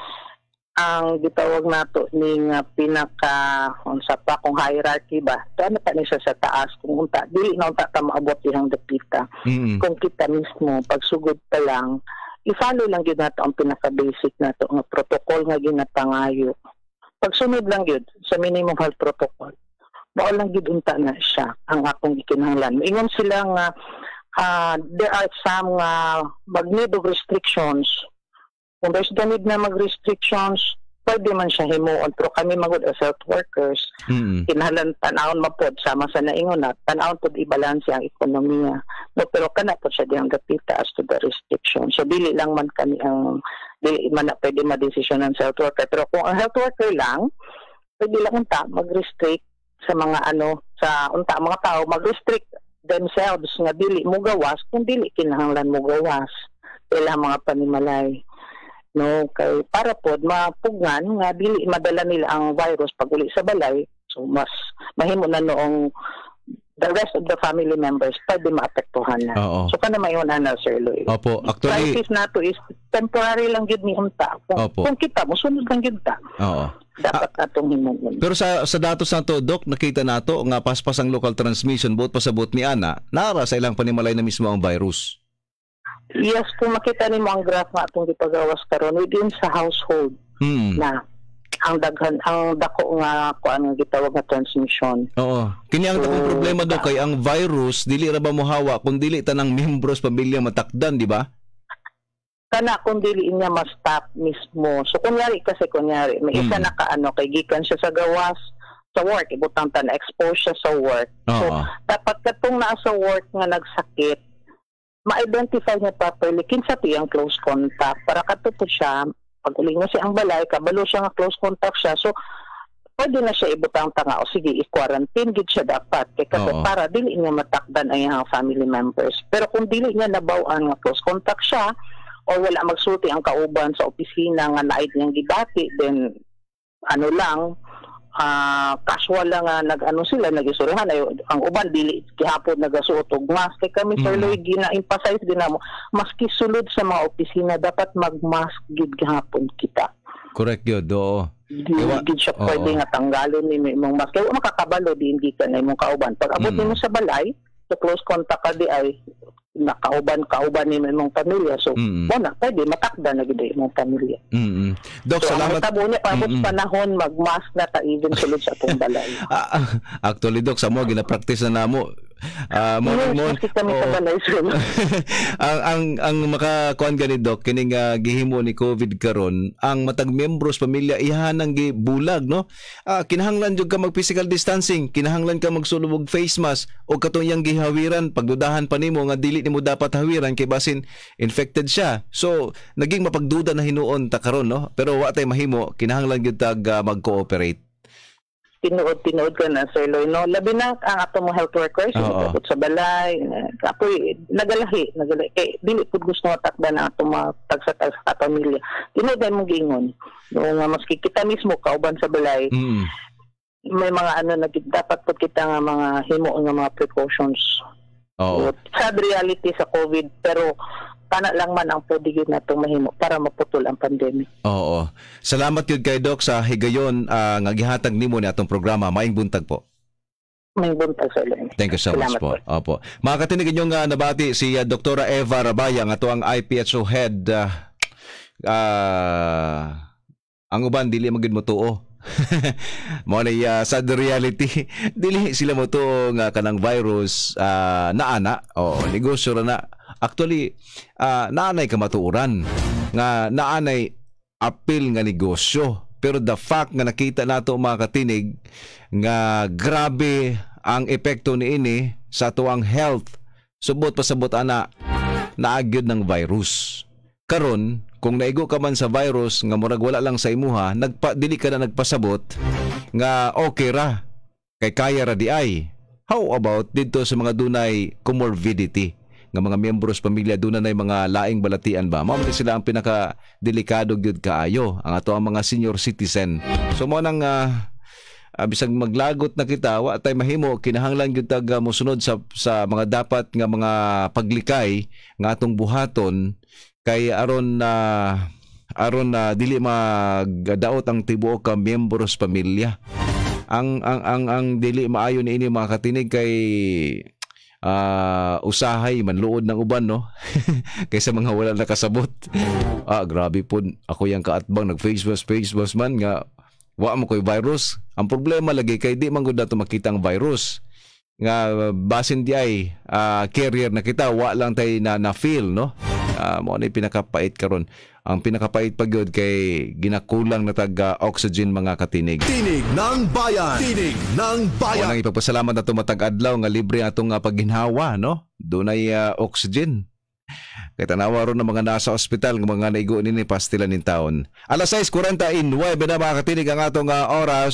ang gitawag nato ning uh, pinaka unsa pa kung hierarchy ba ano pa ni siya sa taas kung unta dili na unta ta maabot dihang dapita mm-hmm. kung kita mismo pagsugod pa lang i-follow lang gyud nato ang pinaka basic nato nga protocol nga ginapangayo pagsunod lang gyud sa minimum health protocol mao lang gyud unta na siya ang akong gikinahanglan ingon sila nga uh, there are some uh, mag-need of restrictions. Kung there's the need na mag-restrictions, pwede man siya himuon. Pero kami magod as health workers, mm-hmm. kinahanglan tanawon mapod, sama sa naingon na, tanawon pod i-balanse ang ekonomiya. No, pero kana po siya diyang gapita as to the restriction. So, dili lang man kami ang, dili man na pwede ma-desisyonan sa health worker. Pero kung ang health worker lang, pwede lang unta mag-restrict sa mga ano, sa unta mga tao, mag-restrict themselves nga dili mo gawas, kung dili kinahanglan mo gawas. Kailangan mga panimalay. No, kay para pod mapugnan nga dili madala nila ang virus pag uli sa balay, so mas mahimo na noong the rest of the family members pwede maapektuhan na. Oo. So kana mayon na Sir Loy. Opo, actually crisis nato is temporary lang gid ni unta. Kung, kung kita mo sunod lang gid ta. Oo. Dapat ah, atong himuon. Pero sa sa datos nato Doc, nakita nato nga paspas ang local transmission both pasabot ni ana, nara sa ilang panimalay na mismo ang virus. Yes, kung makita nimo ang graph nga atong gipagawas karon within sa household hmm. na ang daghan ang dako nga kuan nga gitawag nga transmission. Oo. Kini ang so, dakong problema do kay ang virus dili ra ba mohawa kun dili tanang membros pamilya matakdan, di ba? Kana kung dili niya ma-stop mismo. So kunyari kasi kunyari may isa hmm. na kaano kay gikan siya sa gawas sa work, ibutang ta na expose siya sa work. Oo. So dapat katong naa sa work nga nagsakit ma-identify niya properly kinsa ti ang close contact para katuto siya pag uli nga siya ang balay kabalo siya nga close contact siya so pwede na siya ibutang tanga o sige i-quarantine gid siya dapat kay kasi Oo. Para dili niya matakdan ang iyang family members pero kung dili niya nabaw-an nga close contact siya o wala magsulti ang kauban sa opisina nga naid niyang gidati then ano lang ah, casual lang nga nag-ano sila, nag-isurihan. Ay, ang uban, dili kihapon nagasuot og mask. Kaya kami, Sir Mm. Lloyd, gina-emphasize din mo, maski sulod sa mga opisina, dapat mag-mask gid gihapon kita. Correct yun, oo. Di Ewa- gid siya oo. pwede nga tanggalin ni imong mask. Kaya makakabalo di hindi ka na imong kauban. Pag abot Mm. nimo sa balay, sa close contact ka di ay nakauban kauban ni imong pamilya. So, Mm. wala pwede matakda na gid imong pamilya. Mm-mm. Doc, So, salamat. ang tabo niya, paabot Mm-mm. panahon, mag-mask na ta even sulod sa atong balay. Ah, ah, actually, Doc, sa mo, gina-practice na namo. Ah, mo, Yes, mo, maski kami sa oo. balay, sir. ang ang ang makakuan gani Doc kining uh, gihimo ni COVID karon ang matag membros pamilya ihanang gibulag no. Ah, kinahanglan jud ka mag physical distancing, kinahanglan ka magsulod og face mask o katong yang gihawiran pagdudahan pa nimo nga dili nimo dapat hawiran kay basin infected siya. So naging mapagduda na hinuon ta karon no. Pero wa tay mahimo, kinahanglan gyud tag uh, mag-cooperate. Tinuod-tinuod ka na, Sir Lloyd, no? Labi na ang ato mga health workers, Oo. ikabot sa balay, eh, kapoy, nagalahi, nagalahi. Eh, dili po gusto nga takda na ato mga tagsa-tagsa ka pamilya. Tinuod ay mong gingon. No, nga maski kita mismo, kauban sa balay, Mm. may mga ano, na, dapat po kita nga mga himo nga mga precautions. Oo. Sad reality sa COVID, pero kana lang man ang pwede yun natong mahimo para maputol ang pandemic. Oo. Salamat yun kay Doc sa higayon uh, nga gihatag nimo ni atong programa. Maayong buntag po. May buntag sa ilan. Thank you so much Salamat po. Opo. Mga katinig inyong uh, nabati si uh, Doktora Eva Rabaya nga to ang I P H O head. Uh, uh, ang uban dili magid mo tuo. Mo na uh, sad reality. Dili sila mo tuo nga kanang virus uh, naana. Oo, negosyo ra na. Actually, uh, naanay kamatuuran nga naanay apil nga negosyo. Pero the fact nga nakita nato mga katinig nga grabe ang epekto niini sa tuang health. Subot pasabot ana naagyod ng virus. Karon kung naigo ka man sa virus nga murag wala lang sa imuha, nagpa dili ka na nagpasabot nga okay ra kay kaya ra di ay. How about dito sa mga dunay comorbidity nga mga miyembros pamilya doon na mga laing balatian ba? Mao man sila ang pinaka delikado gyud kaayo ang ato ang mga senior citizen. So mo nang uh, uh, bisag maglagot na kita wa tay mahimo kinahanglan gyud tag uh, mosunod sa sa mga dapat nga mga paglikay nga atong buhaton kay aron na uh, aron na uh, dili magdaot ang tibuok ka miyembros pamilya. Ang ang ang ang dili maayo ni ini mga katinig kay uh, usahay manluod ng uban no kaysa mga wala nakasabot. Ah grabe po ako yang kaatbang nag face mask face mask man nga wa mo koy virus. Ang problema lagi kay di man gud nato makita ang virus nga basin di ay uh, carrier na kita wa lang tay na na feel no. Uh, mo ni pinakapait karon. Ang pinakapait pa gyud kay ginakulang na tag uh, oxygen mga katinig. Tinig ng bayan. Tinig ng bayan. Wanang ipagpasalamat na matag adlaw nga libre atong uh, pagginhawa no. Dunay uh, oxygen. Kay tanawa ron ng mga nasa ospital ng mga naigo nini pastilan nin taon. alas sais kuwarenta y nueve na mga katinig ang atong uh, oras.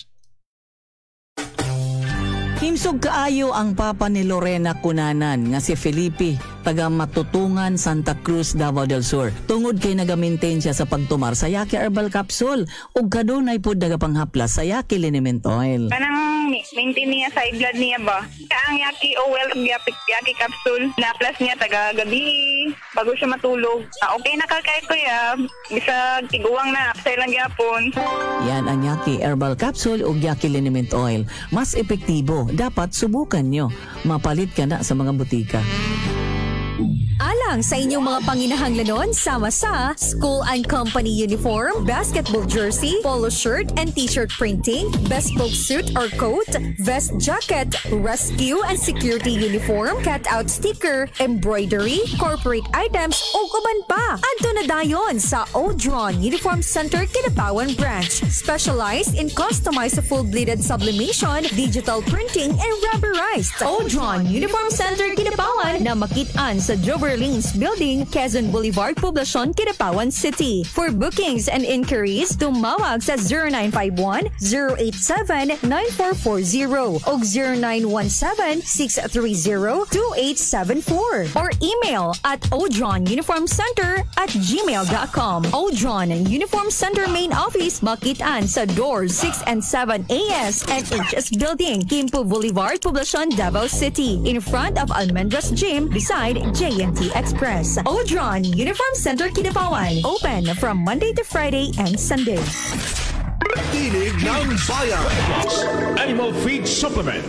Himsog kaayo ang papa ni Lorena Cunanan nga si Felipe, taga Matutungan, Santa Cruz, Davao del Sur. Tungod kay nagamaintain siya sa pagtumar sa Yaki Herbal Capsule ug kadunay pud nagapanghaplas sa Yaki Liniment Oil. Kanang maintain niya sa blood niya ba? Ang Yaki Oil, Yaki, Yaki Capsule, na-plus niya taga gabi bago siya matulog. Ah, okay na kakay ko ya. Bisa tiguang na, apsay lang yapon. Yan ang Yaki Herbal Capsule ug Yaki Liniment Oil. Mas epektibo, dapat subukan nyo. Mapalit ka na sa mga butika. Alang sa inyong mga panginahanglanon, sama sa school and company uniform, basketball jersey, polo shirt and t-shirt printing, bespoke suit or coat, vest jacket, rescue and security uniform, cut-out sticker, embroidery, corporate items, o kuban pa. Adto na dayon sa Odron Uniform Center Kidapawan Branch. Specialized in customized full-bleeded sublimation, digital printing, and rubberized. Odron Uniform Center Kidapawan na makitaan sa Jover Orleans Building, Quezon Boulevard, Poblacion, Kidapawan City. For bookings and inquiries, tumawag sa zero nine five one, zero eight seven, nine four four zero o zero nine one seven, six three zero, two eight seven four or email at odronuniformcenter at gmail dot com. Odron Uniform Center Main Office, makitaan sa doors six and seven A S and H S Building, Quimpo Boulevard, Poblacion, Davao City, in front of Almendras Gym beside J and T Express. Odron Uniform Center, Kidapawan, open from Monday to Friday and Sunday. Tinig ng Bayan. Animal Feed Supplement.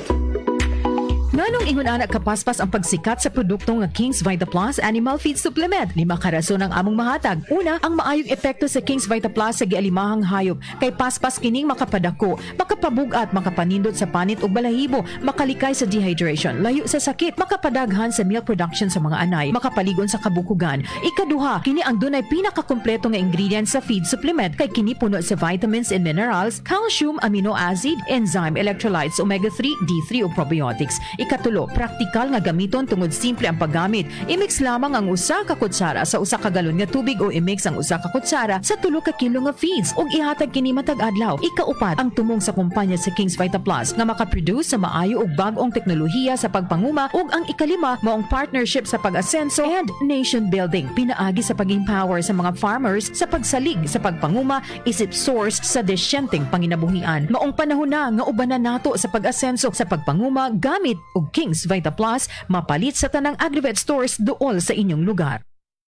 Nganong ingon anak kapaspas ang pagsikat sa produkto nga King's Vita Plus Animal Feed Supplement? Lima ka rason ang among mahatag. Una, ang maayong epekto sa King's Vita Plus sa gialimahang hayop. Kay paspas kining makapadako, makapabugat, makapanindot sa panit ug balahibo, makalikay sa dehydration, layo sa sakit, makapadaghan sa milk production sa mga anay, makapaligon sa kabukugan. Ikaduha, kini ang dunay pinakakompleto nga ingredients sa feed supplement kay kini puno sa vitamins and minerals, calcium, amino acid, enzyme, electrolytes, omega three, D three ug probiotics. Ikatulo, praktikal nga gamiton tungod simple ang paggamit. I-mix lamang ang usa ka kutsara sa usa ka galon nga tubig o i-mix ang usa ka kutsara sa tulo ka kilo nga feeds ug ihatag kini matag adlaw. Ikaupat, ang tumong sa kumpanya sa King's Vita Plus nga makaproduce sa maayo ug bag-ong teknolohiya sa pagpanguma ug ang ikalima maong partnership sa pag-asenso and nation building. Pinaagi sa pag-empower sa mga farmers sa pagsalig sa pagpanguma isip source sa desyenteng panginabuhian. Maong panahon na nga ubanan nato sa pag-asenso sa pagpanguma gamit ug King's Vita Plus mapalit sa tanang Agrivet stores duol sa inyong lugar.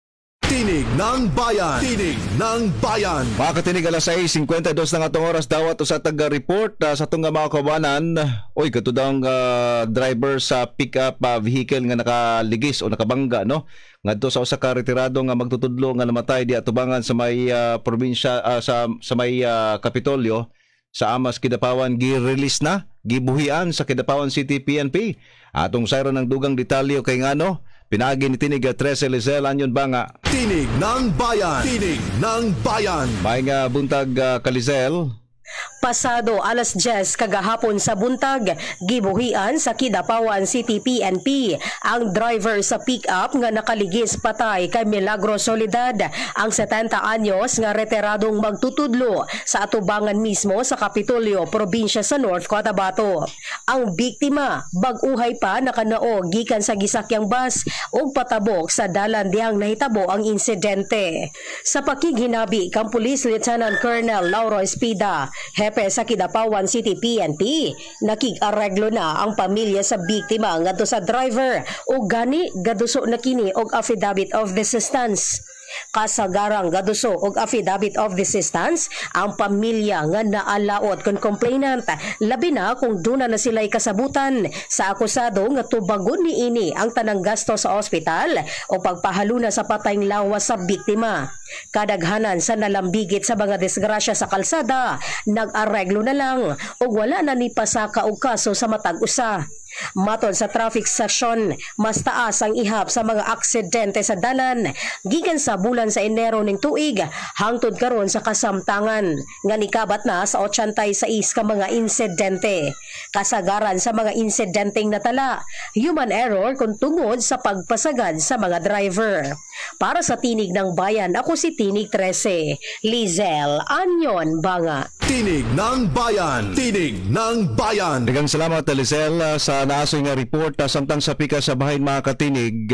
Tinig ng Bayan. Tinig ng Bayan. Mga katinig, alas sais, fifty-two na nga itong oras dawat o sa taga-report uh, sa itong mga kabanan. Oy, katudang uh, driver sa pick-up uh, vehicle nga nakaligis o nakabangga, no? Ngadto sa usa ka retirado nga magtutudlo nga namatay di atubangan sa may uh, probinsya uh, sa sa may uh, Kapitolyo sa Amas, Kidapawan, gi-release na, gibuhian sa Kidapawan City P N P. Atong sayro ng dugang detalyo kay ngano, pinagi ni Tinig Trece Lizelle Anyon Banga. Tinig ng Bayan. Tinig ng Bayan. May nga buntag uh, Kalizel. Pasado alas diyes kagahapon sa buntag, gibuhian sa Kidapawan City P N P ang driver sa pick-up nga nakaligis patay kay Milagro Soledad, ang setenta anyos nga retiradong magtutudlo sa atubangan mismo sa Kapitolyo, probinsya sa North Cotabato. Ang biktima, bag-uhay pa nakanao gikan sa gisakyang bus ug patabok sa dalan dihang nahitabo ang insidente. Sa pakighinabi kang Police Lieutenant Colonel Lauro Espida, hepe sa Kidapawan City P N P, nakig-areglo na ang pamilya sa biktima ngadto sa driver ug gani gaduso na kini og affidavit of desistance. Kasagarang gaduso og affidavit of desistance ang pamilya nga naalaot kon complainant, labi na kung duna na sila'y kasabutan sa akusado nga tubagon ni ini ang tanang gasto sa ospital o pagpahaluna sa patayng lawas sa biktima. Kadaghanan sa nalambigit sa mga disgrasya sa kalsada, nag-areglo na lang o wala na ni pasaka og kaso sa matag usa. Matod sa traffic section, mas taas ang ihap sa mga aksidente sa dalan gikan sa bulan sa Enero ning tuig hangtod karon sa kasamtangan nga nikabat na sa eighty-six ka mga insidente. Kasagaran sa mga insidenteng natala, human error kung tungod sa pagpasagad sa mga driver. Para sa Tinig ng Bayan, ako si Tinig Trece Lizelle Anyon Banga. Tinig ng Bayan. Tinig ng Bayan. Daghang salamat Lizelle sa naasoy nga report uh, samtang sa pika sa bahin mga katinig.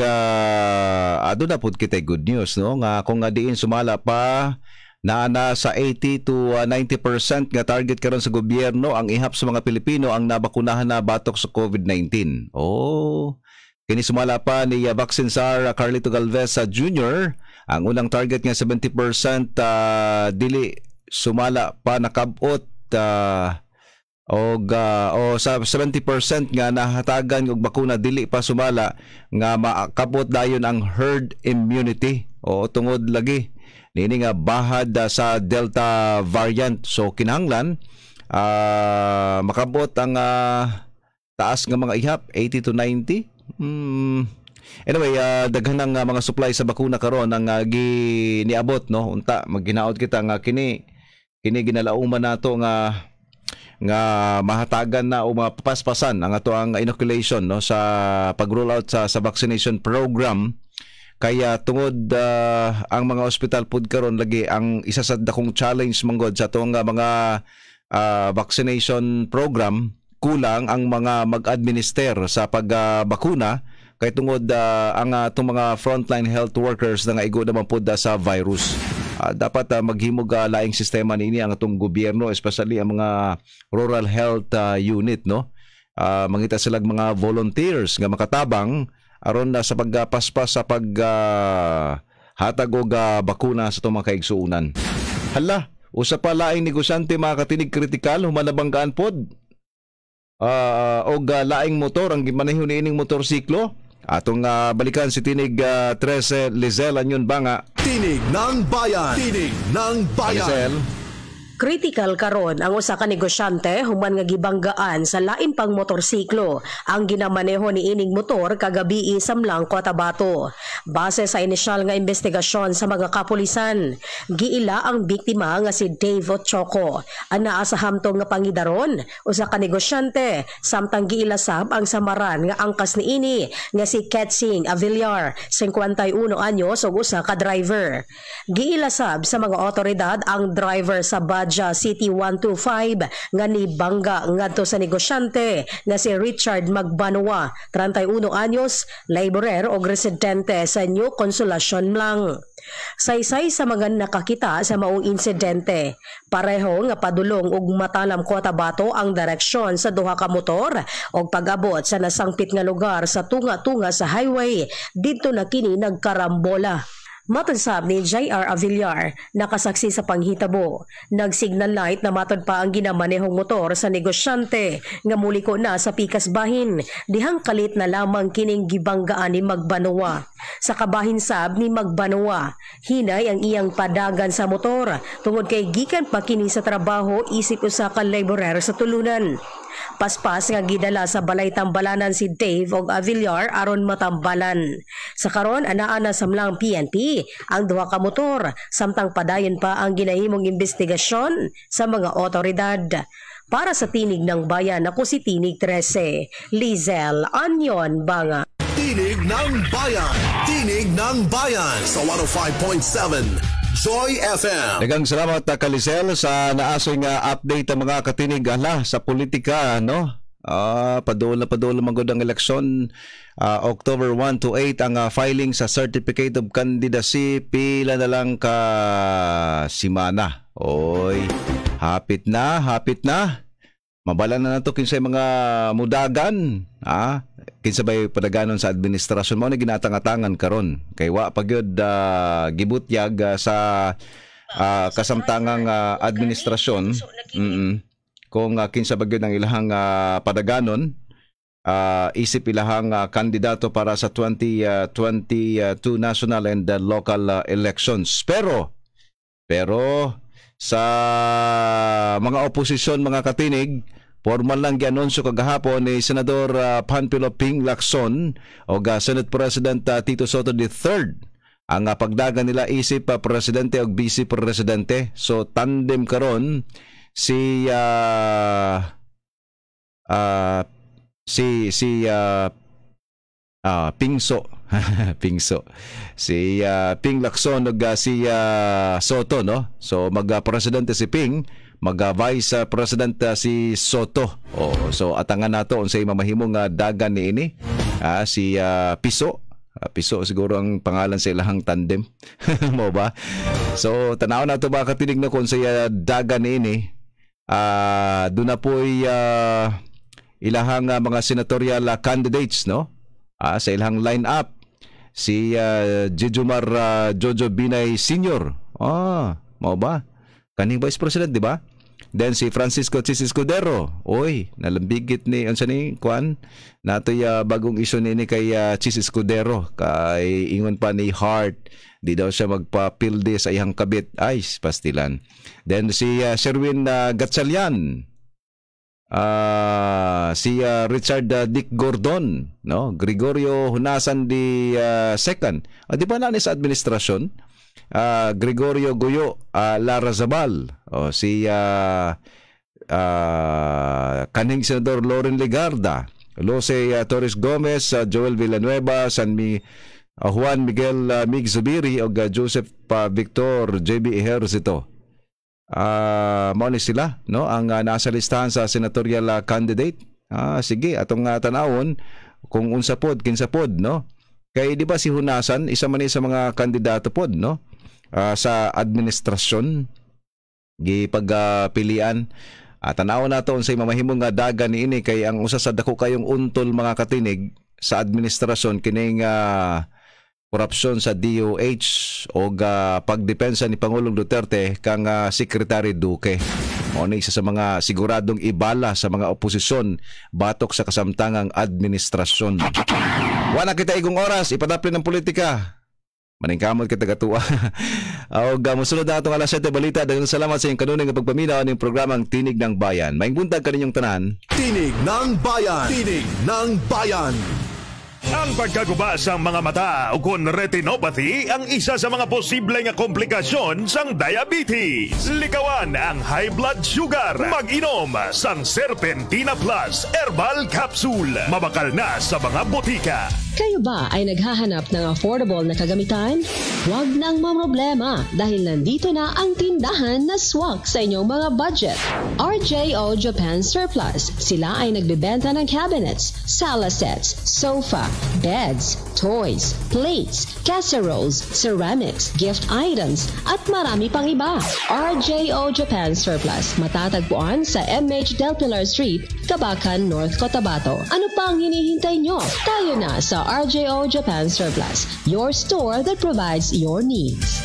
Uh, ado na pud kita good news, no, nga kung nga diin sumala pa na na sa eighty to ninety percent nga target karon sa gobyerno ang ihap sa mga Pilipino ang nabakunahan na batok sa COVID nineteen. Oh, kini sumala pa ni uh, Vaccine Czar uh, Carlito Galvez uh, Junior ang unang target nga seventy percent uh, dili sumala pa nakabot uh, og uh, o sa seventy percent nga nahatagan og bakuna dili pa sumala nga makabot dayon ang herd immunity o tungod lagi nini nga bahad uh, sa Delta variant. So kinahanglan uh, makabot ang uh, taas nga mga ihap eighty to ninety. Hmm. Anyway, uh, daghan ng uh, mga supply sa bakuna karon ang uh, giniabot, no, unta magginaot kita nga kini kini ginalauman nato nga nga mahatagan na o mapapaspasan ang ato ang inoculation, no, sa pag-roll out sa, sa vaccination program Kaya tungod uh, ang mga hospital pod karon lagi ang isa sa dakong challenge manggod sa tong uh, mga uh, vaccination program, kulang ang mga mag-administer sa pagbakuna uh, kay tungod uh, ang uh, tong mga frontline health workers na nga igo naman pod uh, sa virus. Uh, dapat uh, maghimog uh, laing sistema niini ang atong gobyerno, especially ang mga rural health uh, unit, no. Uh, mangita sila mga volunteers nga makatabang aron na sa pagpaspas sa pag uh, hatag og uh, bakuna sa itong mga kaigsuunan. Hala, usa pa laing negosyante mga katinig kritikal humalabanggaan pod. Uh, og uh, laing motor ang gimaneho niining motorsiklo. Atong uh, balikan si Tinig uh, Trece Lizelle Anyon Banga. Tinig ng Bayan. Tinig ng Bayan. Lizelle. Critical karon ang usa ka negosyante human nga gibanggaan sa lain pang motorsiklo ang ginamaneho ni ining motor kagabi sa Mlang, Cotabato. Base sa inisyal nga investigasyon sa mga kapulisan, giila ang biktima nga si Dave Ochoco. Anaa sa hamtong nga pangidaron usa ka negosyante samtang giila sab ang samaran nga angkas niini nga si Ketsing Avillar, fifty-one anyos ug usa ka driver. Giila sab sa mga otoridad ang driver sa Badja City one two five nga ni bangga ngadto sa negosyante nga si Richard Magbanua, thirty-one anyos, laborer o residente sa New Consolacion lang. Saysay sa mga nakakita sa maong insidente, pareho nga padulong ug Matalam, Cotabato ang direksyon sa duha ka motor og pag-abot sa nasangpit nga lugar sa tunga-tunga sa highway didto na kini nagkarambola. Matansab ni J R Avillar, nakasaksi sa panghitabo, nag-signal light na matod pa ang ginamanehong motor sa negosyante nga muliko na sa pikas bahin, dihang kalit na lamang kining gibanggaan ni Magbanua. Sa kabahin sab ni Magbanua, hinay ang iyang padagan sa motor tungod kay gikan pa kini sa trabaho isip usa ka laborer sa tulunan. Paspas nga gidala sa balay tambalanan si Dave og Avillar aron matambalan. Sa karon anaa na sa Mlang P N P ang duha ka motor samtang padayon pa ang ginahimong investigasyon sa mga otoridad. Para sa Tinig ng Bayan, ako si Tinig Trece Lizelle Anyon Banga. Tinig ng Bayan. Tinig ng Bayan sa one oh five point seven Joy F M. Daghang salamat ka Lizelle sa naasoy nga update ang mga katinig ala sa politika, no? Ah, padol na padol magud ang eleksyon. Uh, October one to eight ang uh, filing sa Certificate of Candidacy, pila na lang ka simana. Oy, hapit na, hapit na. Mabala na nato kinsay mga mudagan, ah, kinsabay padaganon sa administrasyon mo na ginatang-atangan karon. Kay wa pagyud uh, gibutyag uh, sa uh, kasamtangang uh, administrasyon. Mm-mm. Kung uh, kinsa bagyod ang ilahang uh, padaganon, uh, isip ilahang uh, kandidato para sa twenty twenty-two national and uh, local uh, elections. Pero pero sa mga oposisyon, mga katinig, formal lang gianunsyo kagahapon ni Senador uh, Panfilo Ping Lacson o uh, Senate President uh, Tito Soto the third ang uh, pagdagan nila isip uh, presidente o vice presidente. So tandem karon si uh, uh, si si uh, uh, Pingso Pingso si uh, Ping Lacson ug uh, si uh, Soto, no? So mag-presidente uh, si Ping, mag-vice uh, president uh, si Soto. Oh, so atangan nato unsay mamahimong uh, dagan niini. Uh, si uh, Piso uh, Piso siguro ang pangalan sa ilahang tandem. Mo ba? So tanaw nato ba katinig na kung sa uh, dagan niini. Ah, uh, doon na po'y uh, ilahang uh, mga senatorial uh, candidates, no? Ah, sa ilahang line-up si uh, Jejomar uh, Jojo Binay Senior. Ah, mo ba? Kaning Vice President, di ba? Then si Francisco Chis Escudero. Oy, nalambigit ni unsa ni kuan natoy uh, bagong issue ni kay uh, Chis Escudero kay ingon pa ni Hart di daw siya magpapilde sa iyang kabit. Ay, pastilan. Then si uh, Sherwin uh, Gatchalian. Uh, si uh, Richard uh, Dick Gordon, no? Gregorio Hunasan di uh, second. Uh, di ba na ni sa administrasyon? Uh, Gregorio Goyo uh, Lara Zabal. O si uh, uh, kaning Senador Loren Legarda, Jose uh, Torres Gomez, uh, Joel Villanueva, San Mi uh, Juan Miguel uh, Mig Zubiri o uh, Joseph uh, Victor J B Ejercito. Ah, uh, mao ni sila, no, ang uh, nasa listahan sa senatorial uh, candidate. Ah, sige, atong uh, tanawon kung unsa pod, kinsa pod, no? Kay di ba si Hunasan isa man ni sa mga kandidato pod, no? Uh, sa administrasyon gipagpilian. Uh, tanawon nato unsay mamahimong nga dagan niini kay ang usa sa dako kayong untol mga katinig sa administrasyon kining uh, korupsyon sa D O H o uh, pagdepensa ni Pangulong Duterte kang uh, Secretary Duque. O na isa sa mga siguradong ibala sa mga oposisyon batok sa kasamtangang administrasyon. Wala kita igong oras, ipadaplin ng politika. Maningkamot kita katuwa. O uh, musunod na itong alas siyete balita. Daghang salamat sa iyong kanuning ng pagpaminaw ng programang Tinig ng Bayan. Maing buntag kaninyong tanan. Tinig ng Bayan. Tinig ng Bayan. Ang pagkaguba sa mga mata o kung retinopathy ang isa sa mga posible nga komplikasyon sang diabetes. Likawan ang high blood sugar. Mag-inom sang Serpentina Plus Herbal Capsule. Mabakal na sa mga botika. Kayo ba ay naghahanap ng affordable na kagamitan? Huwag nang mamroblema dahil nandito na ang tindahan na swak sa inyong mga budget. R J O Japan Surplus. Sila ay nagbebenta ng cabinets, sala sets, sofa, beds, toys, plates, casseroles, ceramics, gift items, at marami pang iba. R J O Japan Surplus. Matatagpuan sa M H Del Pilar Street, Cabacan, North Cotabato. Ano pang hinihintay nyo? Tayo na sa R J O Japan Surplus, your store that provides your needs.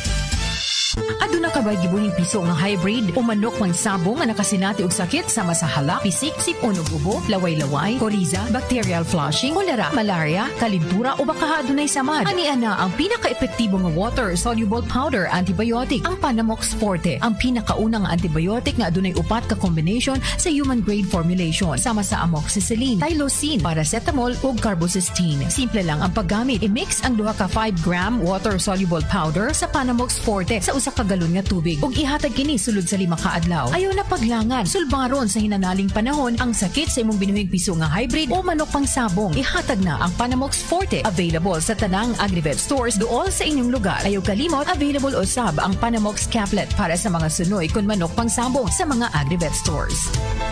Aduna ka ba gibuning piso nga hybrid o manok mang sabong nga nakasinati og sakit sama sa hala, pisik, sipon ug ubo, laway-laway, koriza, bacterial flushing, kolera, malaria, kalintura o baka adunay samad. Ani ana ang pinaka-epektibo nga water-soluble powder antibiotic, ang Panamox Forte, ang pinakaunang antibiotic nga adunay upat ka combination sa human-grade formulation sama sa amoxicillin, tylosin, paracetamol ug carbocysteine. Simple lang ang paggamit. I-mix ang duha ka five gram water-soluble powder sa Panamox Forte sa usa ka galon nga tubig ug ihatag kini sulod sa lima ka adlaw. Ayaw na paglangan. Sulbaron sa hinanaling panahon ang sakit sa imong binuhing piso nga hybrid o manok pang sabong. Ihatag na ang Panamox Forte. Available sa tanang Agrivet stores duol sa inyong lugar. Ayaw kalimot, available usab ang Panamox Caplet para sa mga sunoy kun manok pang sabong sa mga Agrivet stores.